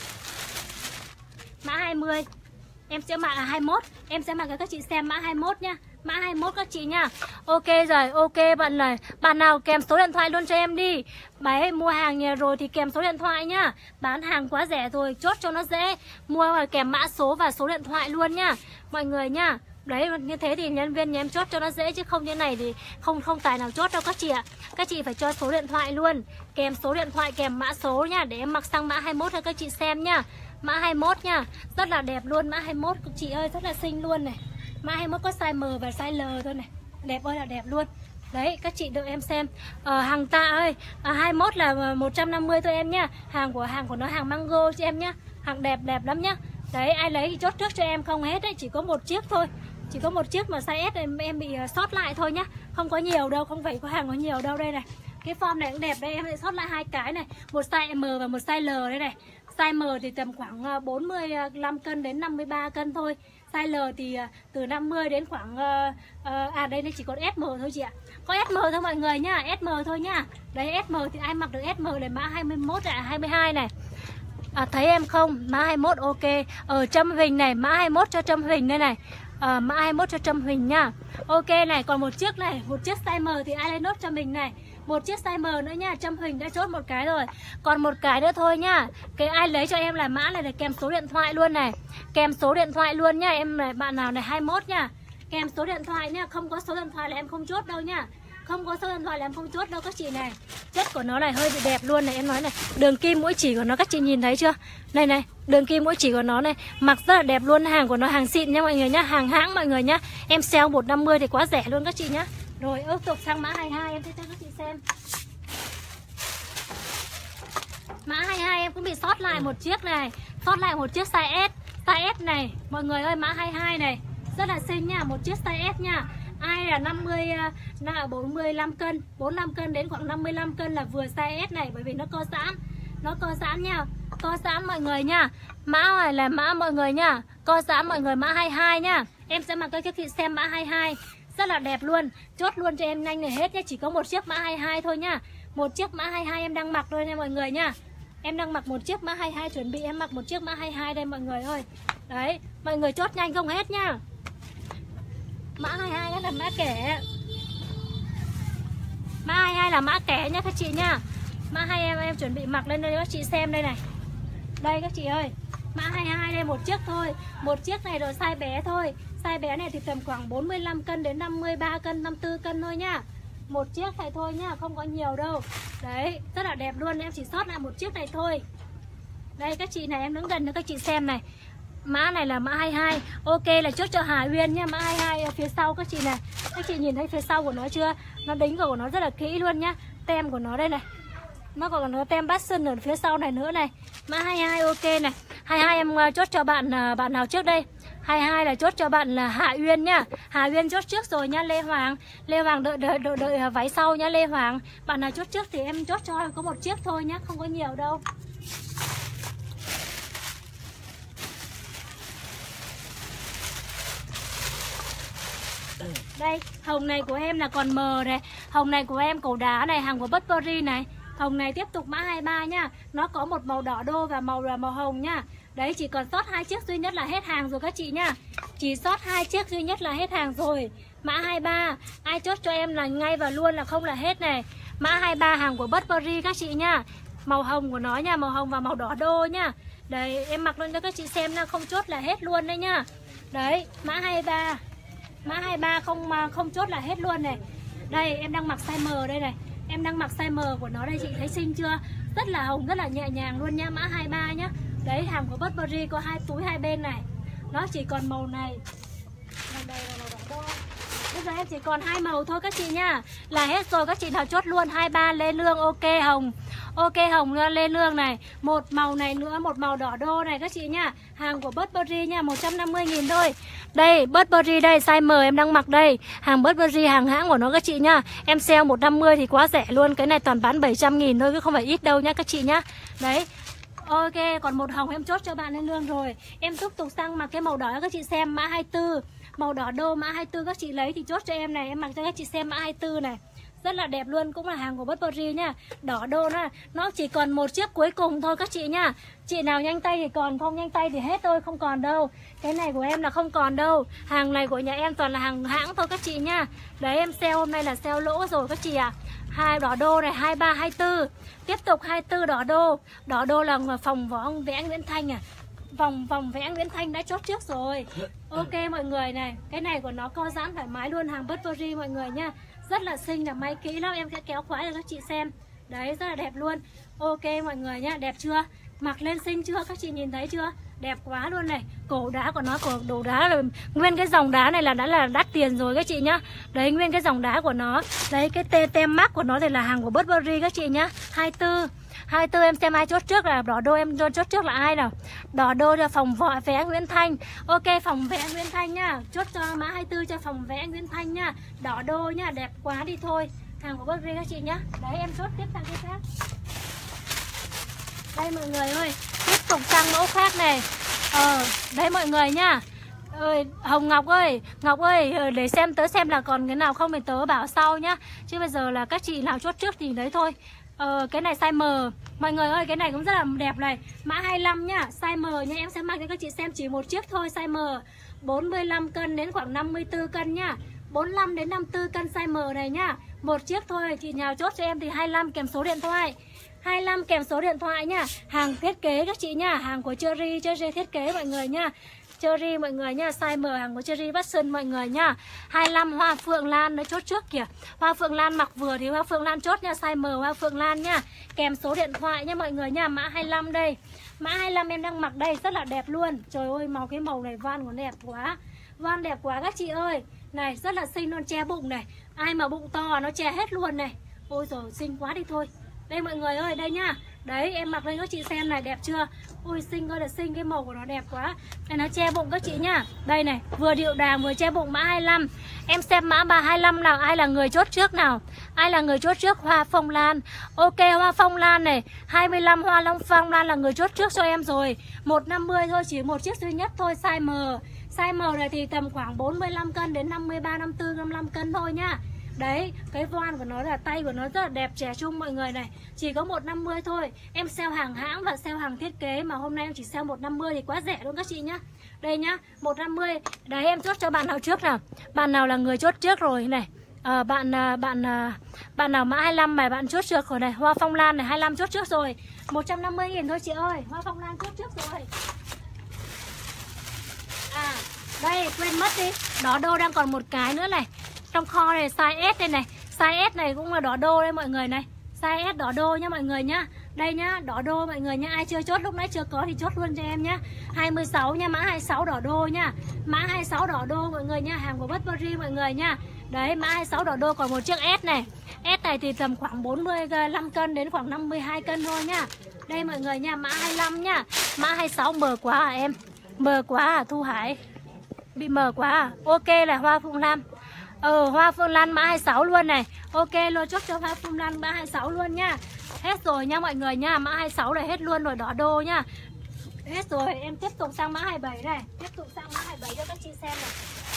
Speaker 1: Mã 20. Em sẽ mặc 21. Em sẽ mặc cho các chị xem mã 21 nha. Mã 21 các chị nha. Ok rồi, ok bạn này. Bạn nào kèm số điện thoại luôn cho em đi. Đấy, mua hàng nhà rồi thì kèm số điện thoại nhá. Bán hàng quá rẻ rồi, chốt cho nó dễ. Mua và kèm mã số và số điện thoại luôn nhá. Mọi người nhá. Đấy, như thế thì nhân viên nhà em chốt cho nó dễ chứ không như này thì không tài nào chốt đâu các chị ạ. Các chị phải cho số điện thoại luôn. Kèm số điện thoại, kèm mã số nha. Để em mặc sang mã 21 cho các chị xem nhá. Mã 21 nha. Rất là đẹp luôn, mã 21 các chị ơi, rất là xinh luôn này. Mã 21 có size M và size L thôi này. Đẹp ơi là đẹp luôn. Đấy, các chị đợi em xem. Hàng tạ ơi, 21 là 150 thôi em nhá. Hàng của nó hàng mango cho em nhá. Hàng đẹp lắm nhá. Đấy, ai lấy thì chốt trước cho em không hết đấy, chỉ có một chiếc thôi. Chỉ có một chiếc mà size S em bị sót lại thôi nhá. Không có nhiều đâu, không phải có hàng có nhiều đâu đây này. Cái form này cũng đẹp đây, em lại sót lại 2 cái này, một size M và một size L đây này. Size M thì tầm khoảng 45 cân đến 53 cân thôi. Size L thì từ 50 đến khoảng đây nó chỉ có SM thôi chị ạ. Có SM thôi mọi người nhá, SM thôi nhá. Đấy SM thì ai mặc được SM là mã 21 22 này. Thấy em không? Mã 21 ok. Ở Trâm Huỳnh này, mã 21 cho Trâm Huỳnh đây này. Mã 21 cho Trâm Huỳnh nhá. Ok này, còn một chiếc này, một chiếc size M thì ai lên nốt cho mình này. Một chiếc size M nữa nha, Trâm Huỳnh đã chốt một cái rồi. Còn một cái nữa thôi nhá. Cái ai lấy cho em là mã này để kèm số điện thoại luôn này. Kèm số điện thoại luôn nhá. Em này, bạn nào này 21 nhá. Kèm số điện thoại nhá. Không có số điện thoại là em không chốt đâu nhá. Không có số điện thoại là em không chốt đâu các chị này. Chất của nó này hơi bị đẹp luôn này, em nói này. Đường kim mũi chỉ của nó các chị nhìn thấy chưa? Này này, đường kim mũi chỉ của nó này. Mặc rất là đẹp luôn, hàng của nó hàng xịn nha mọi người nhá. Hàng hãng mọi người nhá. Em sale 150 thì quá rẻ luôn các chị nhá. Rồi tiếp tục sang mã 22 em sẽ cho các chị xem. Mã 22 em cũng bị sót lại một chiếc này. Sót lại một chiếc size S. Size S này, mọi người ơi, mã 22 này. Rất là xinh nha, một chiếc size S nha. Ai là 45 cân, 45 cân đến khoảng 55 cân là vừa size S này. Bởi vì nó co giãn. Nó co giãn nha. Co giãn mọi người nha. Mã này là mã mọi người nha. Co giãn mọi người, mã 22 nha. Em sẽ mặc cho các chị xem mã 22. Rất là đẹp luôn. Chốt luôn cho em nhanh này hết nhé. Chỉ có một chiếc mã 22 thôi nhá. Một chiếc mã 22 em đang mặc thôi nha mọi người nha. Em đang mặc một chiếc mã 22, chuẩn bị em mặc một chiếc mã 22 đây mọi người ơi. Đấy, mọi người chốt nhanh không hết nhá. Mã 22 đó là mã kẻ. Mã 22 là mã kẻ nhá các chị nhá. Mã 22 em chuẩn bị mặc lên đây các chị xem đây này. Đây các chị ơi. Mã 22 đây một chiếc thôi. Một chiếc này rồi size bé thôi. Size bé này thì tầm khoảng 45 cân đến 53 cân, 54 cân thôi nhá. Một chiếc này thôi nhá, không có nhiều đâu. Đấy, rất là đẹp luôn, em chỉ sót lại một chiếc này thôi. Đây các chị này, em đứng gần cho các chị xem này. Mã này là mã 22. Ok là chốt cho Hà Uyên nhá. Mã 22 ở phía sau các chị này. Các chị nhìn thấy phía sau của nó chưa? Nó đính của nó rất là kỹ luôn nhá. Tem của nó đây này. Nó còn có tem Batson ở phía sau này nữa này. Mã 22 ok này. 22 em chốt cho bạn nào trước đây? 22 là chốt cho bạn là Hạ Uyên nhá. Hà Uyên chốt trước rồi nhá. Lê Hoàng. Lê Hoàng đợi váy sau nhá Lê Hoàng. Bạn nào chốt trước thì em chốt cho có một chiếc thôi nhá, không có nhiều đâu. Đây, hồng này của em là còn mờ này. Hồng này của em cổ đá này, hàng của Burberry này. Hồng này tiếp tục mã 23 nhá. Nó có một màu đỏ đô và màu hồng nhá. Đấy, chỉ còn sót 2 chiếc duy nhất là hết hàng rồi các chị nhá. Chỉ sót 2 chiếc duy nhất là hết hàng rồi. Mã 23, ai chốt cho em là ngay và luôn là không là hết này. Mã 23 hàng của Burberry các chị nhá. Màu hồng của nó nha, màu hồng và màu đỏ đô nhá. Đấy, em mặc lên cho các chị xem nha, không chốt là hết luôn đấy nhá. Đấy, mã 23. Mã 23 không chốt là hết luôn này. Đây, em đang mặc size M đây này. Em đang mặc size M của nó đây, chị thấy xinh chưa? rất là hồng, rất là nhẹ nhàng luôn nha. Mã 23 nhá. Đấy, hàng của Burberry có 2 túi hai bên này. Nó chỉ còn màu này. Đây là màu đỏ. Bây giờ em chỉ còn 2 màu thôi các chị nha. Là hết rồi, các chị nào chốt luôn. 23 Lê Lương ok hồng. Ok hồng Lê Lương này. Một màu này nữa, một màu đỏ đô này các chị nha. Hàng của Burberry nha, 150.000 thôi. Đây, Burberry đây, size M em đang mặc đây. Hàng Burberry, hàng hãng của nó các chị nha. Em sale 150 thì quá rẻ luôn. Cái này toàn bán 700.000 thôi, chứ không phải ít đâu nhá các chị nhá. Đấy. Ok, còn một hồng em chốt cho bạn Lê Lương rồi. Em tiếp tục sang mặc cái màu đỏ các chị xem, mã 24. Màu đỏ đô mã 24 các chị lấy thì chốt cho em này. Em mặc cho các chị xem mã 24 này. Rất là đẹp luôn, cũng là hàng của Burberry nha. Đỏ đô nó chỉ còn một chiếc cuối cùng thôi các chị nha. Chị nào nhanh tay thì còn, không nhanh tay thì hết thôi, không còn đâu. Cái này của em là không còn đâu. Hàng này của nhà em toàn là hàng hãng thôi các chị nha. Đấy, em sale hôm nay là sale lỗ rồi các chị ạ. Hai đỏ đô này, 23, 24. Tiếp tục 24 đỏ đô. Đỏ đô là phòng vẽ Nguyễn Thanh à. Vòng vẽ Nguyễn Thanh đã chốt trước rồi. Ok mọi người này. Cái này của nó co giãn thoải mái luôn, hàng Burberry mọi người nha. Rất là xinh, là may kỹ lắm. Em sẽ kéo khóa cho các chị xem. Đấy, rất là đẹp luôn. Ok mọi người nhá, đẹp chưa? Mặc lên xinh chưa? Các chị nhìn thấy chưa? Đẹp quá luôn này. Cổ đá của nó, cổ đồ đá là nguyên cái dòng đá này là đã là đắt tiền rồi các chị nhá. Đấy, nguyên cái dòng đá của nó. Đấy, cái tem mác của nó thì là hàng của Burberry các chị nhá. 24 em xem ai chốt trước là đỏ đô, em chốt trước là ai nào? Đỏ đô là phòng vẽ Nguyễn Thanh. Ok, phòng vẽ Nguyễn Thanh nhá. Chốt cho mã 24 cho phòng vẽ Nguyễn Thanh nhá. Đỏ đô nhá, đẹp quá đi thôi. Hàng của Burberry các chị nhá. Đấy, em chốt tiếp sang cái khác. Đây mọi người ơi, tiếp tục sang mẫu khác này. Đây mọi người nhá. Hồng Ngọc ơi, để xem tớ xem là còn cái nào không thì tớ bảo sau nhá. Chứ bây giờ là các chị nào chốt trước thì đấy thôi. Cái này size M. Mọi người ơi, cái này cũng rất là đẹp này. Mã 25 nhá, size M nha. Em sẽ mặc cho các chị xem chỉ một chiếc thôi, size M. 45 cân đến khoảng 54 cân nhá. 45 đến 54 cân size M này nhá. Một chiếc thôi, chị nào chốt cho em thì 25 kèm số điện thoại. 25 kèm số điện thoại nhá. Hàng thiết kế các chị nhá, hàng của Cherry thiết kế mọi người nhá. Cherry mọi người nhá, size M, hàng của Cherry Fashion mọi người nhá. 25 Hoa Phượng Lan nó chốt trước kìa. Hoa Phượng Lan mặc vừa thì Hoa Phượng Lan chốt nha, size M Hoa Phượng Lan nhá. Kèm số điện thoại nha mọi người nha, mã 25 đây. Mã 25 em đang mặc đây rất là đẹp luôn. Trời ơi, cái màu này van của nó đẹp quá. Van đẹp quá các chị ơi. Này, rất là xinh luôn, che bụng này. Ai mà bụng to nó che hết luôn này. Ôi rồi xinh quá đi thôi. Đây mọi người ơi, đây nhá. Đấy, em mặc lên các chị xem này, đẹp chưa? Ui xinh ơi là xinh, cái màu của nó đẹp quá. Đây nó che bụng các chị nhá. Đây này, vừa điệu đàng vừa che bụng, mã 25. Em xem mã 325 nào, ai là người chốt trước nào? Ai là người chốt trước? Hoa Phong Lan. Ok, Hoa Phong Lan này, 25 Hoa Long Phong Lan là người chốt trước cho em rồi. 150 thôi, chỉ một chiếc duy nhất thôi, size M. Size M này thì tầm khoảng 45 cân đến 53, 54, 55 cân thôi nhá. Đấy, cái voan của nó là tay của nó rất là đẹp, trẻ trung mọi người này. Chỉ có 150 thôi. Em sale hàng hãng và sale hàng thiết kế mà hôm nay em chỉ sale 150 thì quá rẻ luôn các chị nhá. Đây nhá, 150. Đấy, em chốt cho bạn nào trước nào. Bạn nào là người chốt trước rồi này. Bạn nào mã 25 này bạn chốt trước rồi này. Hoa Phong Lan này 25 chốt trước rồi. 150.000 thôi chị ơi. Hoa Phong Lan chốt trước rồi. Đây, quên mất đi. Đỏ đô đang còn một cái nữa này. Trong kho này size S đây này. Size S này cũng là đỏ đô đây mọi người này. Size S đỏ đô nha mọi người nhá. Đây nhá, đỏ đô mọi người nhá. Ai chưa chốt lúc nãy chưa có thì chốt luôn cho em nhá. 26 nha, mã 26 đỏ đô nhá. Mã 26 đỏ đô mọi người nhá, hàng của Burberry mọi người nhá. Đấy, mã 26 đỏ đô còn một chiếc S này. S này thì tầm khoảng 45 cân đến khoảng 52 cân thôi nhá. Đây mọi người nha, mã 25 nhá. Mã 26 mờ quá à em? Mờ quá à Thu Hải? Bị mờ quá à? Ok là Hoa Phượng Lan. Hoa Phương Lan mã 26 luôn này. Ok luôn, chốt cho Hoa Phương Lan mã 26 luôn nhá. Hết rồi nha mọi người nha. Mã 26 này hết luôn rồi, đỏ đô nhá. Hết rồi, em tiếp tục sang mã 27 này. Tiếp tục sang mã 27 cho các chị xem này.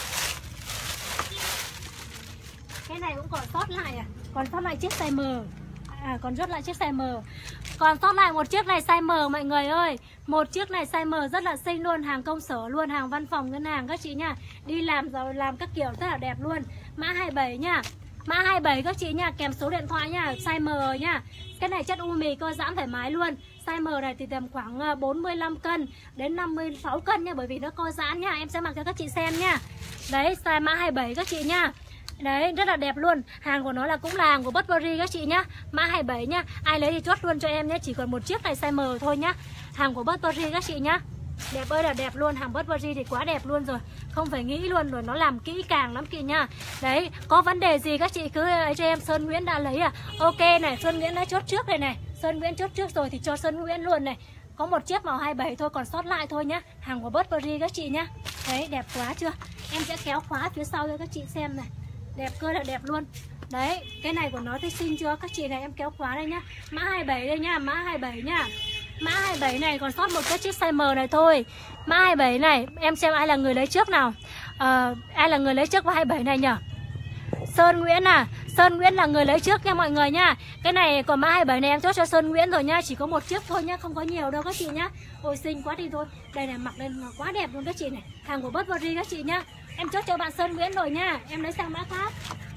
Speaker 1: Cái này cũng còn sót lại à? Còn sót lại chiếc size M. Còn sót lại chiếc size M. Còn sót lại một chiếc này size M mọi người ơi. Một chiếc này size M rất là xinh luôn, hàng công sở luôn, hàng văn phòng ngân hàng các chị nha. Đi làm rồi làm các kiểu rất là đẹp luôn. Mã 27 nha. Mã 27 các chị nha, kèm số điện thoại nha, size M nha. Cái này chất u mì co giãn thoải mái luôn. Size M này thì tầm khoảng 45 cân đến 56 cân nha, bởi vì nó co giãn nha. Em sẽ mặc cho các chị xem nha. Đấy, size mã 27 các chị nha. Đấy, rất là đẹp luôn. Hàng của nó là cũng là hàng của Burberry các chị nhá. Mã 27 nhá. Ai lấy thì chốt luôn cho em nhé. Chỉ còn một chiếc này size M thôi nhá. Hàng của Burberry các chị nhá. Đẹp ơi là đẹp luôn. Hàng Burberry thì quá đẹp luôn rồi. Không phải nghĩ luôn rồi. Nó làm kỹ càng lắm chị nha. Đấy, có vấn đề gì các chị cứ ấy cho em. Sơn Nguyễn đã lấy à? Ok này, Sơn Nguyễn đã chốt trước đây này. Sơn Nguyễn chốt trước rồi thì cho Sơn Nguyễn luôn này. Có một chiếc màu 27 thôi, còn sót lại thôi nhá. Hàng của Burberry các chị nhá. Đấy, đẹp quá chưa? Em sẽ kéo khóa phía sau cho các chị xem này. Đẹp cơ là đẹp luôn. Đấy, cái này của nó thấy xinh chưa? Các chị này em kéo khóa đây nhá. Mã 27 đây nhá, mã 27 nhá. Mã 27 này còn sót một cái chiếc size M này thôi. Mã 27 này, em xem ai là người lấy trước nào. Ai là người lấy trước mã 27 này nhở? Sơn Nguyễn à. Sơn Nguyễn là người lấy trước nha mọi người nha. Cái này còn mã 27 này em chốt cho Sơn Nguyễn rồi nha. Chỉ có một chiếc thôi nhá, không có nhiều đâu các chị nhá. Ôi xinh quá đi thôi. Đây này, mặc lên quá đẹp luôn các chị này. Hàng của Burberry các chị nhá. Em chốt cho bạn Sơn Nguyễn rồi nha. Em lấy sang mã khác.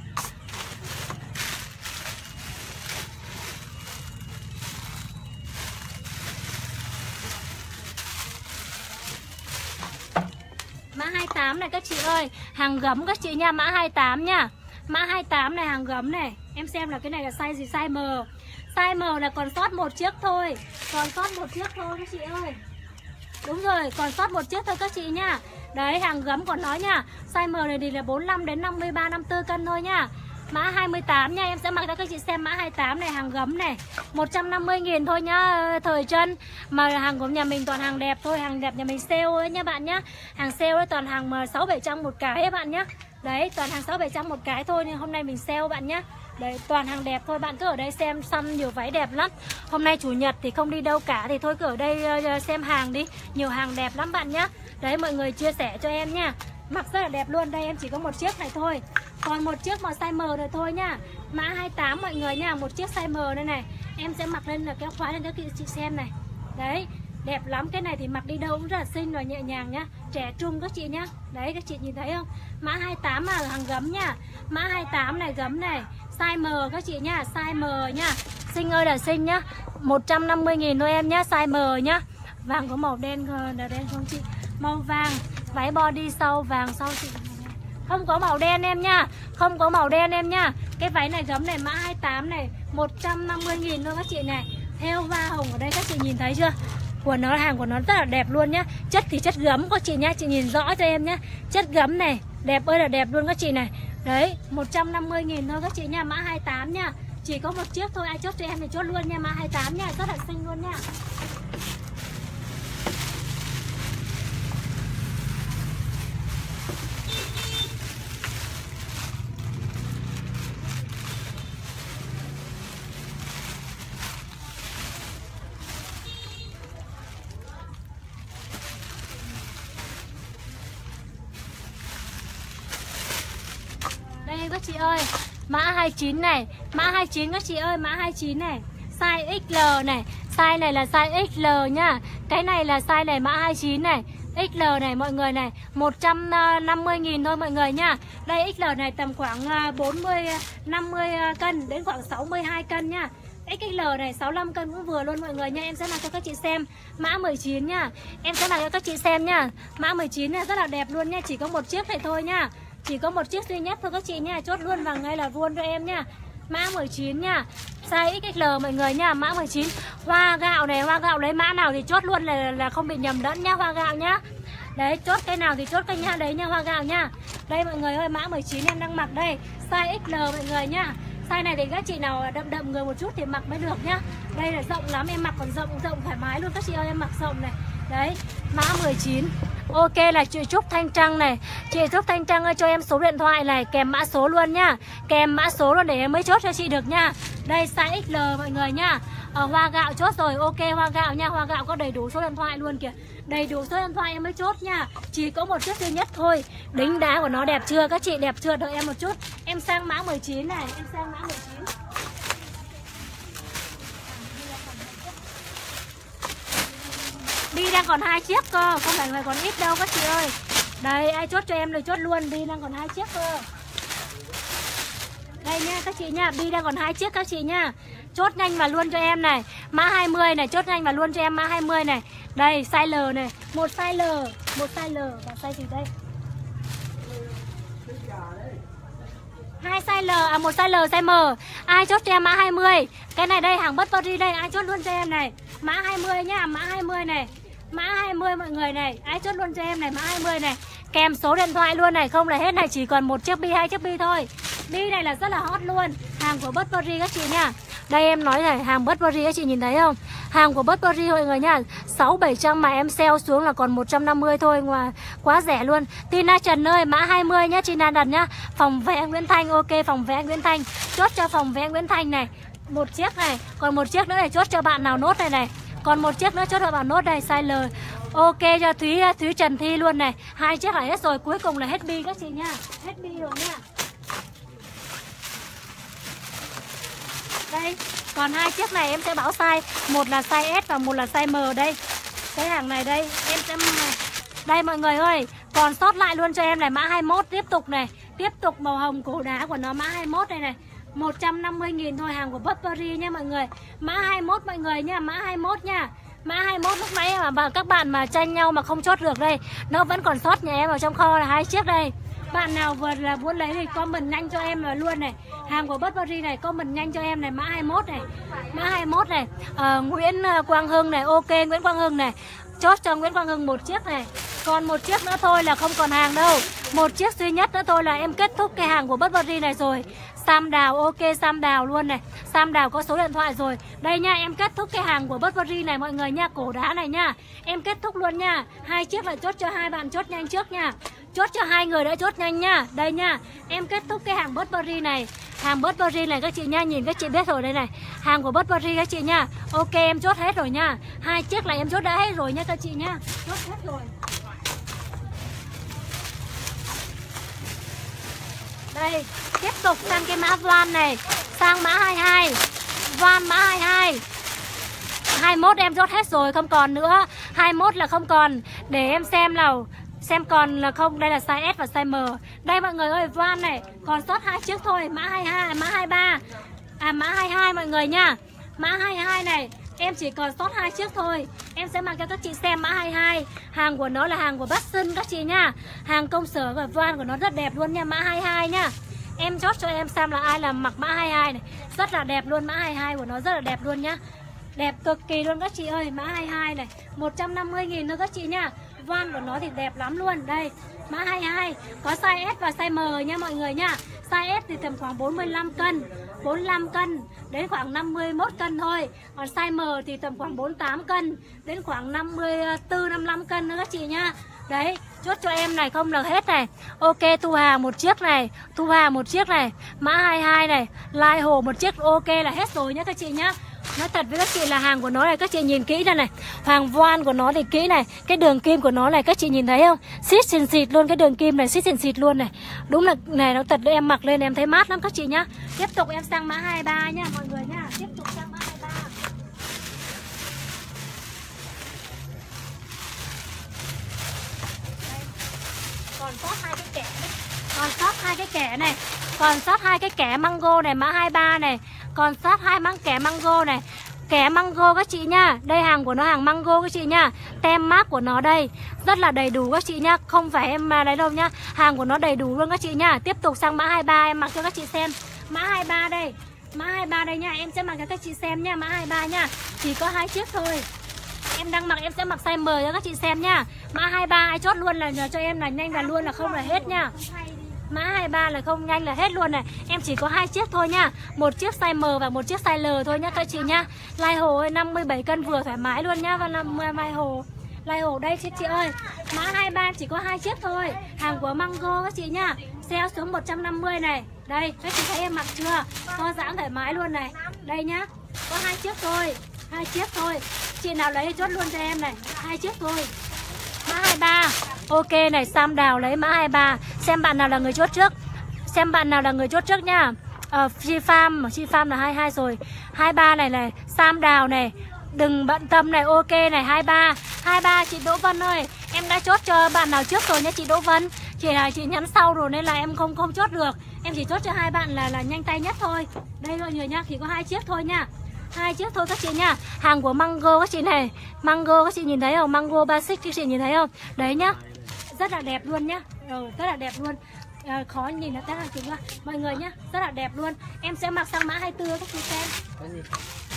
Speaker 1: Mã 28 này các chị ơi. Hàng gấm các chị nha. Mã 28 nha. Mã 28 này, hàng gấm này. Em xem là cái này là size gì? Size M. Size M là còn sót một chiếc thôi. Còn sót một chiếc thôi các chị ơi. Đúng rồi, còn sót một chiếc thôi các chị nha. Đấy, hàng gấm còn nói nha. Size M này thì là 45 đến 53, 54 cân thôi nha. Mã 28 nha, em sẽ mặc cho các chị xem mã 28 này, hàng gấm này. 150.000 thôi nhá, thời chân. Mà hàng của nhà mình toàn hàng đẹp thôi, hàng đẹp nhà mình sale ấy nha bạn nhá. Hàng sale ấy toàn hàng 600-700 một cái ấy bạn nhá. Đấy, toàn hàng 600-700 một cái thôi, nhưng hôm nay mình sale bạn nhá. Đấy, toàn hàng đẹp thôi, bạn cứ ở đây xem săn nhiều váy đẹp lắm. Hôm nay chủ nhật thì không đi đâu cả thì thôi cứ ở đây xem hàng đi. Nhiều hàng đẹp lắm bạn nhá. Đấy, mọi người chia sẻ cho em nha. Mặc rất là đẹp luôn, đây em chỉ có một chiếc này thôi. Còn một chiếc màu size M rồi thôi nhá. Mã 28 mọi người nha, một chiếc size M đây này. Em sẽ mặc lên là kéo khóa lên cho chị xem này. Đấy, đẹp lắm, cái này thì mặc đi đâu cũng rất là xinh và nhẹ nhàng nhá. Trẻ trung các chị nhá. Đấy, các chị nhìn thấy không? Mã 28 là hàng gấm nhá. Mã 28 này, gấm này. Size M các chị nhá, size M nhá. Xinh ơi là xinh nhá. 150.000 thôi em nhá, size M nhá. Vàng có màu đen không chị? Màu vàng, váy body sau vàng sau chị. Không có màu đen em nha. Không có màu đen em nha. Cái váy này gấm này, mã 28 này, 150.000 thôi các chị này. Theo hoa hồng ở đây các chị nhìn thấy chưa? Của nó, hàng của nó rất là đẹp luôn nhá. Chất thì chất gấm các chị nhá, chị nhìn rõ cho em nhá. Chất gấm này, đẹp ơi là đẹp luôn các chị này. Đấy, 150.000 thôi các chị nha, mã 28 nha. Chỉ có một chiếc thôi, ai chốt cho em thì chốt luôn nha, mã 28 nha, rất là xinh luôn nha. Đây các chị ơi, mã 29 này, mã 29 các chị ơi, mã 29 này, size XL này, size này là size XL nhá. Cái này là size này, mã 29 này, XL này mọi người này, 150.000 thôi mọi người nhá. Đây XL này tầm khoảng 40-50 cân đến khoảng 62 cân nhá. XL này 65 cân cũng vừa luôn mọi người nha. Em sẽ làm cho các chị xem mã 19 nhá. Em sẽ làm cho các chị xem nhá. Mã 19 này rất là đẹp luôn nha, chỉ có một chiếc này thôi nhá. Chỉ có một chiếc duy nhất thôi các chị nha. Chốt luôn vàng ngay là vuông cho em nha. Mã 19 nha, size XL mọi người nha. Mã 19, hoa gạo này, hoa gạo lấy mã nào thì chốt luôn là không bị nhầm lẫn nhá, hoa gạo nhá. Đấy, chốt cái nào thì chốt cái nha, đấy nha, hoa gạo nha. Đây mọi người ơi, mã 19 em đang mặc đây, size XL mọi người nhá. Size này thì các chị nào đậm người một chút thì mặc mới được nhá. Đây là rộng lắm, em mặc còn rộng thoải mái luôn các chị ơi, em mặc rộng này. Đấy, mã 19. Ok là chị Trúc Thanh Trăng này. Chị Trúc Thanh Trăng ơi, cho em số điện thoại này, kèm mã số luôn nhá. Kèm mã số luôn để em mới chốt cho chị được nha. Đây size XL mọi người nhá. Hoa gạo chốt rồi, ok hoa gạo nha. Hoa gạo có đầy đủ số điện thoại luôn kìa. Đầy đủ số điện thoại em mới chốt nha. Chỉ có một chiếc duy nhất thôi. Đính đá của nó đẹp chưa các chị, đẹp chưa? Đợi em một chút. Em sang mã 19 này, em sang mã 19. Đi đang còn 2 chiếc cơ, không phải còn ít đâu các chị ơi. Đây, ai chốt cho em rồi chốt luôn, đi đang còn 2 chiếc cơ. Đây nha các chị nha, đi đang còn 2 chiếc các chị nha. Chốt nhanh vào luôn cho em này. Mã 20 này, chốt nhanh vào luôn cho em mã 20 này. Đây, size L này, một size L, một size L và size gì đây? 2 size L, một size L, size M. Ai chốt cho em mã 20. Cái này đây, hàng Burberry đây, ai chốt luôn cho em này. Mã 20 nhá, mã 20 này. Mã 20 mọi người này, ai chốt luôn cho em này, mã 20 này. Kèm số điện thoại luôn này, không là hết này, chỉ còn một chiếc bi, 2 chiếc bi thôi. Bi này là rất là hot luôn, hàng của Burberry các chị nha. Đây em nói này, hàng Burberry các chị nhìn thấy không? Hàng của Burberry mọi người nha, 600-700 mà em sale xuống là còn 150 thôi, ngoài quá rẻ luôn. Tina Trần ơi, mã 20 nhá, Tina đặt nhá. Phòng vé Nguyễn Thanh, ok, phòng vé Nguyễn Thanh. Chốt cho phòng vé Nguyễn Thanh này. Một chiếc này, còn một chiếc nữa này, chốt cho bạn nào nốt này này. Còn một chiếc nữa chốt cho bạn nốt đây, size L. Ok cho Thúy Trần Thi luôn này. 2 chiếc là hết rồi, cuối cùng là hết bi các chị nha. Hết bi rồi nha. Đây, còn 2 chiếc này em sẽ báo size. Một là size S và một là size M đây. Cái hàng này đây, em sẽ... Đây mọi người ơi, còn sót lại luôn cho em này, mã 21 tiếp tục này. Tiếp tục màu hồng cổ đá của nó, mã 21 đây này. 150.000 thôi, hàng của Burberry nha mọi người. Mã 21 mọi người nha, mã 21 nha. Mã 21 lúc nãy mà các bạn mà tranh nhau mà không chốt được đây, nó vẫn còn sót nhà em ở trong kho là 2 chiếc đây. Bạn nào vừa là muốn lấy thì comment nhanh cho em là luôn này. Hàng của Burberry này, comment nhanh cho em này, mã 21 này. Mã 21 này. Nguyễn Quang Hưng này, ok Nguyễn Quang Hưng này. Chốt cho Nguyễn Quang Hưng một chiếc này. Còn một chiếc nữa thôi là không còn hàng đâu. Một chiếc duy nhất nữa thôi là em kết thúc cái hàng của Burberry này rồi. Sam Đào, ok Sam Đào luôn này. Sam Đào có số điện thoại rồi. Đây nha, em kết thúc cái hàng của Burberry này mọi người nha, cổ đá này nha. Em kết thúc luôn nha. 2 chiếc là chốt cho 2 bạn chốt nhanh trước nha. Chốt cho 2 người đã chốt nhanh nha. Đây nha, em kết thúc cái hàng Burberry này. Hàng Burberry này các chị nha, nhìn các chị biết rồi đây này. Hàng của Burberry các chị nha. Ok em chốt hết rồi nha. 2 chiếc là em chốt đã hết rồi nha các chị nha. Chốt hết rồi. Đây, tiếp tục sang cái mã Van này. Sang mã 22. Van mã 22. 21 em chốt hết rồi, không còn nữa. 21 là không còn. Để em xem nào. Xem còn là không, đây là size S và size M. Đây mọi người ơi, Van này còn sót 2 chiếc thôi, mã 22, mã 23. Mã 22 mọi người nha. Mã 22 này, em chỉ còn sót 2 chiếc thôi. Em sẽ mặc cho các chị xem mã 22. Hàng của nó là hàng của Batson các chị nha. Hàng công sở và Van của nó rất đẹp luôn nha, mã 22 nha. Em chốt cho em xem là ai là mặc mã 22 này. Rất là đẹp luôn, mã 22 của nó rất là đẹp luôn nhá. Đẹp cực kỳ luôn các chị ơi, mã 22 này 150.000 nữa các chị nha. Van của nó thì đẹp lắm luôn. Đây, mã 22. Có size S và size M nha mọi người nha. Size S thì tầm khoảng 45 cân 45 cân đến khoảng 51 cân thôi. Còn size M thì tầm khoảng 48 cân đến khoảng 54-55 cân nữa các chị nha. Đấy, chốt cho em này, không là hết này. Ok, Thu Hà một chiếc này. Thu Hà một chiếc này. Mã 22 này. Lai Hồ một chiếc, ok là hết rồi nhá các chị nhá. Nói thật với các chị là hàng của nó này, các chị nhìn kỹ đây này. Hàng voan của nó thì kỹ này. Cái đường kim của nó này các chị nhìn thấy không? Xít xìn xịt luôn, cái đường kim này xít xìn xịt luôn này. Đúng là này, nó thật em mặc lên em thấy mát lắm các chị nhá. Tiếp tục em sang mã 23 nha mọi người nha. Tiếp tục sang mã 23. Đây. Còn sót 2 cái kẻ này. Còn sót 2 cái kẻ này. Còn sót 2 cái kẻ mango này, mã 23 này. Còn sót 2 kẻ mango này. Kẻ mango các chị nha. Đây hàng của nó hàng mango các chị nha. Tem mác của nó đây. Rất là đầy đủ các chị nha. Không phải em đấy đâu nhá. Hàng của nó đầy đủ luôn các chị nha. Tiếp tục sang mã 23 em mặc cho các chị xem. Mã 23 đây. Mã 23 đây nha. Em sẽ mặc cho các chị xem nha. Mã 23 nha. Chỉ có 2 chiếc thôi. Em đang mặc em sẽ mặc size M cho các chị xem nha. Mã 23 ai chốt luôn là nhờ cho em là nhanh là luôn là không là hết nha. Mã 23 là không nhanh là hết luôn này. Em chỉ có 2 chiếc thôi nha. Một chiếc size M và một chiếc size L thôi nhá các chị nhá. Lai Hồ ơi 57 cân vừa thoải mái luôn nhá. Và Lai Hồ đây chị ơi. Mã 23 chỉ có 2 chiếc thôi. Hàng của Mango các chị nhá. Sale xuống 150 này. Đây các chị thấy em mặc chưa? To giãn thoải mái luôn này. Đây nhá. Có 2 chiếc thôi. 2 chiếc thôi. Chị nào lấy chốt luôn cho em này. 2 chiếc thôi. Mã 23. Ok này, Sam Đào lấy mã 23. Xem bạn nào là người chốt trước. Xem bạn nào là người chốt trước nha. Chi Farm là 22 rồi. 23 này này, Sam Đào này. Đừng bận tâm này, ok này, 23. 23 chị Đỗ Vân ơi. Em đã chốt cho bạn nào trước rồi nha chị Đỗ Vân. Chỉ là chị nhắn sau rồi nên là em không chốt được. Em chỉ chốt cho 2 bạn là nhanh tay nhất thôi. Đây mọi người nha, chỉ có 2 chiếc thôi nha. 2 chiếc thôi các chị nha. Hàng của Mango các chị này. Mango các chị nhìn thấy không? Mango Basic các chị nhìn thấy không? Đấy nhá. Rất là đẹp luôn nhá. Rất là đẹp luôn. khó nhìn là test hàng chính luôn mọi người nhá, rất là đẹp luôn. Em sẽ mặc sang mã 24 các chị xem.
Speaker 3: Cái gì?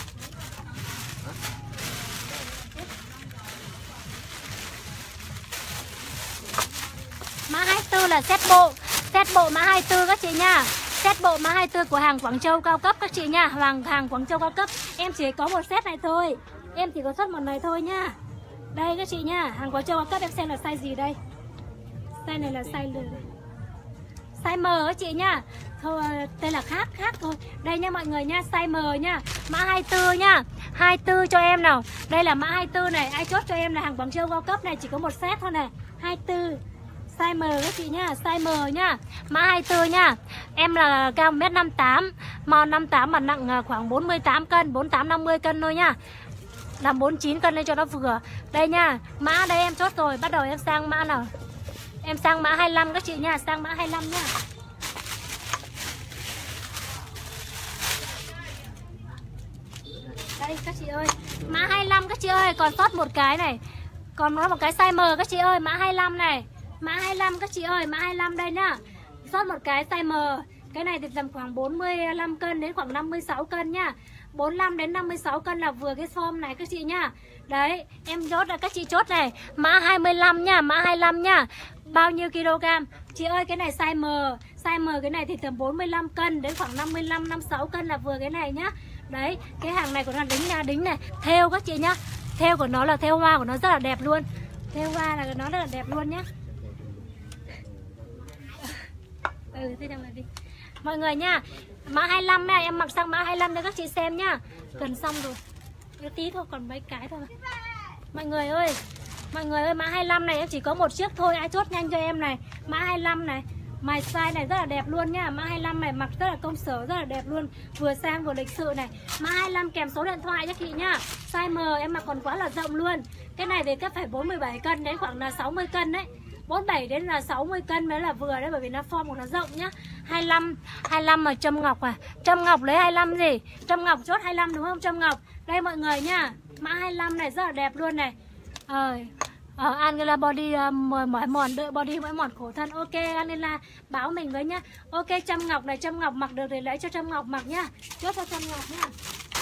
Speaker 1: Mã 24 là set bộ. Set bộ mã 24 các chị nha. Set bộ mã 24 của hàng Quảng Châu cao cấp các chị nha. Hàng Quảng Châu cao cấp. Em chỉ có một set này thôi. Em chỉ có xuất một này thôi nha. Đây các chị nha. Hàng Quảng Châu cao cấp em xem là size gì đây. Size này là size M các chị nha. Thôi đây là khác thôi. Đây nha mọi người nha, size M nha. Mã 24 nha. 24 cho em nào. Đây là mã 24 này, ai chốt cho em là hàng Quảng Châu cao cấp này, chỉ có một set thôi này. 24 size M các chị nhá, size M nhá. Mã 24 nhá. Em là cao 1m58, màu 58 mà nặng khoảng 48 cân, 48 50 cân thôi nhá. Làm 49 cân lên cho nó vừa. Đây nha, mã đây em chốt rồi, bắt đầu em sang mã nào. Em sang mã 25 các chị nha, sang mã 25 nhá. Đây các chị ơi, mã 25 các chị ơi, còn sót một cái này. Còn nó một cái size M các chị ơi, mã 25 này. Mã 25 các chị ơi, mã 25 đây nhá. Sót một cái size M. Cái này thì tầm khoảng 45 cân đến khoảng 56 cân nhá. 45 đến 56 cân là vừa cái form này các chị nhá. Đấy, em chốt là các chị chốt này. Mã 25 nhá, mã 25 nhá. Bao nhiêu kg? Chị ơi cái này size M. Size M cái này thì tầm 45 cân đến khoảng 55 56 cân là vừa cái này nhá. Đấy, cái hàng này của nó đính này, thêu các chị nhá. Thêu của nó là thêu hoa của nó rất là đẹp luôn. Thêu hoa là nó rất là đẹp luôn nhá. Thế đâu là đi. Mọi người nha, mã 25 này em mặc sang mã 25 cho các chị xem nhá. Gần xong rồi. Cái tí thôi, còn mấy cái thôi. Mọi người ơi, mã 25 này em chỉ có một chiếc thôi, ai chốt nhanh cho em này. Mã 25 này. Mài size này rất là đẹp luôn nhá. Mã 25 này mặc rất là công sở, rất là đẹp luôn. Vừa sang vừa lịch sự này. Mã 25 kèm số điện thoại cho chị nhá. Size M em mặc còn quá là rộng luôn. Cái này thì chắc phải 47 cân đến khoảng là 60 cân đấy. 47 đến là 60 cân mới là vừa đấy, bởi vì nó form của nó rộng nhá. 25 mà Trâm Ngọc à. Trâm Ngọc lấy 25 gì? Trâm Ngọc chốt 25 đúng không Trâm Ngọc? Đây mọi người nhá. Mã 25 này rất là đẹp luôn này. Angela body mỏi mòn, đợi body mỏi mòn khổ thân. Ok Angela báo mình với nhá. Ok Trâm Ngọc này, Trâm Ngọc mặc được thì lấy cho Trâm Ngọc mặc nhá. Chốt cho Trâm Ngọc nhá.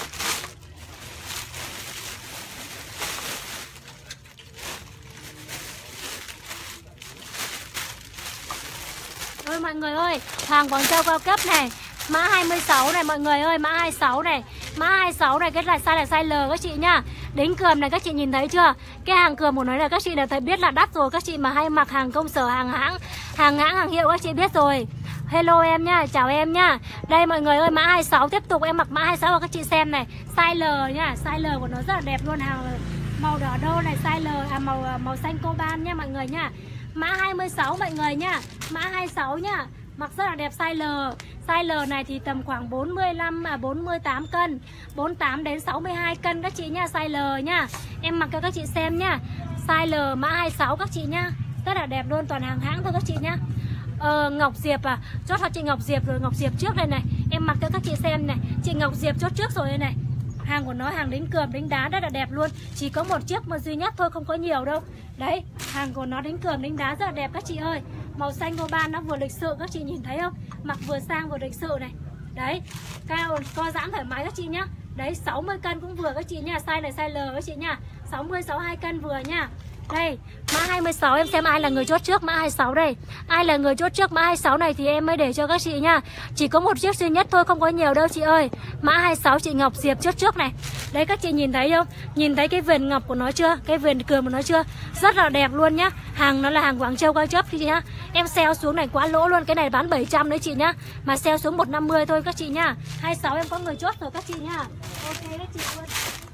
Speaker 1: Ôi mọi người ơi, hàng Quảng Châu cao cấp này. Mã 26 này mọi người ơi, mã 26 này. Mã 26 này, cái là size L các chị nhá. Đính cườm này các chị nhìn thấy chưa? Cái hàng cườm của nó là các chị đã thấy biết là đắt rồi. Các chị mà hay mặc hàng công sở, hàng hãng, hàng hiệu các chị biết rồi. Hello em nhá, chào em nhá. Đây mọi người ơi, mã 26 tiếp tục em mặc mã 26 và các chị xem này. Size L nhá, size L của nó rất là đẹp luôn, hàng màu đỏ đô này, size L màu xanh coban nha mọi người nhá. Mã 26 mọi người nhá. Mã 26 nhá. Mặc rất là đẹp size L. Size L này thì tầm khoảng 48 cân, 48 đến 62 cân các chị nha, size L nhá. Em mặc cho các chị xem nhá. Size L mã 26 các chị nhá. Rất là đẹp luôn, toàn hàng hãng thôi các chị nhá. Ngọc Diệp à, chốt cho chị Ngọc Diệp rồi, Ngọc Diệp trước đây này. Em mặc cho các chị xem này. Chị Ngọc Diệp chốt trước rồi đây này. Hàng của nó hàng đính cườm, đính đá rất là đẹp luôn. Chỉ có một chiếc mà duy nhất thôi, không có nhiều đâu. Đấy, hàng của nó đính cườm, đính đá rất là đẹp các chị ơi. Màu xanh coban nó vừa lịch sự, các chị nhìn thấy không? Mặc vừa sang vừa lịch sự này. Đấy, cao co giãn thoải mái các chị nhá. Đấy, 60 cân cũng vừa các chị nha. Size này size L các chị nha. 60 62 cân vừa nha. Đây, mã 26 em xem ai là người chốt trước mã 26 đây. Ai là người chốt trước mã 26 này thì em mới để cho các chị nha. Chỉ có một chiếc duy nhất thôi, không có nhiều đâu chị ơi. Mã 26 chị Ngọc Diệp chốt trước này. Đấy các chị nhìn thấy không? Nhìn thấy cái viền ngọc của nó chưa? Cái viền cườm của nó chưa? Rất là đẹp luôn nhá. Hàng nó là hàng Quảng Châu cao cấp chị nhá. Em sale xuống này quá lỗ luôn. Cái này bán 700 đấy chị nhá. Mà sale xuống 150 thôi các chị nhá. 26 em có người chốt rồi các chị nhá. Ok các chị luôn.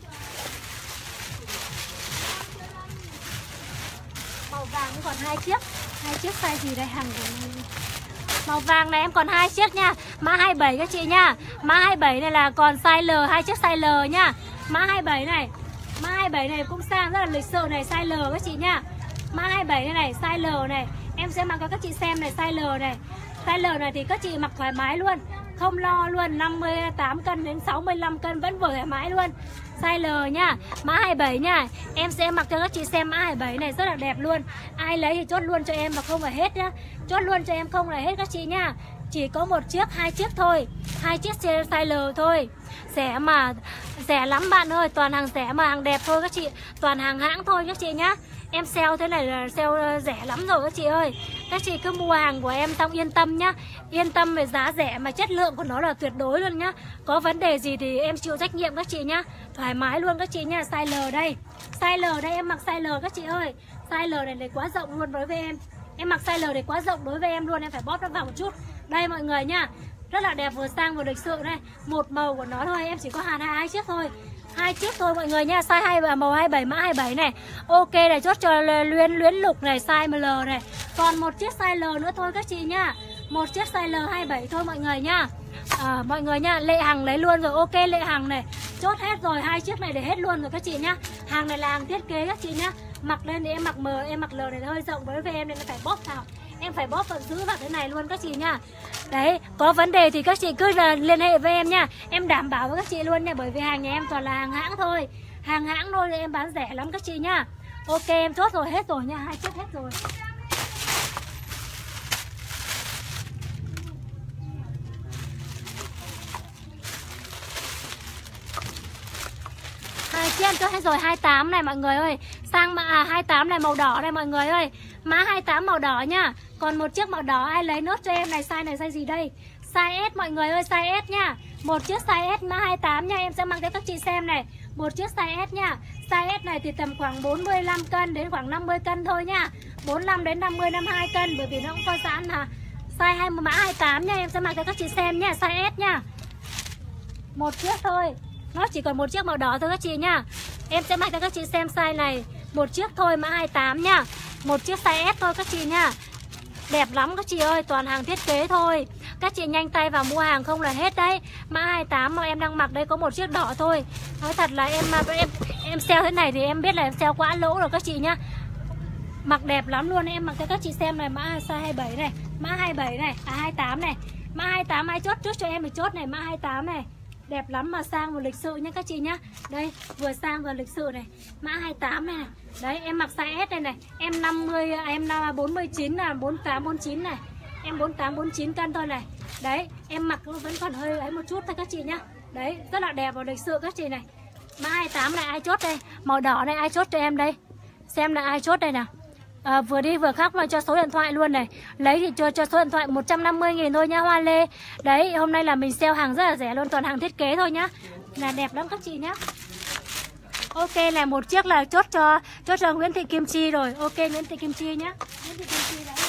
Speaker 1: Màu vàng cũng còn 2 chiếc. 2 chiếc size gì đây, hàng của màu vàng này em còn 2 chiếc nha. Mã 27 các chị nha. Mã 27 này là còn size L, 2 chiếc size L nha. Mã 27 này. Mã 27 này cũng sang rất là lịch sự này, size L các chị nha. Mã 27 này size L này. Em sẽ mặc cho các chị xem này, size L này. Size L này thì các chị mặc thoải mái luôn. Không lo luôn, 58 cân đến 65 cân vẫn vừa thoải mái luôn. size L nhá, mã 27 nha. Em sẽ mặc cho các chị xem mã 27 này rất là đẹp luôn. Ai lấy thì chốt luôn cho em mà không phải hết nhá. Chốt luôn cho em không là hết các chị nha. Chỉ có một chiếc, 2 chiếc thôi. 2 chiếc size L thôi. Rẻ mà, rẻ lắm bạn ơi. Toàn hàng rẻ mà hàng đẹp thôi các chị. Toàn hàng hãng thôi các chị nhá. Em sale thế này là sale rẻ lắm rồi các chị ơi. Các chị cứ mua hàng của em xong yên tâm nhá. Yên tâm về giá rẻ mà chất lượng của nó là tuyệt đối luôn nhá. Có vấn đề gì thì em chịu trách nhiệm các chị nhá. Thoải mái luôn các chị nhá. Size L đây. Size L đây, em mặc size L các chị ơi. Size L này quá rộng luôn đối với em. Em mặc size L này quá rộng đối với em luôn. Em phải bóp nó vào một chút. Đây mọi người nhá. Rất là đẹp, vừa sang vừa lịch sự đây. Một màu của nó thôi, em chỉ có hàng 2 chiếc thôi. 2 chiếc thôi mọi người nha. Size 2 màu 27 mã 27 này. Ok này, chốt cho luyến lục này, size L này. Còn một chiếc size L nữa thôi các chị nha. Một chiếc size L 27 thôi mọi người nha. Mọi người nha, Lệ Hằng lấy luôn rồi. Ok Lệ Hằng này, chốt hết rồi, 2 chiếc này để hết luôn rồi các chị nhá. Hàng này là hàng thiết kế các chị nhá. Mặc lên thì em mặc M, em mặc L này hơi rộng đối với em nên nó phải bóp vào. Em phải bóp vào giữ vào thế này luôn các chị nha. Đấy, có vấn đề thì các chị cứ liên hệ với em nha. Em đảm bảo với các chị luôn nha. Bởi vì hàng nhà em toàn là hàng hãng thôi. Hàng hãng thôi em bán rẻ lắm các chị nha. Ok em chốt rồi, hết rồi nha. 2 chiếc hết rồi. Chiếc chốt hết rồi. 28 này mọi người ơi. Sang mã 28 này màu đỏ này mọi người ơi. Mã 28 màu đỏ nhá. Còn một chiếc màu đỏ ai lấy nốt cho em này. Size gì đây? Size S mọi người ơi, size S nha. Một chiếc size S mã 28 nha. Em sẽ mang cho các chị xem này. Một chiếc size S nha. Size S này thì tầm khoảng 45 cân đến khoảng 50 cân thôi nha. 45 đến 50, 52 cân. Bởi vì nó cũng có giãn là size mã 28 nha. Em sẽ mang cho các chị xem nha. Size S nha. Một chiếc thôi. Nó chỉ còn một chiếc màu đỏ thôi các chị nha. Em sẽ mang cho các chị xem size này. Một chiếc thôi mã 28 nha. Một chiếc size S thôi các chị nha. Đẹp lắm các chị ơi. Toàn hàng thiết kế thôi. Các chị nhanh tay vào mua hàng không là hết đấy. Mã 28 mà em đang mặc đây có một chiếc đỏ thôi. Nói thật là em sale thế này thì em biết là em sale quá lỗ rồi các chị nhá. Mặc đẹp lắm luôn. Em mặc cho các chị xem này. Mã size 27 này. Mã 27 này. 28 này. Mã 28 ai chốt trước cho em thì chốt này. Mã 28 này. Đẹp lắm mà sang và lịch sự nhá các chị nhá. Đây, vừa sang vừa lịch sự này. Mã 28 này này. Đấy, em mặc size S đây này. Em 50, em 49 là 48, 49 này. Em 48, 49 cân thôi này. Đấy, em mặc vẫn còn hơi ấy một chút thôi các chị nhá. Đấy, rất là đẹp và lịch sự các chị này. Mã 28 này ai chốt đây? Màu đỏ này ai chốt cho em đây? Xem là ai chốt đây nào. Vừa đi vừa khóc mà cho số điện thoại luôn này. Lấy thì cho số điện thoại 150.000 thôi nha Hoa Lê. Đấy, hôm nay là mình sale hàng rất là rẻ luôn. Toàn hàng thiết kế thôi nhá. Là đẹp lắm các chị nhá. Ok là một chiếc là chốt cho Nguyễn Thị Kim Chi rồi. Ok Nguyễn Thị Kim Chi nhá. Nguyễn Thị Kim Chi đấy.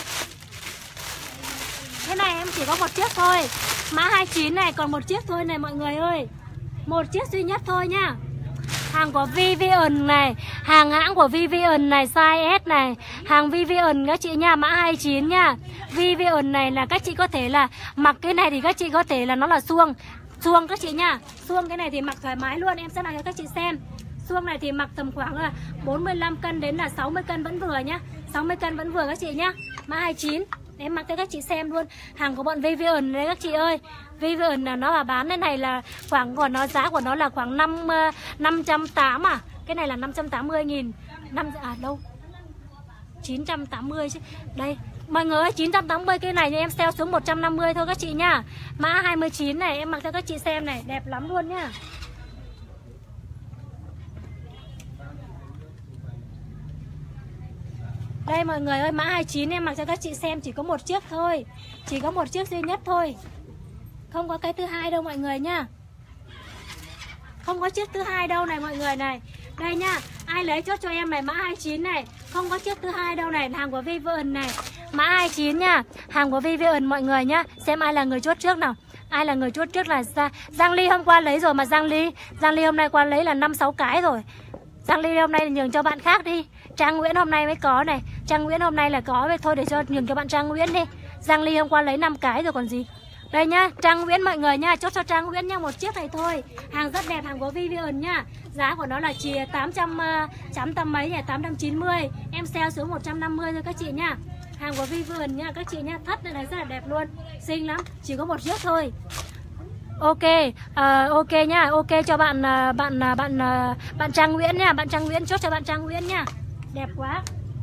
Speaker 1: Cái này em chỉ có một chiếc thôi. Mã 29 này còn một chiếc thôi này mọi người ơi. Một chiếc duy nhất thôi nhá. Hàng của Vivian này, hàng hãng của Vivian này, size S này. Hàng Vivian các chị nha, mã 29 nha. Vivian này là các chị có thể là mặc cái này thì các chị có thể là nó là suông. Suông các chị nha. Suông cái này thì mặc thoải mái luôn, em sẽ mặc cho các chị xem. Suông này thì mặc tầm khoảng là 45 cân đến là 60 cân vẫn vừa nhá. 60 cân vẫn vừa các chị nhá. Mã 29. Em mặc cho các chị xem luôn. Hàng của bọn Vivian đấy các chị ơi. Vivian là nó là bán cái này là khoảng của nó giá của nó là khoảng 580 à. Cái này là 580.000. Đâu 980 chứ. Đây mọi người ơi, 980 cái này thì em sale xuống 150 thôi các chị nha. Mã 29 này em mặc cho các chị xem này. Đẹp lắm luôn nhá. Đây mọi người ơi, mã 29 em mặc cho các chị xem. Chỉ có một chiếc thôi. Chỉ có một chiếc duy nhất thôi. Không có cái thứ hai đâu mọi người nha. Không có chiếc thứ hai đâu này mọi người này. Đây nha, ai lấy chốt cho em này. Mã 29 này. Không có chiếc thứ hai đâu này. Hàng của Vivian này. Mã 29 nha. Hàng của Vivian mọi người nhá. Xem ai là người chốt trước nào. Ai là người chốt trước là Giang Ly hôm qua lấy rồi. Mà Giang Ly hôm nay qua lấy là 5-6 cái rồi. Giang Ly hôm nay nhường cho bạn khác đi. Trang Nguyễn hôm nay mới có này. Trang Nguyễn hôm nay là có. Vậy thôi để cho nhường cho bạn Trang Nguyễn đi. Giang Ly hôm qua lấy 5 cái rồi còn gì. Đây nhá, Trang Nguyễn mọi người nha. Chốt cho Trang Nguyễn nha, một chiếc này thôi. Hàng rất đẹp, hàng của Vivian nhá. Giá của nó là chỉ 800 mấy nhỉ, 890. Em sale xuống 150 thôi các chị nha. Hàng của Vivian nha các chị nha. Thắt này rất là đẹp luôn. Xinh lắm, chỉ có một chiếc thôi. Ok, ok nhá, ok cho bạn Trang Nguyễn nha, bạn Trang Nguyễn chốt cho bạn Trang Nguyễn nha. Đẹp quá.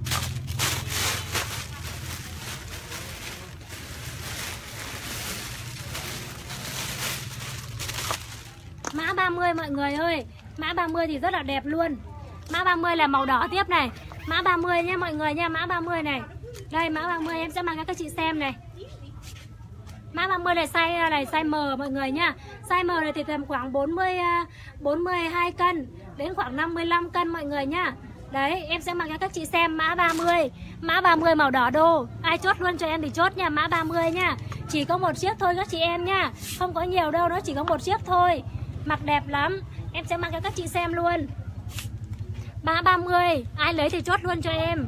Speaker 1: Mã 30 mọi người ơi. Mã 30 thì rất là đẹp luôn. Mã 30 là màu đỏ tiếp này. Mã 30 nha mọi người nha, mã 30 này. Đây mã 30 em sẽ mang cho các chị xem này. Mã 30 này size M mọi người nha. Size M này thì tầm khoảng 42 cân đến khoảng 55 cân mọi người nha. Đấy, em sẽ mặc cho các chị xem mã 30. Mã 30 màu đỏ đô. Ai chốt luôn cho em thì chốt nha, mã 30 nha. Chỉ có một chiếc thôi các chị em nha. Không có nhiều đâu, nó chỉ có một chiếc thôi. Mặc đẹp lắm. Em sẽ mặc cho các chị xem luôn. Mã 30, ai lấy thì chốt luôn cho em.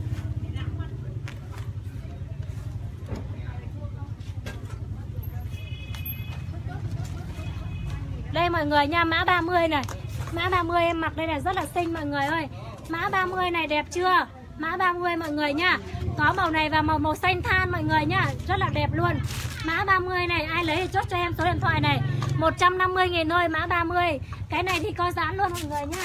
Speaker 1: Đây mọi người nha, mã 30 này. Mã 30 em mặc đây là rất là xinh mọi người ơi. Mã 30 này đẹp chưa? Mã 30 mọi người nha. Có màu này và màu xanh than mọi người nha. Rất là đẹp luôn. Mã 30 này ai lấy thì chốt cho em số điện thoại này. 150.000 thôi mã 30. Cái này thì có dán luôn mọi người nha.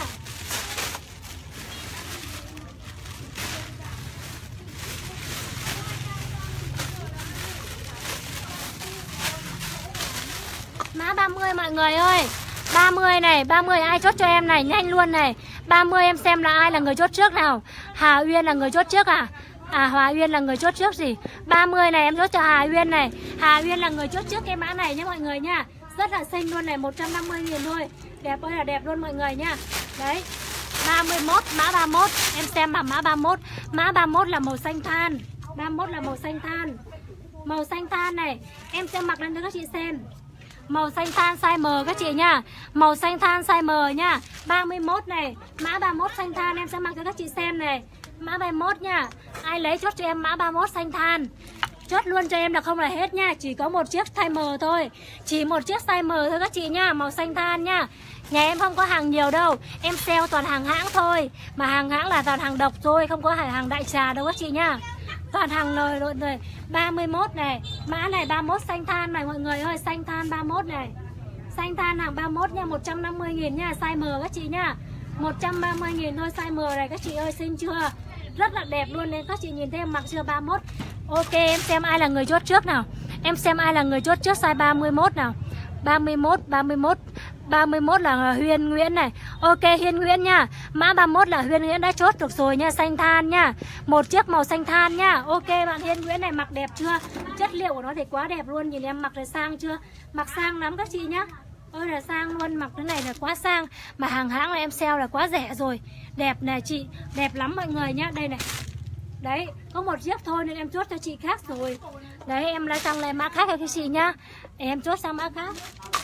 Speaker 1: Mã 30 mọi người ơi. 30 này, 30 ai chốt cho em này, nhanh luôn này. 30 em xem là ai là người chốt trước nào. Hà Uyên là người chốt trước à? À Hòa Uyên là người chốt trước gì? 30 này em chốt cho Hà Uyên này. Hà Uyên là người chốt trước cái mã này nhé mọi người nha. Rất là xinh luôn này, 150.000 thôi. Đẹp ơi là đẹp luôn mọi người nha. Đấy. 31, mã 31. Em xem mà mã 31. Mã 31 là màu xanh than. 31 là màu xanh than. Màu xanh than này, em sẽ mặc lên cho các chị xem. Màu xanh than size M các chị nha. Màu xanh than size M nha. 31 này, mã 31 xanh than em sẽ mặc cho các chị xem này. Mã 31 nha. Ai lấy chốt cho em mã 31 xanh than. Chốt luôn cho em là không là hết nha. Chỉ có một chiếc size M thôi. Chỉ một chiếc size M thôi các chị nha. Màu xanh than nha. Nhà em không có hàng nhiều đâu. Em sale toàn hàng hãng thôi. Mà hàng hãng là toàn hàng độc thôi. Không có hàng đại trà đâu các chị nha. Toàn hàng lời rồi. 31 này. Mã này 31 xanh than này mọi người ơi. Xanh than 31 này. Xanh than hàng 31 nha. 150.000 nha. Size M các chị nha. 130.000 thôi. Size M này các chị ơi, xinh chưa? Rất là đẹp luôn nên các chị nhìn thấy em mặc chưa? 31. Ok em xem ai là người chốt trước nào. Em xem ai là người chốt trước size 31 nào. 31 là Huyên Nguyễn này. Ok Huyên Nguyễn nha. Mã 31 là Huyên Nguyễn đã chốt được rồi nha. Xanh than nha. Một chiếc màu xanh than nha. Ok bạn Huyên Nguyễn này mặc đẹp chưa? Chất liệu của nó thì quá đẹp luôn. Nhìn em mặc này sang chưa? Mặc sang lắm các chị nhá. Ôi là sang luôn, mặc cái này là quá sang. Mà hàng hãng là em sale là quá rẻ rồi. Đẹp này chị, đẹp lắm mọi người nhá. Đây này. Đấy, có một chiếc thôi nên em chốt cho chị khác rồi. Đấy, em lấy sang lại mã khác cho chị nhá. Em chốt sang mã khác.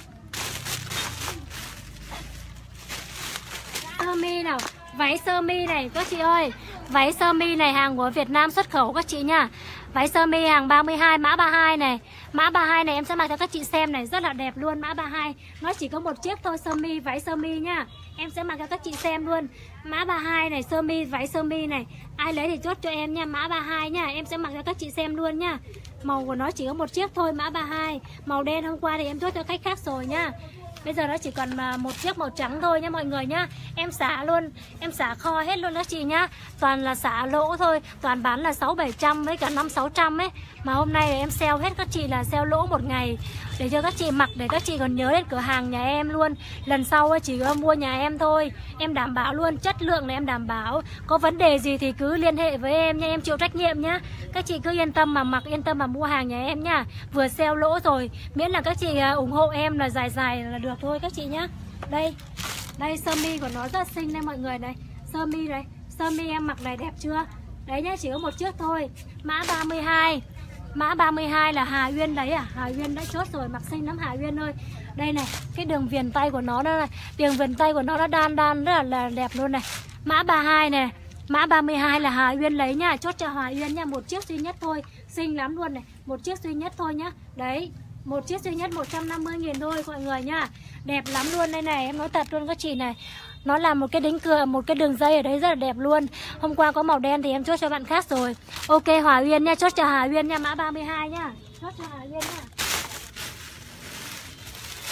Speaker 1: Sơ mi nào, váy sơ mi này các chị ơi. Váy sơ mi này hàng của Việt Nam xuất khẩu các chị nha. Váy sơ mi hàng 32, mã 32 này. Mã 32 này em sẽ mặc cho các chị xem này, rất là đẹp luôn. Mã 32, nó chỉ có một chiếc thôi, sơ mi, váy sơ mi nha. Em sẽ mặc cho các chị xem luôn. Mã 32 này, sơ mi, váy sơ mi này. Ai lấy thì chốt cho em nha, mã 32 nha. Em sẽ mặc cho các chị xem luôn nha. Màu của nó chỉ có một chiếc thôi, mã 32. Màu đen hôm qua thì em chốt cho khách khác rồi nha. Bây giờ nó chỉ còn một chiếc màu trắng thôi nha mọi người nhá. Em xả luôn, em xả kho hết luôn các chị nhá. Toàn là xả lỗ thôi, toàn bán là 600-700 với cả 500-600 ấy. Mà hôm nay em sale hết các chị là sale lỗ một ngày. Để cho các chị mặc, để các chị còn nhớ đến cửa hàng nhà em luôn. Lần sau chỉ có mua nhà em thôi. Em đảm bảo luôn, chất lượng này em đảm bảo. Có vấn đề gì thì cứ liên hệ với em nha, em chịu trách nhiệm nhá. Các chị cứ yên tâm mà mặc, yên tâm mà mua hàng nhà em nhá. Vừa sale lỗ rồi, miễn là các chị ủng hộ em là dài là được thôi các chị nhá. Đây, đây sơ mi của nó rất xinh đây mọi người này. Sơ mi đây, sơ mi em mặc này đẹp chưa? Đấy nhá, chỉ có một chiếc thôi. Mã 32. Mã 32 là Hà Uyên đấy à? Hà Uyên đã chốt rồi, mặc xinh lắm Hà Uyên ơi. Đây này, cái đường viền tay của nó đây này, đường viền tay của nó đan rất là đẹp luôn này. Mã 32 này, mã 32 là Hà Uyên lấy nha, chốt cho Hà Uyên nha, một chiếc duy nhất thôi, xinh lắm luôn này, một chiếc duy nhất thôi nhá. Đấy, một chiếc duy nhất 150.000 thôi mọi người nha. Đẹp lắm luôn đây này, em nói thật luôn các chị này. Nó là một cái đính cựa, một cái đường dây ở đấy rất là đẹp luôn. Hôm qua có màu đen thì em chốt cho bạn khác rồi. Ok Hòa Uyên nha, chốt cho Hà Uyên nha, mã 32 nha. Chốt cho Hà Uyên nha.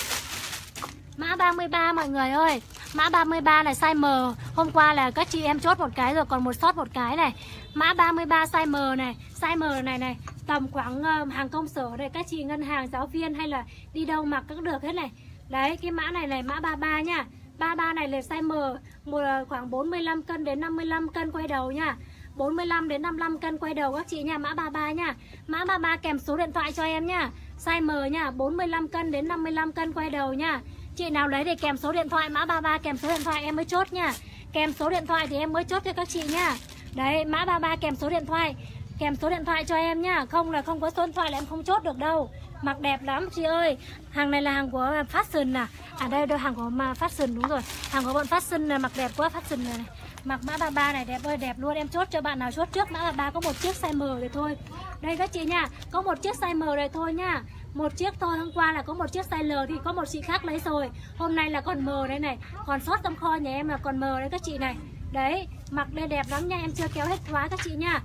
Speaker 1: Mã 33 mọi người ơi. Mã 33 này size M. Hôm qua là các chị em chốt một cái rồi, còn một sót một cái này. Mã 33 size M này. Size M này tầm khoảng hàng công sở đây, các chị ngân hàng, giáo viên hay là đi đâu mặc cũng được hết này. Đấy, cái mã này mã 33 nha. 33 này là size M, khoảng 45 cân đến 55 cân quay đầu nha. 45 đến 55 cân quay đầu các chị nha, mã 33 nha. Mã 33 kèm số điện thoại cho em nha. Size M nha, 45 cân đến 55 cân quay đầu nha. Chị nào lấy thì kèm số điện thoại, mã 33 kèm số điện thoại em mới chốt nha. Kèm số điện thoại thì em mới chốt cho các chị nha. Đấy, mã 33 kèm số điện thoại. Kèm số điện thoại cho em nhá. Không là không có số điện thoại là em không chốt được đâu. Mặc đẹp lắm chị ơi. Hàng này là hàng của Fashion à. À đây hàng của Fashion, đúng rồi. Hàng của bọn Fashion là mặc đẹp quá, Fashion này. Mặc mã 33 này đẹp ơi đẹp luôn. Em chốt cho bạn nào chốt trước mã 33 có một chiếc size M rồi thôi. Đây các chị nha, có một chiếc size M rồi thôi nha. Một chiếc thôi, hôm qua là có một chiếc size L thì có một chị khác lấy rồi. Hôm nay là còn M đây này. Còn sót trong kho nhà em là còn M đấy các chị này. Đấy, mặc đây đẹp lắm nha, em chưa kéo hết khóa các chị nha.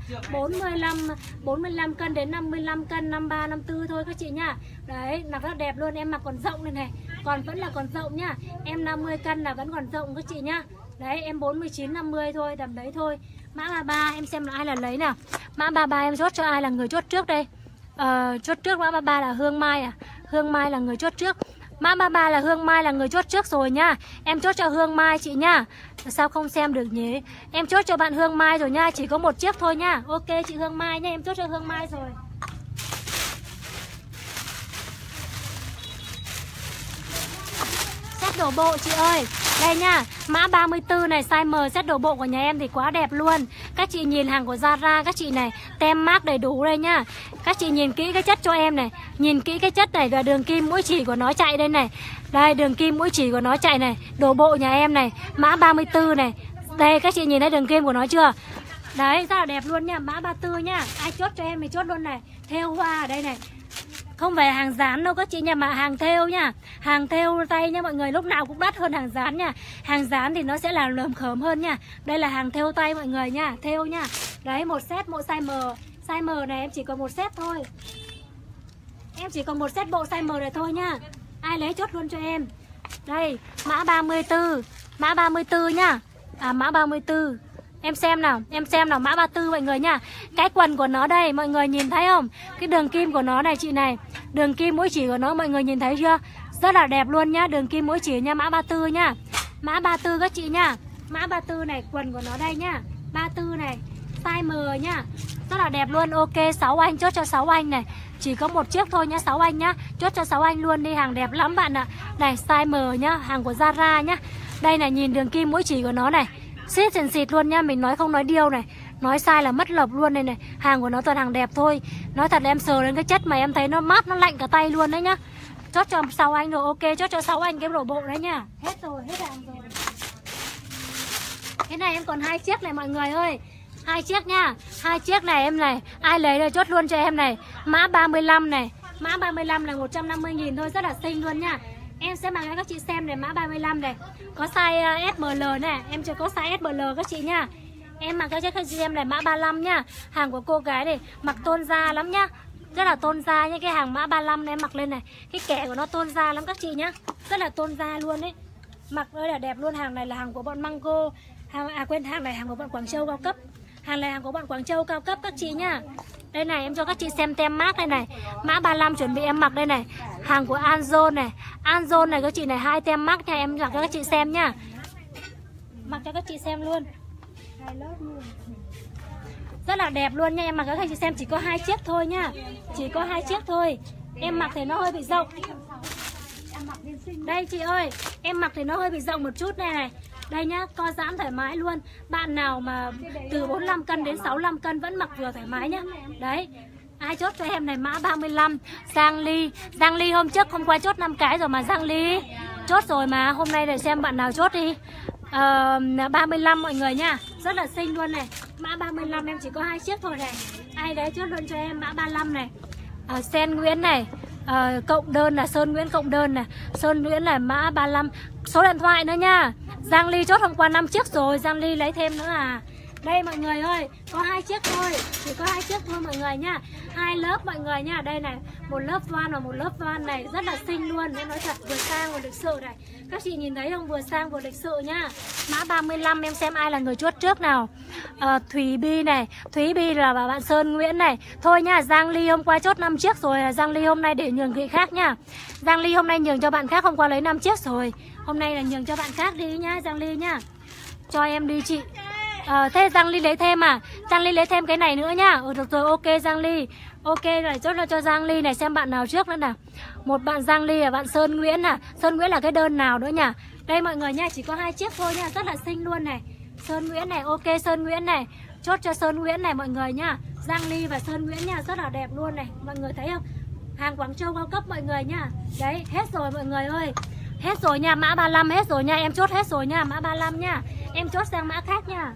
Speaker 1: 45 cân đến 55 cân, 53, 54 thôi các chị nha. Đấy, mặc rất đẹp luôn, em mặc còn rộng đây này. Còn vẫn là còn rộng nhá. Em 50 cân là vẫn còn rộng các chị nhá. Đấy, em 49, 50 thôi, tầm đấy thôi. Mã 33 em xem là ai là lấy nào. Mã 33 em chốt cho ai là người chốt trước đây. Chốt trước mã 33 là Hương Mai à. Hương Mai là người chốt trước. Mã 33 là Hương Mai là người chốt trước rồi nha. Em chốt cho Hương Mai chị nha. Sao không xem được nhỉ? Em chốt cho bạn Hương Mai rồi nha. Chỉ có một chiếc thôi nha. Ok chị Hương Mai nha. Em chốt cho Hương Mai rồi. Set đổ bộ chị ơi. Đây nha. Mã 34 này size M, set đổ bộ của nhà em thì quá đẹp luôn. Các chị nhìn hàng của Zara các chị này, tem mác đầy đủ đây nhá. Các chị nhìn kỹ cái chất cho em này. Nhìn kỹ cái chất này và đường kim mũi chỉ của nó chạy đây này. Đây đường kim mũi chỉ của nó chạy này. Đổ bộ nhà em này. Mã 34 này. Đây các chị nhìn thấy đường kim của nó chưa? Đấy rất là đẹp luôn nha. Mã 34 nha. Ai chốt cho em thì chốt luôn này. Thêu hoa ở đây này. Không phải hàng dán đâu các chị nha, mà hàng thêu nha. Hàng thêu tay nha mọi người, lúc nào cũng đắt hơn hàng dán nha. Hàng dán thì nó sẽ là lởm khởm hơn nha. Đây là hàng thêu tay mọi người nha, thêu nha. Đấy, một set một size M. Size M này em chỉ có một set thôi. Em chỉ còn một set bộ size M này thôi nha. Ai lấy chốt luôn cho em. Đây, mã 34. Mã 34 nhá. Mã 34. Em xem nào mã 34 mọi người nha. Cái quần của nó đây, mọi người nhìn thấy không? Cái đường kim của nó này chị này. Đường kim mũi chỉ của nó mọi người nhìn thấy chưa? Rất là đẹp luôn nhá, đường kim mũi chỉ nha, mã 34 nha. Mã 34 các chị nha. Mã 34 này, quần của nó đây nhá. 34 này, size M nhá. Rất là đẹp luôn. Ok, 6 anh chốt cho 6 anh này. Chỉ có một chiếc thôi nhá, 6 anh nhá. Chốt cho 6 anh luôn đi, hàng đẹp lắm bạn ạ. Này, size M nhá, hàng của Zara nhá. Đây này, nhìn đường kim mũi chỉ của nó này. Xít xịt luôn nha, mình nói không nói điêu này. Nói sai là mất lộc luôn đây này. Hàng của nó toàn hàng đẹp thôi. Nói thật là em sờ lên cái chất mà em thấy nó mát, nó lạnh cả tay luôn đấy nhá. Chốt cho 6 anh rồi, ok, chốt cho 6 anh cái đổ bộ đấy nha. Hết rồi, hết hàng rồi. Cái này em còn 2 chiếc này mọi người ơi. 2 chiếc nha. 2 chiếc này em này. Ai lấy rồi chốt luôn cho em này. Mã 35 này. Mã 35 là 150.000 thôi, rất là xinh luôn nha. Em sẽ mặc cho các chị xem này, mã 35 này. Có size SML này, em chưa có size SML các chị nha. Em mặc cho các chị em này, mã 35 nha. Hàng của cô gái này mặc tôn da lắm nhá. Rất là tôn da nha, cái hàng mã 35 này em mặc lên này. Cái kẻ của nó tôn da lắm các chị nhá. Rất là tôn da luôn đấy. Mặc đây là đẹp luôn, hàng này là hàng của bọn Mango. Hàng này hàng của bọn Quảng Châu cao cấp. Hàng này hàng của bọn Quảng Châu cao cấp các chị nhá. Đây này, em cho các chị xem tem mác đây này. Mã 35 chuẩn bị em mặc đây này. Hàng của Anzone này. Anzone này các chị này, 2 tem mác nha, em mặc cho các chị xem nhá. Mặc cho các chị xem luôn. Rất là đẹp luôn nha, em mặc cho các chị xem, chỉ có 2 chiếc thôi nhá. Chỉ có 2 chiếc thôi. Em mặc thì nó hơi bị rộng. Đây chị ơi, em mặc thì nó hơi bị rộng một chút này này. Đây nhá, co giãn thoải mái luôn. Bạn nào mà từ 45 cân đến 65 cân vẫn mặc vừa thoải mái nhá. Đấy. Ai chốt cho em này, mã 35 Giang Ly. Giang Ly hôm qua chốt 5 cái rồi mà Giang Ly chốt rồi mà. Hôm nay để xem bạn nào chốt đi. 35 mọi người nha. Rất là xinh luôn này. Mã 35 em chỉ có 2 chiếc thôi này. Ai đấy chốt luôn cho em mã 35 này. Sen Nguyễn này. Cộng đơn là Sơn Nguyễn cộng đơn này. Sơn Nguyễn là mã 35. Số điện thoại nữa nha. Giang Ly chốt hôm qua 5 chiếc rồi, Giang Ly lấy thêm nữa à. Đây mọi người ơi, có 2 chiếc thôi, chỉ có 2 chiếc thôi mọi người nha. 2 lớp mọi người nha. Đây này, một lớp voan và một lớp voan này, rất là xinh luôn. Em nói thật, vừa sang vừa lịch sự này. Các chị nhìn thấy không, vừa sang vừa lịch sự nha. Mã 35 em xem ai là người chốt trước nào. Thúy Bi này, Thúy Bi là bạn Sơn Nguyễn này. Thôi nha, Giang Ly hôm qua chốt 5 chiếc rồi, Giang Ly hôm nay để nhường vị khác nha. Giang Ly hôm nay nhường cho bạn khác, hôm qua lấy 5 chiếc rồi. Hôm nay là nhường cho bạn khác đi nhá, Giang Ly nhá. Cho em đi chị. Thế Giang Ly lấy thêm à? Giang Ly lấy thêm cái này nữa nhá. Được rồi, ok Giang Ly. Ok rồi, chốt là cho Giang Ly này, xem bạn nào trước nữa nào. Một bạn Giang Ly là bạn Sơn Nguyễn à. Sơn Nguyễn là cái đơn nào nữa nhỉ? Đây mọi người nha, chỉ có 2 chiếc thôi nha, rất là xinh luôn này. Sơn Nguyễn này, ok Sơn Nguyễn này. Chốt cho Sơn Nguyễn này mọi người nha. Giang Ly và Sơn Nguyễn nha, rất là đẹp luôn này. Mọi người thấy không? Hàng Quảng Châu cao cấp mọi người nha. Đấy, hết rồi mọi người ơi. Hết rồi nha, mã 35 hết rồi nha, em chốt hết rồi nha, mã 35 nha. Em chốt sang mã khác nha.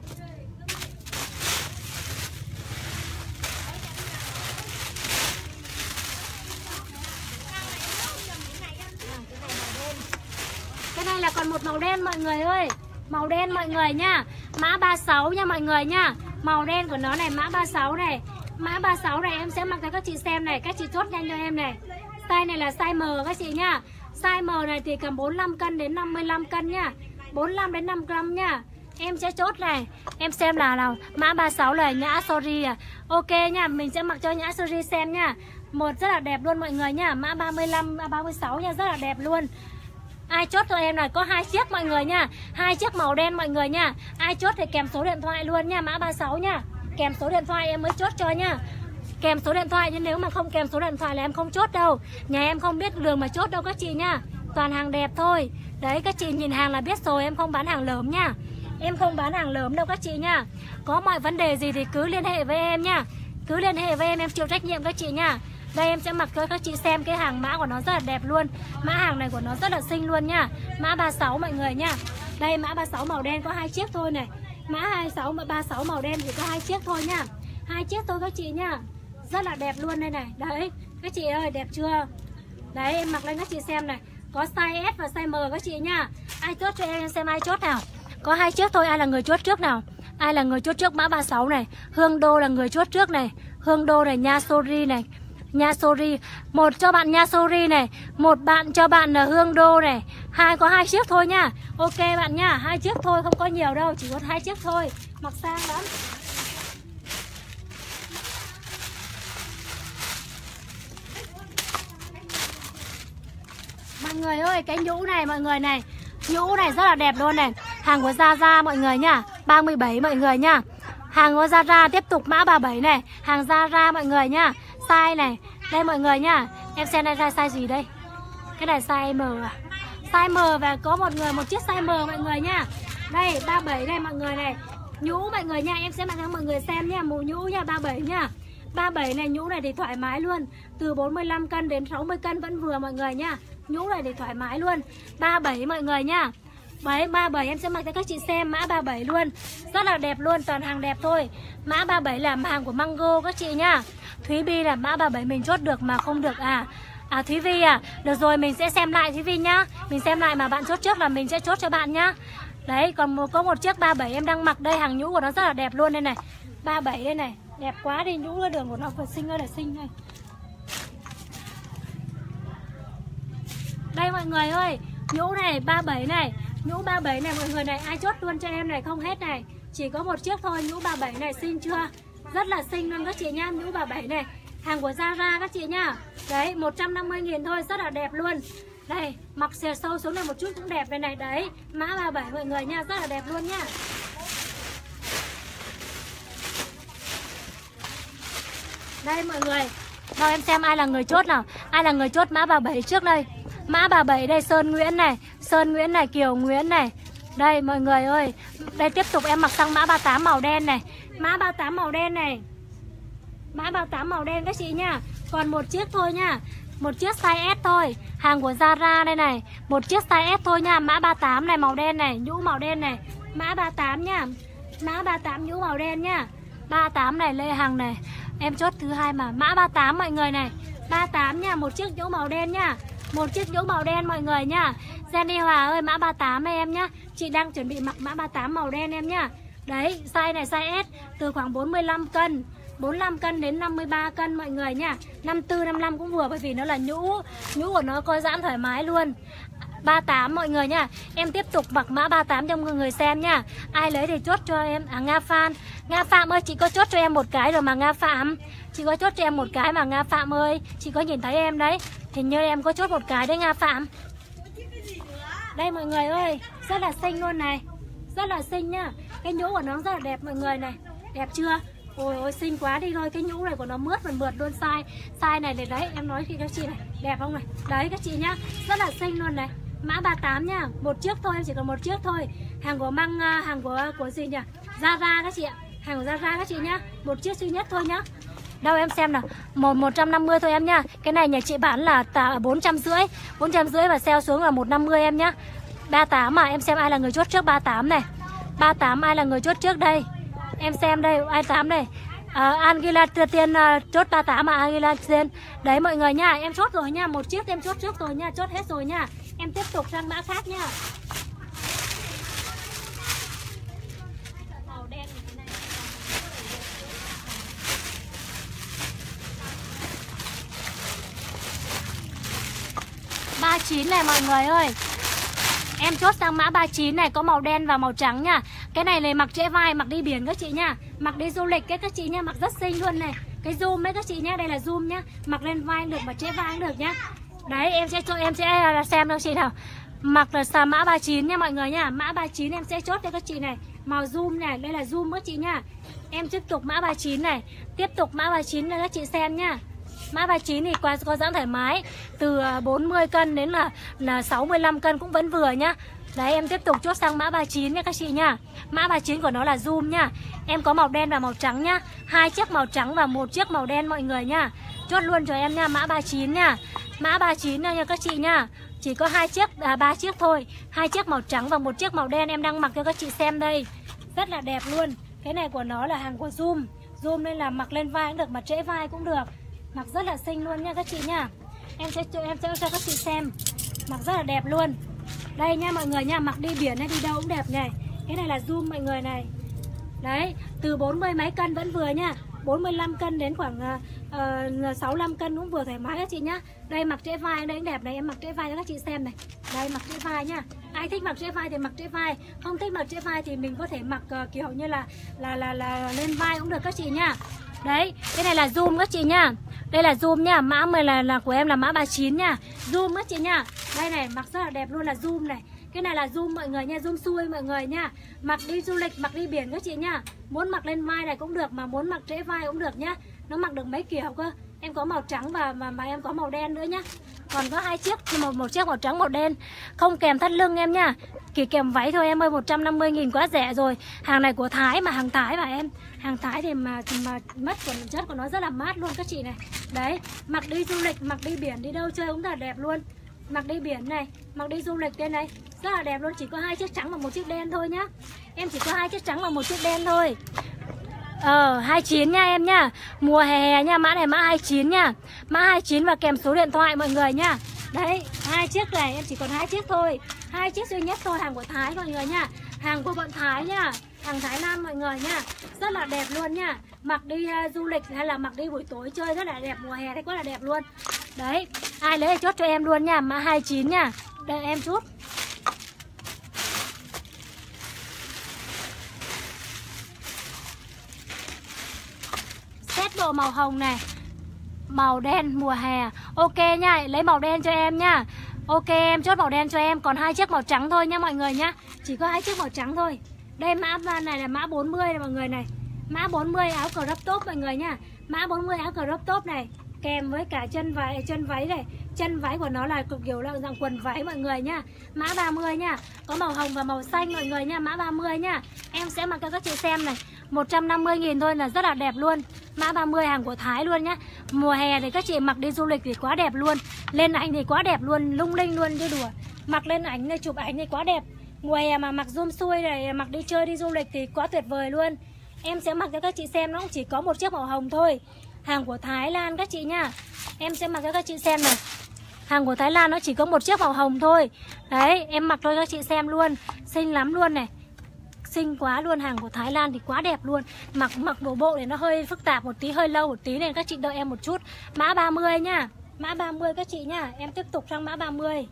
Speaker 1: Cái này là còn một màu đen mọi người ơi. Màu đen mọi người nha. Mã 36 nha mọi người nha. Màu đen của nó này, mã 36 này. Mã 36 này em sẽ mặc cho các chị xem này. Các chị chốt nhanh cho em này. Size này là size M các chị nha. Size M này thì cầm 45 cân đến 55 cân nha. 45 đến 5 gram nha. Em sẽ chốt này. Em xem là nào. Mã 36 là Nhã Sorry à. Ok nha, mình sẽ mặc cho Nhã Sorry xem nha. Một rất là đẹp luôn mọi người nha. Mã 35, 36 nha, rất là đẹp luôn. Ai chốt cho em này, có 2 chiếc mọi người nha. 2 chiếc màu đen mọi người nha. Ai chốt thì kèm số điện thoại luôn nha. Mã 36 nha. Kèm số điện thoại em mới chốt cho nha. Kèm số điện thoại, nhưng nếu mà không kèm số điện thoại là em không chốt đâu. Nhà em không biết đường mà chốt đâu các chị nha. Toàn hàng đẹp thôi. Đấy, các chị nhìn hàng là biết rồi, em không bán hàng lởm nha. Em không bán hàng lởm đâu các chị nha. Có mọi vấn đề gì thì cứ liên hệ với em nha. Cứ liên hệ với em chịu trách nhiệm các chị nha. Đây em sẽ mặc cho các chị xem cái hàng mã của nó rất là đẹp luôn. Mã hàng này của nó rất là xinh luôn nha. Mã 36 mọi người nha. Đây mã 36 màu đen có 2 chiếc thôi này. Mã 26 và 36 màu đen thì có 2 chiếc thôi nha. 2 chiếc thôi các chị nha. Rất là đẹp luôn đây này. Đấy, các chị ơi đẹp chưa? Đấy em mặc lên các chị xem này. Có size S và size M các chị nha. Ai chốt cho em xem ai chốt nào. Có 2 chiếc thôi, ai là người chốt trước nào? Ai là người chốt trước mã 36 này? Hương Đô là người chốt trước này. Hương Đô này, Nha Sori này. Nha Sori, một cho bạn Nha Sori này, một bạn cho bạn là Hương Đô này. Có 2 chiếc thôi nha. Ok bạn nha, 2 chiếc thôi, không có nhiều đâu, chỉ có 2 chiếc thôi. Mặc sang lắm. Mọi người ơi, cái nhũ này mọi người này. Nhũ này rất là đẹp luôn này. Hàng của Zara mọi người nha. 37 mọi người nha. Hàng của Zara tiếp tục mã 37 này. Hàng Zara mọi người nha. Size này. Đây mọi người nha. Em xem đây size gì đây? Cái này size M à? Size M và có một chiếc size M mọi người nha. Đây 37 này mọi người này. Nhũ mọi người nha. Em sẽ mặc cho mọi người xem nha. Màu nhũ nha, 37 nha. 37 này, nhũ này thì thoải mái luôn. Từ 45 cân đến 60 cân vẫn vừa mọi người nha. Nhũ này thì thoải mái luôn. 37 mọi người nha. 37 em sẽ mặc cho các chị xem mã 37 luôn. Rất là đẹp luôn, toàn hàng đẹp thôi. Mã 37 là hàng của Mango các chị nha. Thúy Bi là mã 37 mình chốt được mà không được à? Thúy Vi à, được rồi mình sẽ xem lại Thúy Vi nhá. Mình xem lại mà bạn chốt trước là mình sẽ chốt cho bạn nhá. Đấy, còn có một chiếc 37 em đang mặc đây, hàng nhũ của nó rất là đẹp luôn đây này. 37 đây này, đẹp quá đi, nhũ cái đường của nó vừa xinh ơi là xinh này. Đây mọi người ơi, nhũ này 37 này, nhũ 37 này mọi người này, ai chốt luôn cho em này, không hết này. Chỉ có một chiếc thôi, nhũ 37 này xinh chưa? Rất là xinh luôn các chị nha, nhũ 37 này. Hàng của Zara các chị nha. Đấy, 150.000 thôi, rất là đẹp luôn. Đây, mặc xè sâu xuống này một chút cũng đẹp đây này. Đấy, mã 37 mọi người nha, rất là đẹp luôn nha. Đây mọi người, đâu em xem ai là người chốt nào. Ai là người chốt mã 37 trước đây. Mã 37 đây, Sơn Nguyễn này, Sơn Nguyễn này, Kiều Nguyễn này. Đây mọi người ơi, đây tiếp tục em mặc sang mã 38 màu đen này. Mã 38 màu đen này. Mã 38 màu đen các chị nha. Còn một chiếc thôi nha. Một chiếc size S thôi. Hàng của Zara đây này. Một chiếc size S thôi nha. Mã 38 này, màu đen này, nhũ màu đen này. Mã 38 nha. Mã 38 nhũ màu đen nha. 38 này, Lê Hằng này. Em chốt thứ hai mà. Mã 38 mọi người này. 38 nha, một chiếc nhũ màu đen nha. Một chiếc nhũ màu đen mọi người nha. Jenny Hòa ơi, mã 38 em nhá. Chị đang chuẩn bị mặc mã 38 màu đen em nhá. Đấy, size này size S từ khoảng 45 cân 45 cân đến 53 cân mọi người nha. 54, 55 cũng vừa, bởi vì nó là nhũ của nó co giãn thoải mái luôn. 38 mọi người nha. Em tiếp tục mặc mã 38 cho mọi người xem nha. Ai lấy thì chốt cho em. Nga Phạm ơi, chị có chốt cho em một cái rồi mà Nga Phạm. Chị có chốt cho em một cái mà Nga Phạm ơi. Chị có nhìn thấy em đấy. Hình như em có chốt một cái đấy Nga Phạm. Đây mọi người ơi, rất là xinh luôn này. Rất là xinh nhá. Cái nhũ của nó rất là đẹp mọi người này. Đẹp chưa? Ôi ôi xinh quá đi thôi. Cái nhũ này của nó mướt luôn. Size này để đấy, em nói khi các chị này. Đẹp không này? Đấy các chị nhá. Rất là xinh luôn này. Mã 38 nha. Một chiếc thôi, em chỉ còn một chiếc thôi. Hàng của hàng của gì nhỉ? Zara các chị ạ. Hàng của Zara các chị nhá. Một chiếc duy nhất thôi nhá. Đâu em xem nào. 150 thôi em nhá. Cái này nhà chị bán là 450. 450 và sale xuống là 150 em nhá. 38 mà em xem ai là người chốt trước 38 này. 38 ai là người chốt trước đây. Em xem đây, 28 đây. Angela Tiên chốt 38 mà Angela Tiên. Đấy mọi người nha, em chốt rồi nha. Một chiếc em chốt trước rồi nha, chốt hết rồi nha. Em tiếp tục sang mã khác nha. Màu đen này, cái này. 39 này mọi người ơi. Em chốt sang mã 39 này, có màu đen và màu trắng nha. Cái này là mặc trễ vai, mặc đi biển các chị nha. Mặc đi du lịch các chị nha, mặc rất xinh luôn này. Cái zoom ấy các chị nhá, đây là zoom nhá. Mặc lên vai cũng được, mà trễ vai cũng được nhá. Đấy, em sẽ xem cho chị nào. Mặc là mã 39 nha mọi người nha. Mã 39 em sẽ chốt cho các chị này. Màu zoom này, đây là zoom các chị nha. Em tiếp tục mã 39 này. Tiếp tục mã 39 cho các chị xem nha. Mã 39 thì có giãn thoải mái. Từ 40 cân đến là 65 cân cũng vẫn vừa nhá. Đấy em tiếp tục chốt sang mã 39 nha các chị nha. Mã 39 của nó là zoom nhá. Em có màu đen và màu trắng nhá. 2 chiếc màu trắng và 1 chiếc màu đen mọi người nha. Chốt luôn cho em nha, mã 39 nha. Mã 39 nha các chị nha. Chỉ có 3 chiếc thôi. 2 chiếc màu trắng và 1 chiếc màu đen em đang mặc cho các chị xem đây. Rất là đẹp luôn. Cái này của nó là hàng của zoom. Zoom nên là mặc lên vai cũng được, mà trễ vai cũng được. Mặc rất là xinh luôn nha các chị nha. Em sẽ cho các chị xem. Mặc rất là đẹp luôn. Đây nha mọi người nha, mặc đi biển hay đi đâu cũng đẹp này. Cái này là zoom mọi người này. Đấy, từ 40 mấy cân vẫn vừa nha. 45 cân đến khoảng 65 cân cũng vừa thoải mái các chị nhá. Đây mặc trễ vai đây cũng đẹp này, em mặc trễ vai cho các chị xem này. Đây mặc trễ vai nhá. Ai thích mặc trễ vai thì mặc trễ vai, không thích mặc trễ vai thì mình có thể mặc kiểu như là lên vai cũng được các chị nhá. Đấy, cái này là zoom các chị nhá. Đây là zoom nha, mã 10 là của em là mã 39 nha. Zoom các chị nha. Đây này, mặc rất là đẹp luôn là zoom này. Cái này là zoom mọi người nha, zoom xuôi mọi người nha. Mặc đi du lịch, mặc đi biển các chị nha. Muốn mặc lên vai này cũng được, mà muốn mặc trễ vai cũng được nhá. Nó mặc được mấy kiểu cơ. Em có màu trắng và mà em có màu đen nữa nhá. Còn có 2 chiếc, nhưng một chiếc màu trắng màu đen. Không kèm thắt lưng em nha. Chỉ kèm váy thôi em ơi, 150.000 quá rẻ rồi. Hàng này của Thái mà, hàng Thái mà em. Hàng Thái thì mà mất chất của nó rất là mát luôn các chị này. Đấy, mặc đi du lịch, mặc đi biển, đi đâu chơi cũng rất là đẹp luôn. Mặc đi biển này, mặc đi du lịch đây này, rất là đẹp luôn. Chỉ có 2 chiếc trắng và 1 chiếc đen thôi nhá. Em chỉ có 2 chiếc trắng và 1 chiếc đen thôi. 29 nha em nha. Mùa hè nha, mã này mã 29 nha. Mã 29 và kèm số điện thoại mọi người nha. Đấy, 2 chiếc này em chỉ còn 2 chiếc thôi. 2 chiếc duy nhất thôi, hàng của Thái mọi người nha. Hàng của bọn Thái nha. Hàng Thái Lan mọi người nha. Rất là đẹp luôn nha. Mặc đi du lịch hay là mặc đi buổi tối chơi rất là đẹp. Mùa hè đấy quá là đẹp luôn. Đấy, ai lấy thì chốt cho em luôn nha. Mã 29 nha. Đây em chút. Set bộ màu hồng này, màu đen mùa hè. Ok nha, lấy màu đen cho em nha. Ok em chốt màu đen cho em. Còn 2 chiếc màu trắng thôi nha mọi người nhá. Chỉ có 2 chiếc màu trắng thôi. Đây mã này là mã 40 này mọi người này. Mã 40 áo crop top mọi người nha. Mã 40 áo crop top này, kèm với cả chân váy này. Chân váy của nó là cực kiểu là dạng quần váy mọi người nha. Mã 30 nha. Có màu hồng và màu xanh mọi người nha. Mã 30 nha. Em sẽ mặc cho các chị xem này. 150.000 thôi là rất là đẹp luôn. Mã 30 hàng của Thái luôn nhá. Mùa hè thì các chị mặc đi du lịch thì quá đẹp luôn. Lên ảnh thì quá đẹp luôn, lung linh luôn chứ đùa. Mặc lên ảnh này, chụp ảnh thì quá đẹp. Mùa hè mà mặc zoom xuôi này, mặc đi chơi đi du lịch thì quá tuyệt vời luôn. Em sẽ mặc cho các chị xem, nó cũng chỉ có 1 chiếc màu hồng thôi. Hàng của Thái Lan các chị nha. Em sẽ mặc cho các chị xem này. Hàng của Thái Lan nó chỉ có 1 chiếc màu hồng thôi. Đấy, em mặc cho các chị xem luôn. Xinh lắm luôn này. xinh quá luôn. Hàng của Thái Lan thì quá đẹp luôn. Mặc bộ bộ này nó hơi phức tạp một tí, hơi lâu một tí nên các chị đợi em một chút. Mã 30 nhá. Mã 30 các chị nhá. Em tiếp tục sang mã 30.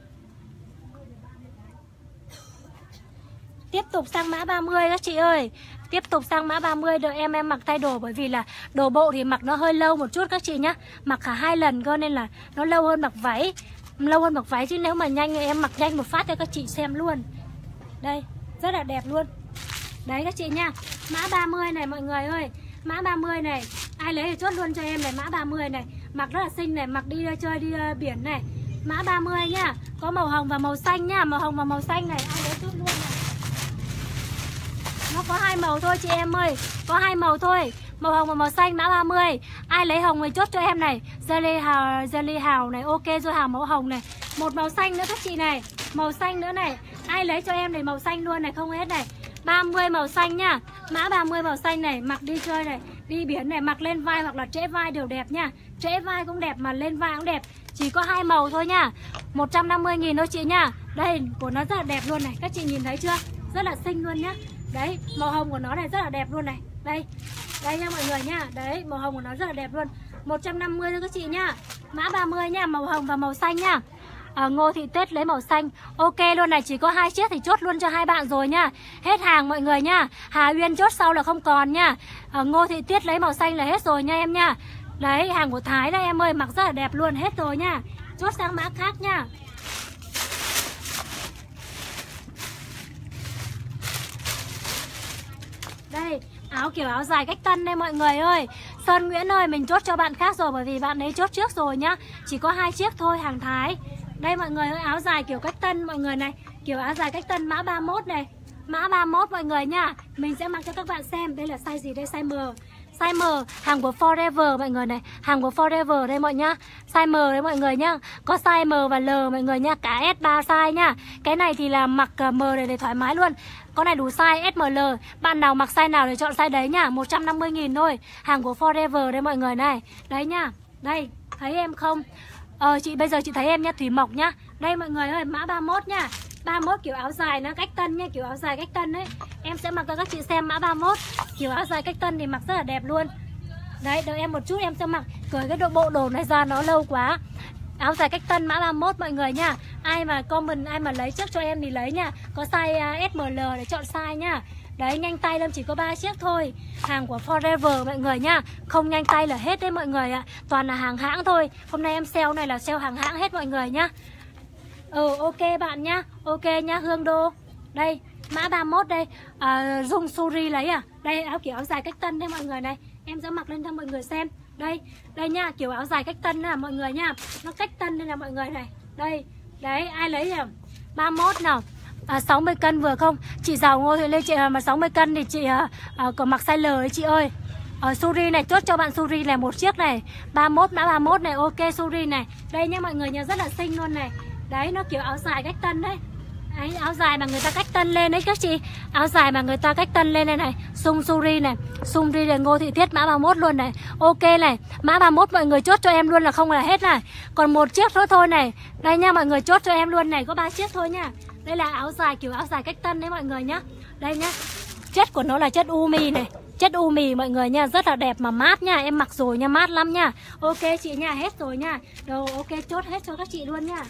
Speaker 1: Tiếp tục sang mã 30 các chị ơi. Tiếp tục sang mã 30, đợi em mặc thay đồ. Bởi vì là đồ bộ thì mặc nó hơi lâu một chút các chị nhá. Mặc cả 2 lần cơ nên là nó lâu hơn mặc váy. Lâu hơn mặc váy chứ nếu mà nhanh em mặc nhanh một phát cho các chị xem luôn. Đây, rất là đẹp luôn. Đấy các chị nha. Mã 30 này mọi người ơi. Mã 30 này, ai lấy thì chốt luôn cho em này. Mã 30 này, mặc rất là xinh này. Mặc đi chơi đi biển này. Mã 30 nhá. Có màu hồng và màu xanh nhá. Màu hồng và màu xanh này, ai lấy chốt luôn này. Nó có 2 màu thôi chị em ơi. Có 2 màu thôi. Màu hồng và màu xanh mã 30. Ai lấy hồng thì chốt cho em này. Jelly hào này, ok rồi, hào màu hồng này. Một màu xanh nữa các chị này. Màu xanh nữa này. Ai lấy cho em này màu xanh luôn này, không hết này. 30 màu xanh nhá. Mã 30 màu xanh này, mặc đi chơi này, đi biển này, mặc lên vai hoặc là trễ vai đều đẹp nha. Trễ vai cũng đẹp mà lên vai cũng đẹp. Chỉ có 2 màu thôi nha. 150.000 thôi chị nha. Đây, của nó rất là đẹp luôn này. Các chị nhìn thấy chưa? Rất là xinh luôn nhá. Đấy, màu hồng của nó này rất là đẹp luôn này. Đây, đây nha mọi người nha. Đấy, màu hồng của nó rất là đẹp luôn. 150 thôi các chị nha. Mã 30 nha, màu hồng và màu xanh nha. Ngô Thị Tết lấy màu xanh. Ok luôn này, chỉ có 2 chiếc thì chốt luôn cho 2 bạn rồi nha. Hết hàng mọi người nha. Hà Uyên chốt sau là không còn nha. Ngô Thị Tuyết lấy màu xanh là hết rồi nha em nha. Đấy, hàng của Thái đây em ơi, mặc rất là đẹp luôn, hết rồi nha. Chốt sang mã khác nha. Đây, áo kiểu áo dài cách tân đây mọi người ơi. Sơn Nguyễn ơi, mình chốt cho bạn khác rồi bởi vì bạn ấy chốt trước rồi nhá. Chỉ có 2 chiếc thôi, hàng Thái. Đây mọi người ơi, áo dài kiểu cách tân mọi người này. Kiểu áo dài cách tân mã 31 này. Mã 31 mọi người nha. Mình sẽ mặc cho các bạn xem. Đây là size gì đây? Size M. Size M, hàng của Forever mọi người này. Hàng của Forever đây mọi nhá. Size M đấy mọi người nhá. Có size M và L mọi người nhá. Cả S3 size nhá. Cái này thì là mặc M này để thoải mái luôn. Con này đủ size SML. Bạn nào mặc size nào thì chọn size đấy nhá. 150.000 thôi. Hàng của Forever đây mọi người này. Đấy nhá. Đây, thấy em không? Chị bây giờ chị thấy em nha, Thủy Mộc nhá. Đây mọi người ơi, mã 31 nhá. 31 kiểu áo dài nó cách tân nha, kiểu áo dài cách tân đấy. Em sẽ mặc cho các chị xem mã 31. Kiểu áo dài cách tân thì mặc rất là đẹp luôn. Đấy, đợi em một chút em sẽ mặc. Cởi cái bộ đồ này ra nó lâu quá. Áo dài cách tân mã 31 mọi người nha. Ai mà comment, ai mà lấy trước cho em thì lấy nha. Có size SML để chọn size nha. Đấy, nhanh tay lắm, chỉ có 3 chiếc thôi. Hàng của Forever mọi người nhá. Không nhanh tay là hết đấy mọi người ạ. Toàn là hàng hãng thôi. Hôm nay em sale này là sale hàng hãng hết mọi người nhá. Ok bạn nhá. Ok nhá, Hương Đô. Đây, mã 31 đây. Dung Suri lấy à. Đây, áo kiểu áo dài cách tân đây mọi người này. Em sẽ mặc lên cho mọi người xem. Đây, đây nha, kiểu áo dài cách tân nè mọi người nha. Nó cách tân đây là mọi người này. Đây, đấy, ai lấy nhỉ? 31 nào. 60 cân vừa không? Chị giàu Ngô Thị Lê chị mà 60 cân thì chị còn mặc size L đấy chị ơi. Suri này, chốt cho bạn Suri này một chiếc này. 31 mã 31 này, ok Suri này. Đây nhá mọi người nha, rất là xinh luôn này. Đấy, nó kiểu áo dài cách tân đấy. Đấy, áo dài mà người ta cách tân lên đấy các chị. Áo dài mà người ta cách tân lên đây này. Suri này. Suri là Ngô Thị Thiết mã 31 luôn này. Ok này. Mã 31 mọi người chốt cho em luôn là không là hết này. Còn một chiếc nữa thôi này. Đây nha mọi người, chốt cho em luôn này. Có 3 chiếc thôi nha. Đây là áo dài kiểu áo dài cách tân đấy mọi người nhá. Đây nhá. Chất của nó là chất umi này. Chất umi mọi người nha, rất là đẹp mà mát nha. Em mặc rồi nha, mát lắm nha. Ok chị nha, hết rồi nha. Đồ ok, chốt hết cho các chị luôn nha.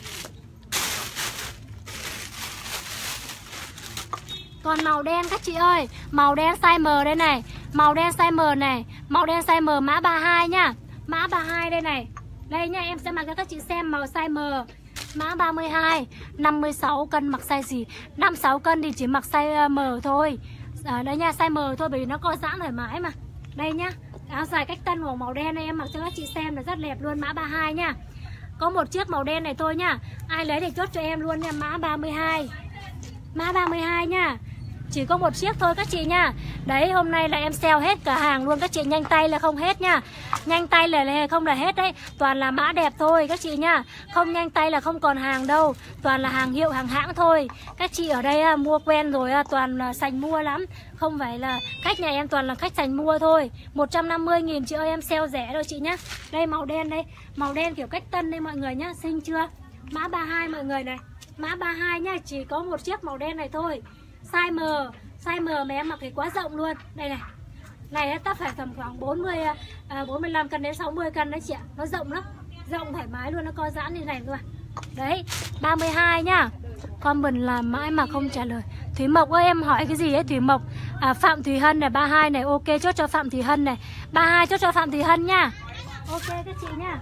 Speaker 1: Còn màu đen các chị ơi. Màu đen size M đây này. Màu đen size M này. Màu đen size M mã 32 nhá. Mã 32 đây này. Đây nha, em sẽ mặc cho các chị xem màu size M. Mã 32. 56 cân mặc size gì? 56 cân thì chỉ mặc size M thôi. Đây nha, size M thôi bởi vì nó co giãn thoải mái mà. Đây nhá. Áo dài cách tân màu đen này em mặc cho các chị xem là rất đẹp luôn. Mã 32 nha. Có một chiếc màu đen này thôi nhá. Ai lấy thì chốt cho em luôn nha. Mã 32. Mã 32 nha. Chỉ có một chiếc thôi các chị nha. Đấy, hôm nay là em sale hết cả hàng luôn. Các chị nhanh tay là không hết nha. Nhanh tay là không là hết đấy. Toàn là mã đẹp thôi các chị nha. Không nhanh tay là không còn hàng đâu. Toàn là hàng hiệu, hàng hãng thôi. Các chị ở đây mua quen rồi, toàn là sành mua lắm. Không phải là khách nhà em toàn là khách sành mua thôi. 150.000 chị ơi, em sale rẻ đâu chị nhá. Đây màu đen đây. Màu đen kiểu cách tân đây mọi người nhá. Xinh chưa? Mã 32 mọi người này. Mã 32 nha, chỉ có một chiếc màu đen này thôi. Size M. Size M mà em mặc thì quá rộng luôn. Đây này. Này nó phải tầm khoảng 45 cân đến 60 cân đấy chị ạ. Nó rộng lắm. Rộng thoải mái luôn, nó co giãn như này luôn. Đấy, 32 nhá. Comment là mãi mà không trả lời. Thúy Mộc ơi, em hỏi cái gì ấy Thúy Mộc? Phạm Thùy Hân này, 32 này, ok chốt cho Phạm Thùy Hân này. 32 chốt cho Phạm Thùy Hân nhá. Ok các chị nhá.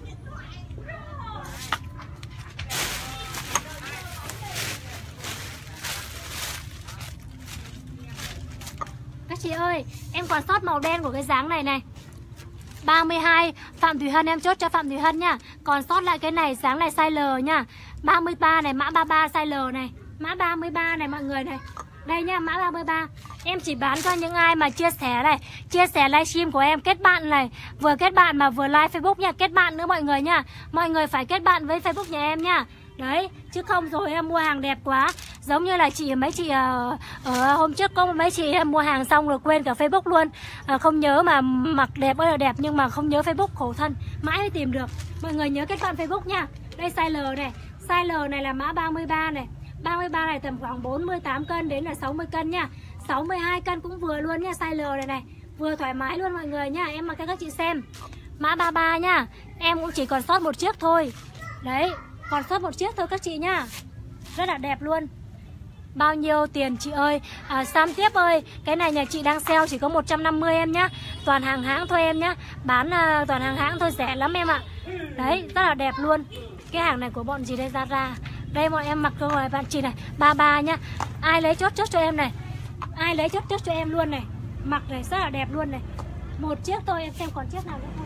Speaker 1: Các chị ơi, em còn sót màu đen của cái dáng này này. 32 Phạm Thùy Hân, em chốt cho Phạm Thùy Hân nhá. Còn sót lại cái này, dáng này size L nhá. 33 này, mã 33 size L này. Mã 33 này mọi người này. Đây nhá, mã 33. Em chỉ bán cho những ai mà chia sẻ này, chia sẻ livestream của em, kết bạn này. Vừa kết bạn mà vừa live Facebook nha. Kết bạn nữa mọi người nha. Mọi người phải kết bạn với Facebook nhà em nha. Đấy, chứ không rồi em mua hàng đẹp quá. Giống như là mấy chị ở hôm trước có mấy chị em mua hàng xong rồi quên cả Facebook luôn. Không nhớ mà mặc đẹp ơi là đẹp nhưng mà không nhớ Facebook, khổ thân. Mãi mới tìm được. Mọi người nhớ kết bạn Facebook nha. Đây size L này. Size L này là mã 33 này. 33 này tầm khoảng 48 cân đến là 60 cân nha. 62 cân cũng vừa luôn nha. Size L này này. Vừa thoải mái luôn mọi người nha. Em mặc cho các chị xem. Mã 33 nha. Em cũng chỉ còn sót một chiếc thôi. Đấy, còn sót một chiếc thôi các chị nhá. Rất là đẹp luôn. Bao nhiêu tiền chị ơi? Sam Tiếp ơi, cái này nhà chị đang sale chỉ có 150 em nhá. Toàn hàng hãng thôi em nhá. Bán toàn hàng hãng thôi, rẻ lắm em ạ. Đấy, rất là đẹp luôn. Cái hàng này của bọn gì đây, Zara. Đây bọn em mặc rồi bạn chị này, 33 nhá. Ai lấy chốt cho em này. Ai lấy chốt cho em luôn này. Mặc này rất là đẹp luôn này. Một chiếc thôi, em xem còn chiếc nào nữa không.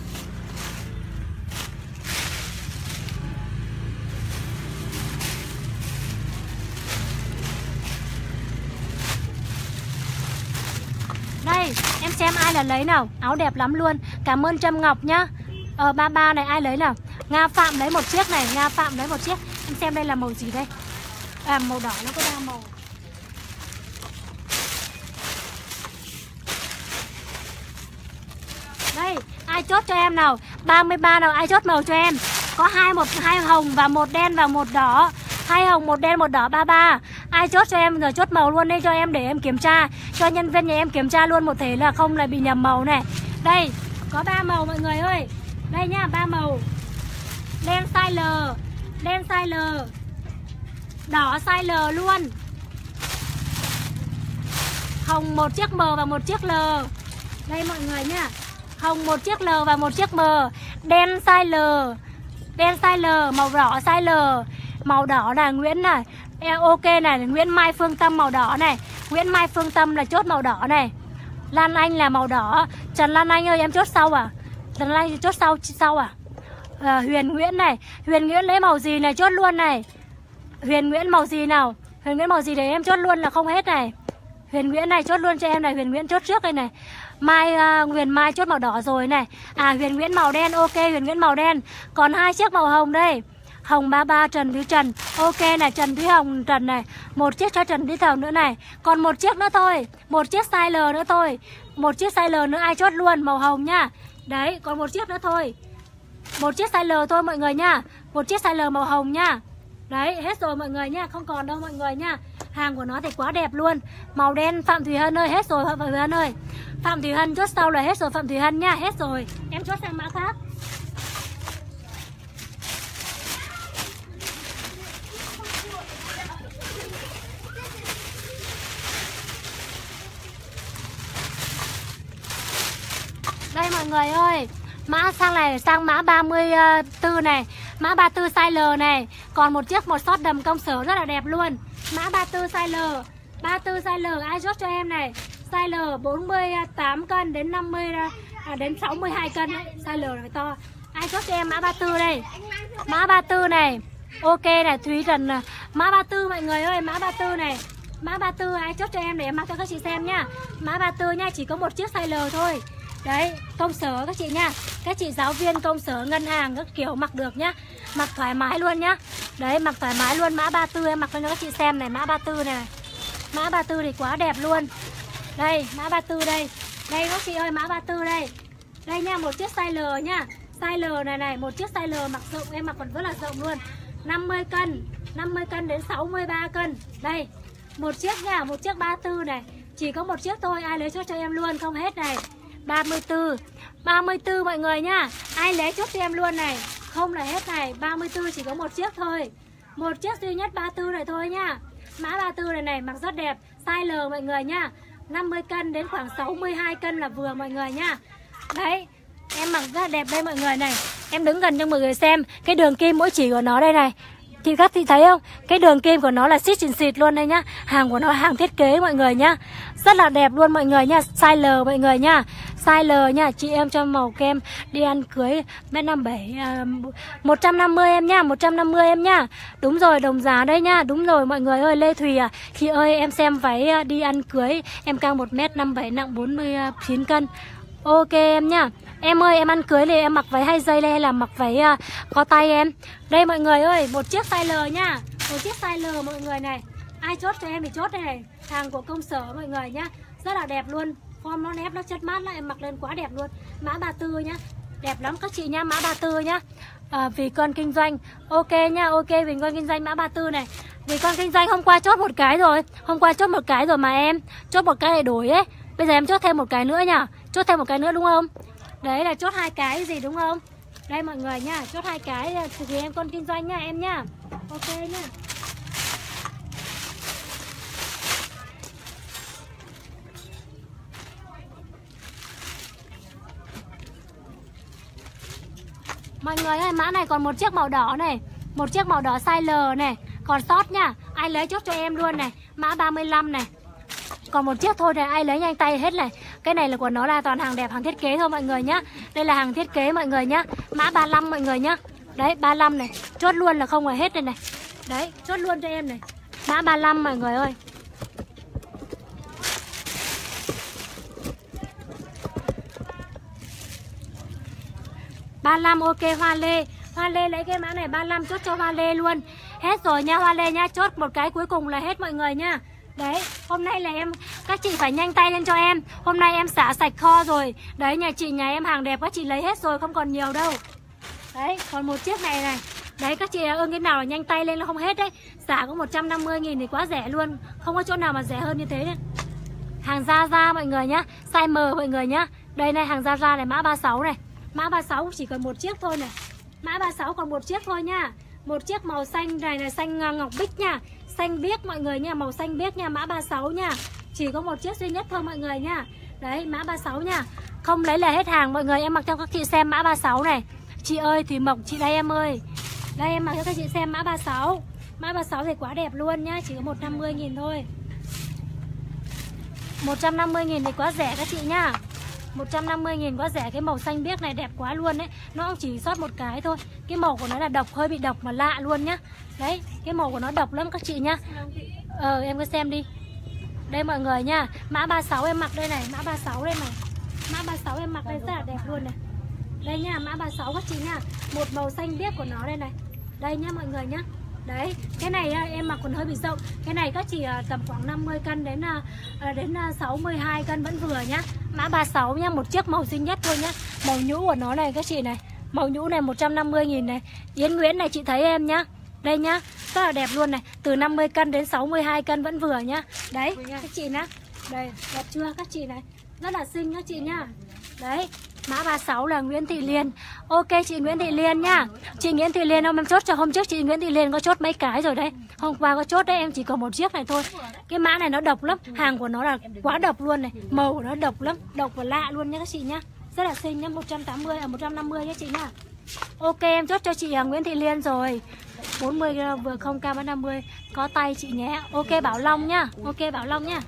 Speaker 1: Đây, em xem ai là lấy nào. Áo đẹp lắm luôn. Cảm ơn Trâm Ngọc nhá. 33 này ai lấy nào. Nga Phạm lấy một chiếc này. Nga Phạm lấy một chiếc. Em xem đây là màu gì đây. Màu đỏ nó có 3 màu. Đây, ai chốt cho em nào. 33 nào, ai chốt màu cho em. Có hai hồng và một đen và một đỏ. 2 hồng, 1 đen, 1 đỏ, 33. Ai chốt cho em rồi chốt màu luôn đi cho em để em kiểm tra. Cho nhân viên nhà em kiểm tra luôn một thể là không lại bị nhầm màu này. Đây, có 3 màu mọi người ơi. Đây nhá, 3 màu. Đen size L, đen size L, đỏ size L luôn. Hồng một chiếc M và một chiếc L. Đây mọi người nhá. Hồng một chiếc L và một chiếc M. Đen size L, đen size L, màu đỏ size L. Màu đỏ là Nguyễn này. Ok này, Nguyễn Mai Phương Tâm màu đỏ này. Nguyễn Mai Phương Tâm là chốt màu đỏ này. Lan Anh là màu đỏ. Trần Lan Anh ơi, em chốt sau à? Trần Lan Anh chốt sau à? Huyền Nguyễn này. Huyền Nguyễn lấy màu gì này chốt luôn này. Huyền Nguyễn màu gì nào? Huyền Nguyễn màu gì để em chốt luôn là không hết này. Huyền Nguyễn này chốt luôn cho em này. Huyền Nguyễn chốt trước đây này. Huyền Mai chốt màu đỏ rồi này. Huyền Nguyễn màu đen. Ok, Huyền Nguyễn màu đen. Còn 2 chiếc màu hồng đây. Hồng 33 Trần Thúy Trần. Ok này, Trần Thúy Hồng Trần này. Một chiếc cho Trần Thúy Hồng nữa này. Còn một chiếc nữa thôi. Một chiếc size L nữa thôi. Một chiếc size L nữa ai chốt luôn màu hồng nhá. Đấy, còn một chiếc nữa thôi. Một chiếc size L thôi mọi người nhá. Một chiếc size L màu hồng nhá. Đấy, hết rồi mọi người nhá. Không còn đâu mọi người nhá. Hàng của nó thì quá đẹp luôn. Màu đen Phạm Thùy Hân ơi, hết rồi Phạm Thùy Hân ơi. Phạm Thùy Hân chốt sau là hết rồi Phạm Thùy Hân nhá. Hết rồi. Em chốt sang mã khác. Đây mọi người ơi, mã sang mã 34 này. Mã 34 size L này. Còn một chiếc một sót đầm công sở rất là đẹp luôn. Mã 34 size L. 34 size L ai chốt cho em này. Size L 48 cân đến 62 cân đấy. Size L này to. Ai chốt cho em mã 34 đây. Mã 34 này. Ok này, Thúy Trần. Mã 34 mọi người ơi, mã 34 này. Mã 34 ai chốt cho em để em mặc cho các chị xem nhá. Mã 34 nha, chỉ có một chiếc size L thôi. Đấy, công sở các chị nha. Các chị giáo viên công sở, ngân hàng các kiểu mặc được nhá. Mặc thoải mái luôn nhá. Đấy, mặc thoải mái luôn. Mã 34 em mặc cho các chị xem này. Mã 34 này. Mã 34 thì quá đẹp luôn. Đây, mã 34 đây. Đây các chị ơi, mã 34 đây. Đây nha, một chiếc size L nhá. Size L này này, một chiếc size L mặc rộng. Em mặc còn rất là rộng luôn. 50 cân đến 63 cân. Đây, Một chiếc nha, một chiếc 34 này. Chỉ có một chiếc thôi, ai lấy chốt cho em luôn, không hết này. 34 mọi người nha. Ai lấy chốt cho em luôn này. Không là hết này, 34 chỉ có một chiếc thôi. Một chiếc duy nhất 34 này thôi nha. Mã 34 này này, mặc rất đẹp. Size L mọi người nha. 50 cân đến khoảng 62 cân là vừa mọi người nha. Đấy, em mặc rất đẹp đây mọi người này. Em đứng gần cho mọi người xem cái đường kim mỗi chỉ của nó đây này. Thì các chị thấy không? Cái đường kim của nó là xịt luôn đây nhá. Hàng của nó hàng thiết kế mọi người nhá. Rất là đẹp luôn mọi người nhá. Size L mọi người nhá. Size L nha. Chị em cho màu kem đi ăn cưới M57 150 em nhá. 150 em nhá. Đúng rồi, đồng giá đây nhá. Đúng rồi mọi người ơi. Lê Thùy à, chị ơi em xem váy đi ăn cưới. Em cao 1m57 nặng 49 cân. Ok em nhá. Em ơi, em ăn cưới thì em mặc váy hay dây hay là mặc váy có tay em? Đây mọi người ơi, một chiếc size L nhá. Một chiếc size L mọi người này. Ai chốt cho em thì chốt đây này. Hàng của công sở mọi người nhá. Rất là đẹp luôn. Form nó nếp, nó chất mát, em mặc lên quá đẹp luôn. Mã 34 nhá. Đẹp lắm các chị nhá, mã 34 nhá. Vì con kinh doanh. Ok nhá, ok vì con kinh doanh mã 34 này. Vì con kinh doanh hôm qua chốt một cái rồi. Hôm qua chốt một cái rồi mà em. Chốt một cái để đổi ấy. Bây giờ em chốt thêm một cái nữa nhá. Chốt thêm một cái nữa đúng không? Đấy là chốt hai cái gì đúng không? Đây mọi người nha, chốt hai cái thì em con kinh doanh nha em nhá. Ok nhá. Mọi người ơi, mã này còn một chiếc màu đỏ này. Một chiếc màu đỏ size L này. Còn sót nha. Ai lấy chốt cho em luôn này. Mã 35 này. Còn một chiếc thôi này, ai lấy nhanh tay hết này. Cái này là của nó là toàn hàng đẹp, hàng thiết kế thôi mọi người nhá. Đây là hàng thiết kế mọi người nhá. Mã 35 mọi người nhá. Đấy, 35 này. Chốt luôn là không phải hết đây này. Đấy, chốt luôn cho em này. Mã 35 mọi người ơi. Ba 35 ok Hoa Lê. Hoa Lê lấy cái mã này 35 chốt cho Hoa Lê luôn. Hết rồi nha Hoa Lê nha. Chốt một cái cuối cùng là hết mọi người nha. Đấy, hôm nay là các chị phải nhanh tay lên cho em. Hôm nay em xả sạch kho rồi. Đấy, nhà chị nhà em hàng đẹp các chị lấy hết rồi, không còn nhiều đâu. Đấy, còn một chiếc này này. Đấy, các chị ưng cái nào là nhanh tay lên là không hết đấy. Xả có 150.000 thì quá rẻ luôn. Không có chỗ nào mà rẻ hơn như thế đấy. Hàng Zara mọi người nhá. Size M mọi người nhá. Đây này, hàng Zara này, mã 36 này. Mã 36 chỉ còn một chiếc thôi này. Mã 36 còn một chiếc thôi nha. Một chiếc màu xanh này là xanh ngọc bích nha. Xanh biếc mọi người nha, màu xanh biếc nha, mã 36 nha. Chỉ có một chiếc duy nhất thôi mọi người nha. Đấy, mã 36 nha. Không lấy là hết hàng mọi người, em mặc cho các chị xem mã 36 này. Chị ơi, Thùy Mộc, chị đây em ơi. Đây em mặc cho các chị xem mã 36. Mã 36 thì quá đẹp luôn nhá, chỉ có 150.000 thôi. 150.000 thì quá rẻ các chị nhá. 150.000 quá rẻ. Cái màu xanh biếc này đẹp quá luôn đấy. Nó cũng chỉ sót một cái thôi. Cái màu của nó là độc, hơi bị độc mà lạ luôn nhá. Đấy, cái màu của nó độc lắm các chị nhá. Em cứ xem đi. Đây mọi người nha. Mã 36 em mặc đây này. Mã 36 đây này. Mã 36 em mặc đây rất là đẹp luôn này. Đây nha, mã 36 các chị nha. Một màu xanh biếc của nó đây này. Đây nhá mọi người nhá. Đấy, cái này em mặc còn hơi bị rộng. Cái này các chị tầm khoảng 50 cân đến 62 cân vẫn vừa nhá. Mã 36 nhá, một chiếc màu duy nhất thôi nhá. Màu nhũ của nó này các chị này. Màu nhũ này 150.000 này. Yến Nguyễn này chị thấy em nhá. Đây nhá, rất là đẹp luôn này. Từ 50 cân đến 62 cân vẫn vừa nhá. Đấy, các chị nhá. Đây, đẹp chưa các chị này. Rất là xinh các chị nhá. Đấy, mã 36 là Nguyễn Thị Liên. Ok chị Nguyễn Thị Liên nhá. Chị Nguyễn Thị Liên em chốt cho hôm trước chị Nguyễn Thị Liên có chốt mấy cái rồi đấy. Hôm qua có chốt đấy, em chỉ có một chiếc này thôi. Cái mã này nó độc lắm. Hàng của nó là quá độc luôn này. Màu của nó độc lắm. Độc và lạ luôn nhá các chị nhá. Rất là xinh nhá, 150 nhá chị nhá. Ok em chốt cho chị Nguyễn Thị Liên rồi. 40 vừa không cao 50. Có tay chị nhé. Ok Bảo Long nhá. Ok Bảo Long nhá.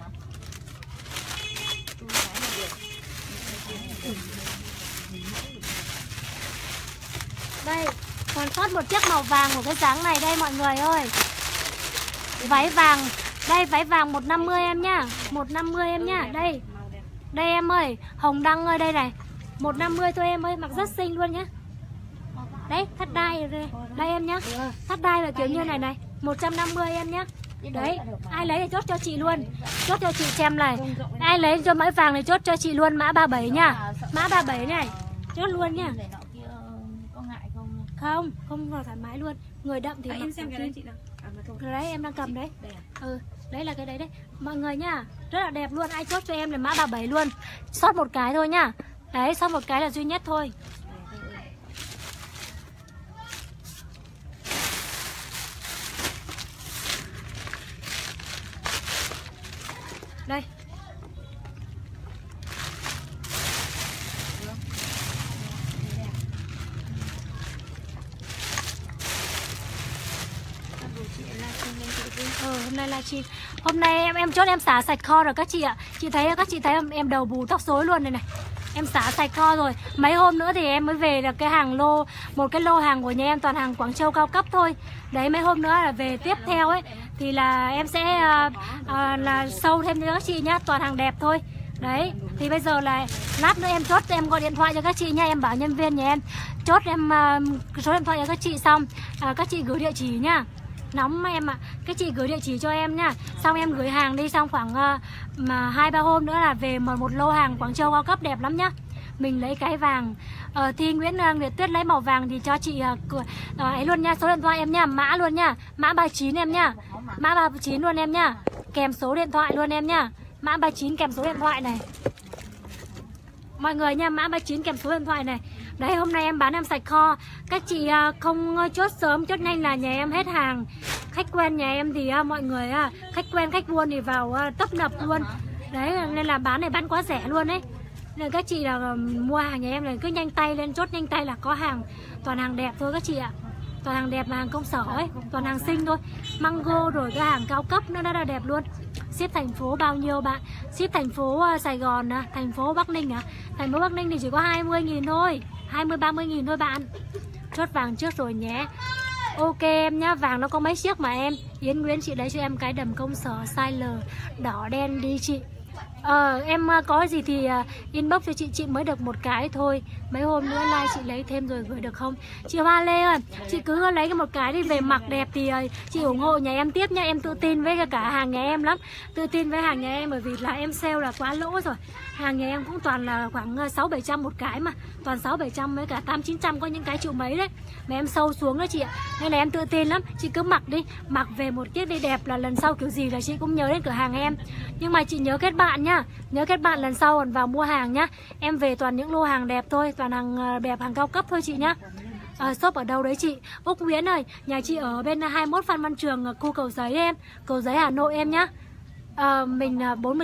Speaker 1: Đây, còn sót một chiếc màu vàng của cái dáng này đây mọi người ơi. Váy vàng. Đây váy vàng 150 em nhá. 150 em nhá. Đây. Đây em ơi, Hồng Đăng ơi đây này. 150 thôi em ơi, mặc rất xinh luôn nhá. Đấy, thắt đai đây. Đây em nhá. Thắt đai là kiểu như này này. 150 em nhá. Đấy, ai lấy thì chốt cho chị luôn. Chốt cho chị xem này. Ai lấy cho mã vàng thì chốt cho chị luôn mã 37 nha. Mã 37 này. Chốt luôn nha. Không vào thoải mái luôn. Người đậm thì
Speaker 2: em xem cái đây chị nào.
Speaker 1: Đấy em đang cầm đấy. Đấy là cái đấy đấy. Mọi người nhá, rất là đẹp luôn. Ai chốt cho em là mã 37 luôn. Sót một cái thôi nhá. Đấy, sót một cái là duy nhất thôi. Đây. Hôm nay livestream. Hôm nay em chốt em xả sạch kho rồi các chị ạ. Các chị thấy em đầu bù tóc rối luôn này này. Em xả sạch kho rồi. Mấy hôm nữa thì em mới về là cái hàng lô, một cái lô hàng của nhà em toàn hàng Quảng Châu cao cấp thôi. Đấy, mấy hôm nữa là về tiếp theo ấy thì là em sẽ là sâu thêm cho các chị nhá, toàn hàng đẹp thôi. Đấy, thì bây giờ là lát nữa em chốt, em gọi điện thoại cho các chị nha. Em bảo nhân viên nhà em chốt em số điện thoại cho các chị, xong các chị gửi địa chỉ nhá. Nóng mà em ạ. Các chị gửi địa chỉ cho em nhá. Xong em gửi hàng đi, xong khoảng 2-3 hôm nữa là về một lô hàng Quảng Châu cao cấp đẹp lắm nhá. Mình lấy cái vàng. Thi Nguyễn Nguyệt Tuyết lấy màu vàng thì cho chị ấy luôn nha. Số điện thoại em nha, mã luôn nha. Mã 39 em nha. Mã 39 luôn em nha. Kèm số điện thoại luôn em nha. Mã 39 kèm số điện thoại này. Mọi người nha, mã 39 kèm số điện thoại này. Đấy, hôm nay em bán em sạch kho. Các chị không chốt sớm, chốt nhanh là nhà em hết hàng. Khách quen nhà em thì mọi người khách quen, khách buôn thì vào tấp nập luôn. Đấy, nên là bán này bán quá rẻ luôn đấy. Nên các chị là mua hàng nhà em là cứ nhanh tay lên, chốt nhanh tay là có hàng. Toàn hàng đẹp thôi các chị ạ. Toàn hàng đẹp là hàng công sở ấy, toàn hàng xinh thôi. Mango rồi cái hàng cao cấp nó là đẹp luôn. Ship thành phố bao nhiêu bạn? Ship thành phố Sài Gòn, thành phố Bắc Ninh thành phố Bắc Ninh thì chỉ có 20.000 thôi, 20-30.000 thôi bạn. Chốt vàng trước rồi nhé. Ok em nhá, vàng nó có mấy chiếc mà em. Yến Nguyễn chị lấy cho em cái đầm công sở size L đỏ đen đi chị. Em có gì thì inbox cho chị mới được một cái thôi. Mấy hôm nữa like chị lấy thêm rồi gửi được không? Chị Hoa Lê ơi, chị cứ lấy một cái đi về mặc đẹp thì chị ủng hộ nhà em tiếp nha. Em tự tin với cả hàng nhà em lắm. Tự tin với hàng nhà em bởi vì là em sale là quá lỗ rồi. Hàng nhà em cũng toàn là khoảng 600-700 một cái mà. Toàn 600-700 với cả 800-900 có những cái triệu mấy đấy. Mà em sâu xuống đó chị ạ. Nên là em tự tin lắm. Chị cứ mặc đi, mặc về một chiếc đi đẹp là lần sau kiểu gì là chị cũng nhớ đến cửa hàng em. Nhưng mà chị nhớ kết bạn nhá. Nhớ kết bạn lần sau còn vào mua hàng nhá. Em về toàn những lô hàng đẹp thôi, toàn hàng đẹp, hàng cao cấp thôi chị nhá. Shop ở đâu đấy chị? Úc Nguyễn ơi, nhà chị ở bên 21 Phan Văn Trường, khu Cầu Giấy em, Cầu Giấy Hà Nội em nhá. Mình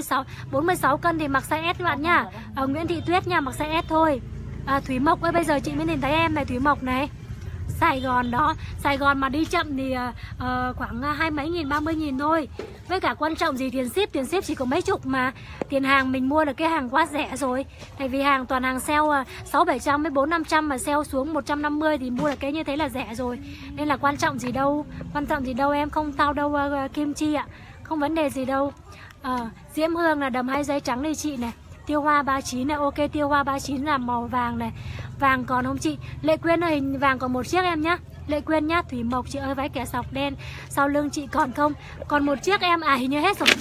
Speaker 1: 46 cân thì mặc size S các bạn nhá. Nguyễn Thị Tuyết nha, mặc size S thôi. Thúy Mộc ơi, bây giờ chị mới nhìn thấy em này, Thúy Mộc này. Sài Gòn đó, Sài Gòn mà đi chậm thì khoảng 20 mấy nghìn, 30 nghìn thôi. Với cả quan trọng gì tiền ship chỉ có mấy chục mà. Tiền hàng mình mua được cái hàng quá rẻ rồi. Tại vì hàng toàn hàng sale 600-700 với 400-500 mà sale xuống 150 thì mua được cái như thế là rẻ rồi. Nên là quan trọng gì đâu em, không tao đâu Kim Chi ạ. Không vấn đề gì đâu. Diễm Hương là đầm 2 giấy trắng đây chị này. Tiêu Hoa 39 này, ok, Tiêu Hoa 39 là màu vàng này. Vàng còn không chị? Lệ Quyên ơi, hình vàng còn một chiếc em nhá. Lệ Quyên nhá. Thủy Mộc chị ơi, váy kẻ sọc đen sau lưng chị còn không? Còn một chiếc em, hình như hết rồi.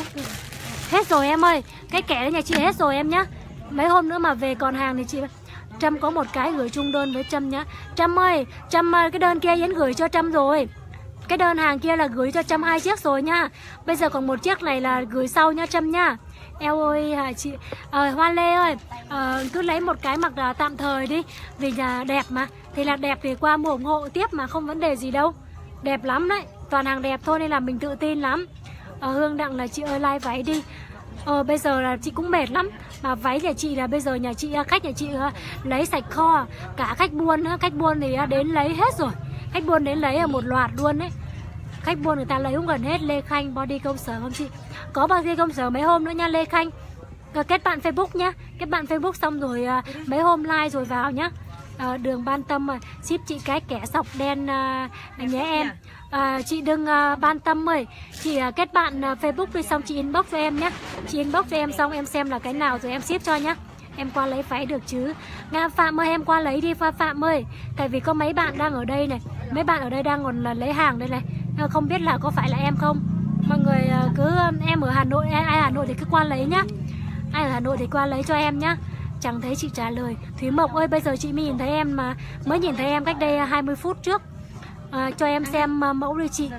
Speaker 1: Hết rồi em ơi. Cái kẻ nhà chị hết rồi em nhá. Mấy hôm nữa mà về còn hàng thì chị Trâm có một cái gửi chung đơn với Trâm nhá. Trâm ơi, cái đơn kia Yến gửi cho Trâm rồi. Cái đơn hàng kia là gửi cho Trâm 2 chiếc rồi nhá. Bây giờ còn một chiếc này là gửi sau nhá Trâm nhá. Eo ơi chị Hoa Lê ơi, cứ lấy một cái mặc tạm thời đi. Vì là đẹp mà. Thì là đẹp thì qua mua ủng hộ tiếp mà, không vấn đề gì đâu. Đẹp lắm đấy, toàn hàng đẹp thôi nên là mình tự tin lắm. Hương Đặng là chị ơi like váy đi. Bây giờ là chị cũng mệt lắm. Mà váy nhà chị là bây giờ nhà chị, khách nhà chị lấy sạch kho. Cả khách buôn nữa, khách buôn thì đến lấy hết rồi. Khách buôn đến lấy một loạt luôn đấy. Khách buôn người ta lấy cũng gần hết. Lê Khanh body công sở không chị? Có body công sở mấy hôm nữa nha Lê Khanh. Kết bạn Facebook nhá. Kết bạn Facebook xong rồi mấy hôm like rồi vào nhá. Đường Ban Tâm ship chị cái kẻ sọc đen nhé em. Chị đừng Ban Tâm ơi, chị kết bạn Facebook đi xong chị inbox cho em nhé. Chị inbox cho em xong em xem là cái nào rồi em ship cho nhá. Em qua lấy váy được chứ? Nga Phạm ơi, em qua lấy đi Phạm ơi. Tại vì có mấy bạn đang ở đây này. Mấy bạn ở đây đang còn lấy hàng đây này. Không biết là có phải là em không. Mọi người cứ em ở Hà Nội, ai Hà Nội thì cứ qua lấy nhá. Ai ở Hà Nội thì qua lấy cho em nhá. Chẳng thấy chị trả lời. Thúy Mộc ơi, bây giờ chị mới nhìn thấy em mà. Mới nhìn thấy em cách đây 20 phút trước. Cho em xem mẫu đi chị.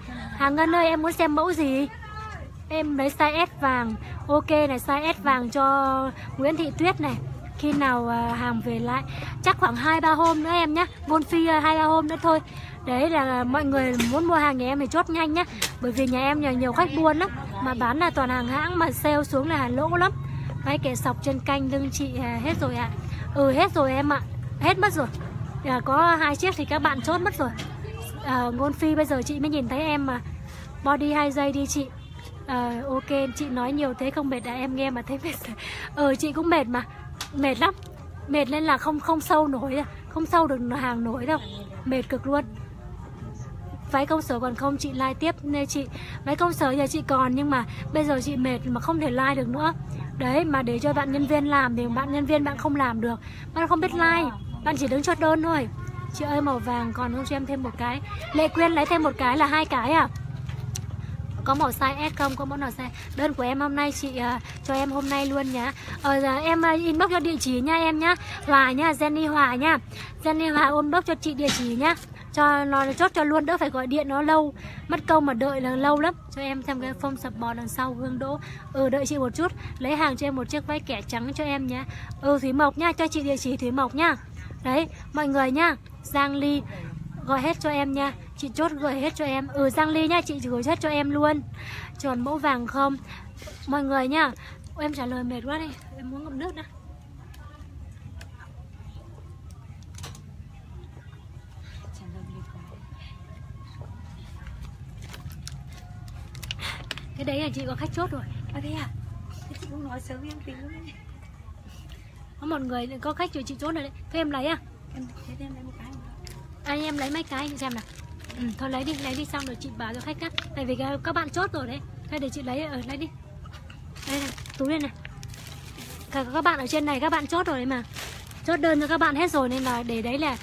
Speaker 1: Hàng Ngân ơi, em muốn xem mẫu gì? Em lấy size S vàng. Ok này, size S vàng cho Nguyễn Thị Tuyết này. Khi nào hàng về lại? Chắc khoảng 2-3 hôm nữa em nhé. Ngôn Phi 2-3 hôm nữa thôi. Đấy là mọi người muốn mua hàng nhà em thì chốt nhanh nhá. Bởi vì nhà em nhiều khách buôn lắm. Mà bán là toàn hàng hãng, mà sale xuống là lỗ lắm. Váy kẻ sọc trên canh lưng chị hết rồi ạ. Hết rồi em ạ. Hết mất rồi. Có 2 chiếc thì các bạn chốt mất rồi. Ngôn Phi bây giờ chị mới nhìn thấy em mà. Body 2 giây đi chị. Ok, chị nói nhiều thế không mệt à? Em nghe mà thấy mệt. Chị cũng mệt mà. Mệt lắm. Mệt nên là không sâu nổi. Không sâu được hàng nổi đâu. Mệt cực luôn. Váy công sở còn không, chị like tiếp nên chị. Váy công sở giờ chị còn, nhưng mà bây giờ chị mệt mà không thể like được nữa. Đấy, mà để cho bạn nhân viên làm thì bạn nhân viên bạn không làm được. Bạn không biết like, bạn chỉ đứng chốt đơn thôi. Chị ơi, màu vàng còn không cho em thêm một cái. Lệ Quyên lấy thêm một cái là 2 cái à? Có màu size S không? Có mẫu nào size? Đơn của em hôm nay chị cho em hôm nay luôn nhá. Em inbox cho địa chỉ nha em nhá. Hòa nhá, Jenny Hòa nhá. Jenny Hòa inbox cho chị địa chỉ nhá. Cho nó chốt cho luôn, đỡ phải gọi điện nó lâu. Mất công mà đợi là lâu lắm. Cho em xem cái phông sập bò đằng sau Hương Đỗ. Đợi chị một chút. Lấy hàng cho em một chiếc váy kẻ trắng cho em nhá. Thúy Mộc nhá, cho chị địa chỉ Thúy Mộc nhá. Đấy, mọi người nhá. Giang Ly gọi hết cho em nha. Chị chốt gửi hết cho em. Giang Ly nhá, chị gửi hết cho em luôn. Còn mẫu vàng không? Mọi người nhá. Em trả lời mệt quá đi. Em muốn ngậm nước đã. Cái đấy là chị có khách chốt rồi.
Speaker 2: Thế à? Thế chị cũng nói sớm em tí nữa.
Speaker 1: Có một người có khách rồi chị chốt rồi đấy. Thế em lấy à?
Speaker 2: Thế em lấy một cái.
Speaker 1: Anh em lấy mấy cái chị xem nào. Thôi lấy đi xong rồi chị bảo cho khách cắt. Tại vì các bạn chốt rồi đấy. Thôi để chị lấy, lấy đi. Đây này, túi đây này. Các bạn ở trên này các bạn chốt rồi đấy mà. Chốt đơn cho các bạn hết rồi nên là để đấy là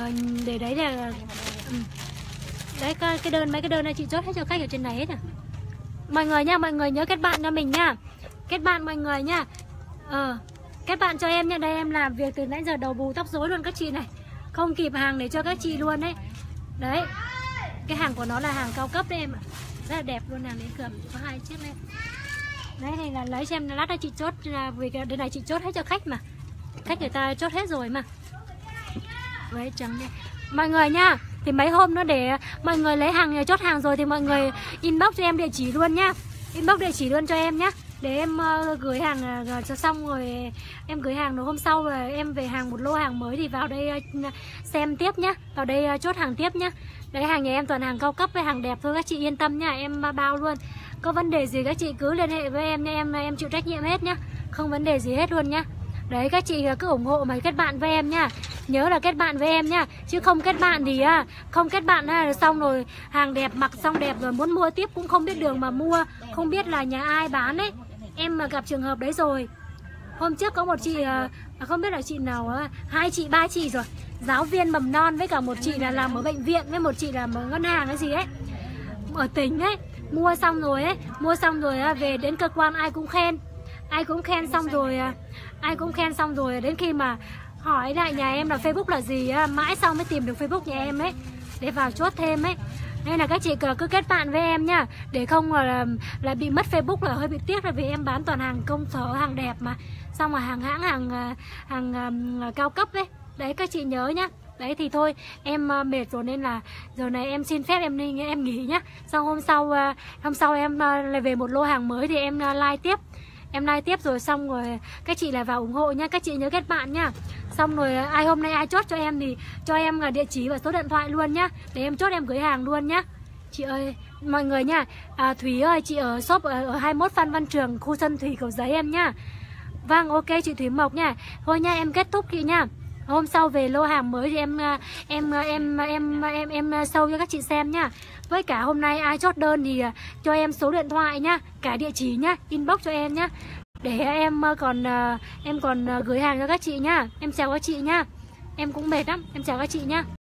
Speaker 1: đấy cái đơn, mấy cái đơn này chị chốt hết cho khách ở trên này hết à. Mọi người nha, mọi người nhớ kết bạn cho mình nha. Kết bạn mọi người nha. Kết bạn cho em nha. Đây em làm việc từ nãy giờ đầu bù tóc rối luôn các chị này. Không kịp hàng để cho các chị luôn đấy. Đấy. Cái hàng của nó là hàng cao cấp đấy em ạ. Rất là đẹp luôn, hàng đến cửa. Có 2 chiếc đây. Đấy này là lấy cho em, lát nữa chị chốt. Vì cái này chị chốt hết cho khách mà. Khách người ta chốt hết rồi mà. Đấy trắng đây. Mọi người nha. Thì mấy hôm nữa để mọi người lấy hàng, chốt hàng rồi thì mọi người inbox cho em địa chỉ luôn nhá. Inbox địa chỉ luôn cho em nhá. Để em gửi hàng cho xong rồi em gửi hàng rồi hôm sau rồi em về hàng một lô hàng mới thì vào đây xem tiếp nhá. Vào đây chốt hàng tiếp nhá. Đấy, hàng nhà em toàn hàng cao cấp với hàng đẹp thôi, các chị yên tâm nhá, em bao luôn. Có vấn đề gì các chị cứ liên hệ với em nha, em chịu trách nhiệm hết nhá. Không vấn đề gì hết luôn nhá. Đấy, các chị cứ ủng hộ mà kết bạn với em nhá. Nhớ là kết bạn với em nhá. Chứ không kết bạn thì không kết bạn xong rồi hàng đẹp mặc xong đẹp rồi muốn mua tiếp cũng không biết đường mà mua, không biết là nhà ai bán ấy. Em mà gặp trường hợp đấy rồi. Hôm trước có một chị không biết là chị nào, 2 chị 3 chị rồi. Giáo viên mầm non với cả một chị là làm ở bệnh viện, với một chị làm ở ngân hàng cái gì ấy. Ở tỉnh ấy, mua xong rồi về đến cơ quan ai cũng khen. Ai cũng khen xong rồi đến khi mà hỏi lại nhà em là Facebook là gì mãi sau mới tìm được Facebook nhà em ấy để vào chốt thêm ấy. Nên là các chị cứ kết bạn với em nhá, để không là bị mất Facebook là hơi bị tiếc, là vì em bán toàn hàng công sở, hàng đẹp mà. Xong rồi hàng hãng, hàng cao cấp ấy. Đấy các chị nhớ nhá. Đấy thì thôi, em mệt rồi nên là giờ này em xin phép em nghỉ nhá. Xong hôm sau em lại về một lô hàng mới thì em like tiếp. Em like tiếp rồi xong rồi các chị là vào ủng hộ nhá. Các chị nhớ kết bạn nhá. Xong rồi hôm nay ai chốt cho em thì cho em địa chỉ và số điện thoại luôn nhá. Để em chốt em gửi hàng luôn nhá. Chị ơi, mọi người nhá. Thúy ơi, chị ở shop ở 21 Phan Văn Trường, khu Xuân Thủy, Cầu Giấy em nhá. Vâng, ok chị Thúy Mộc nha. Thôi nha, em kết thúc chị nha. Hôm sau về lô hàng mới thì em show cho các chị xem nhá. Với cả hôm nay ai chốt đơn thì cho em số điện thoại nhá, cả địa chỉ nhá, inbox cho em nhá. Để em còn gửi hàng cho các chị nhá. Em chào các chị nhá. Em cũng mệt lắm, em chào các chị nhá.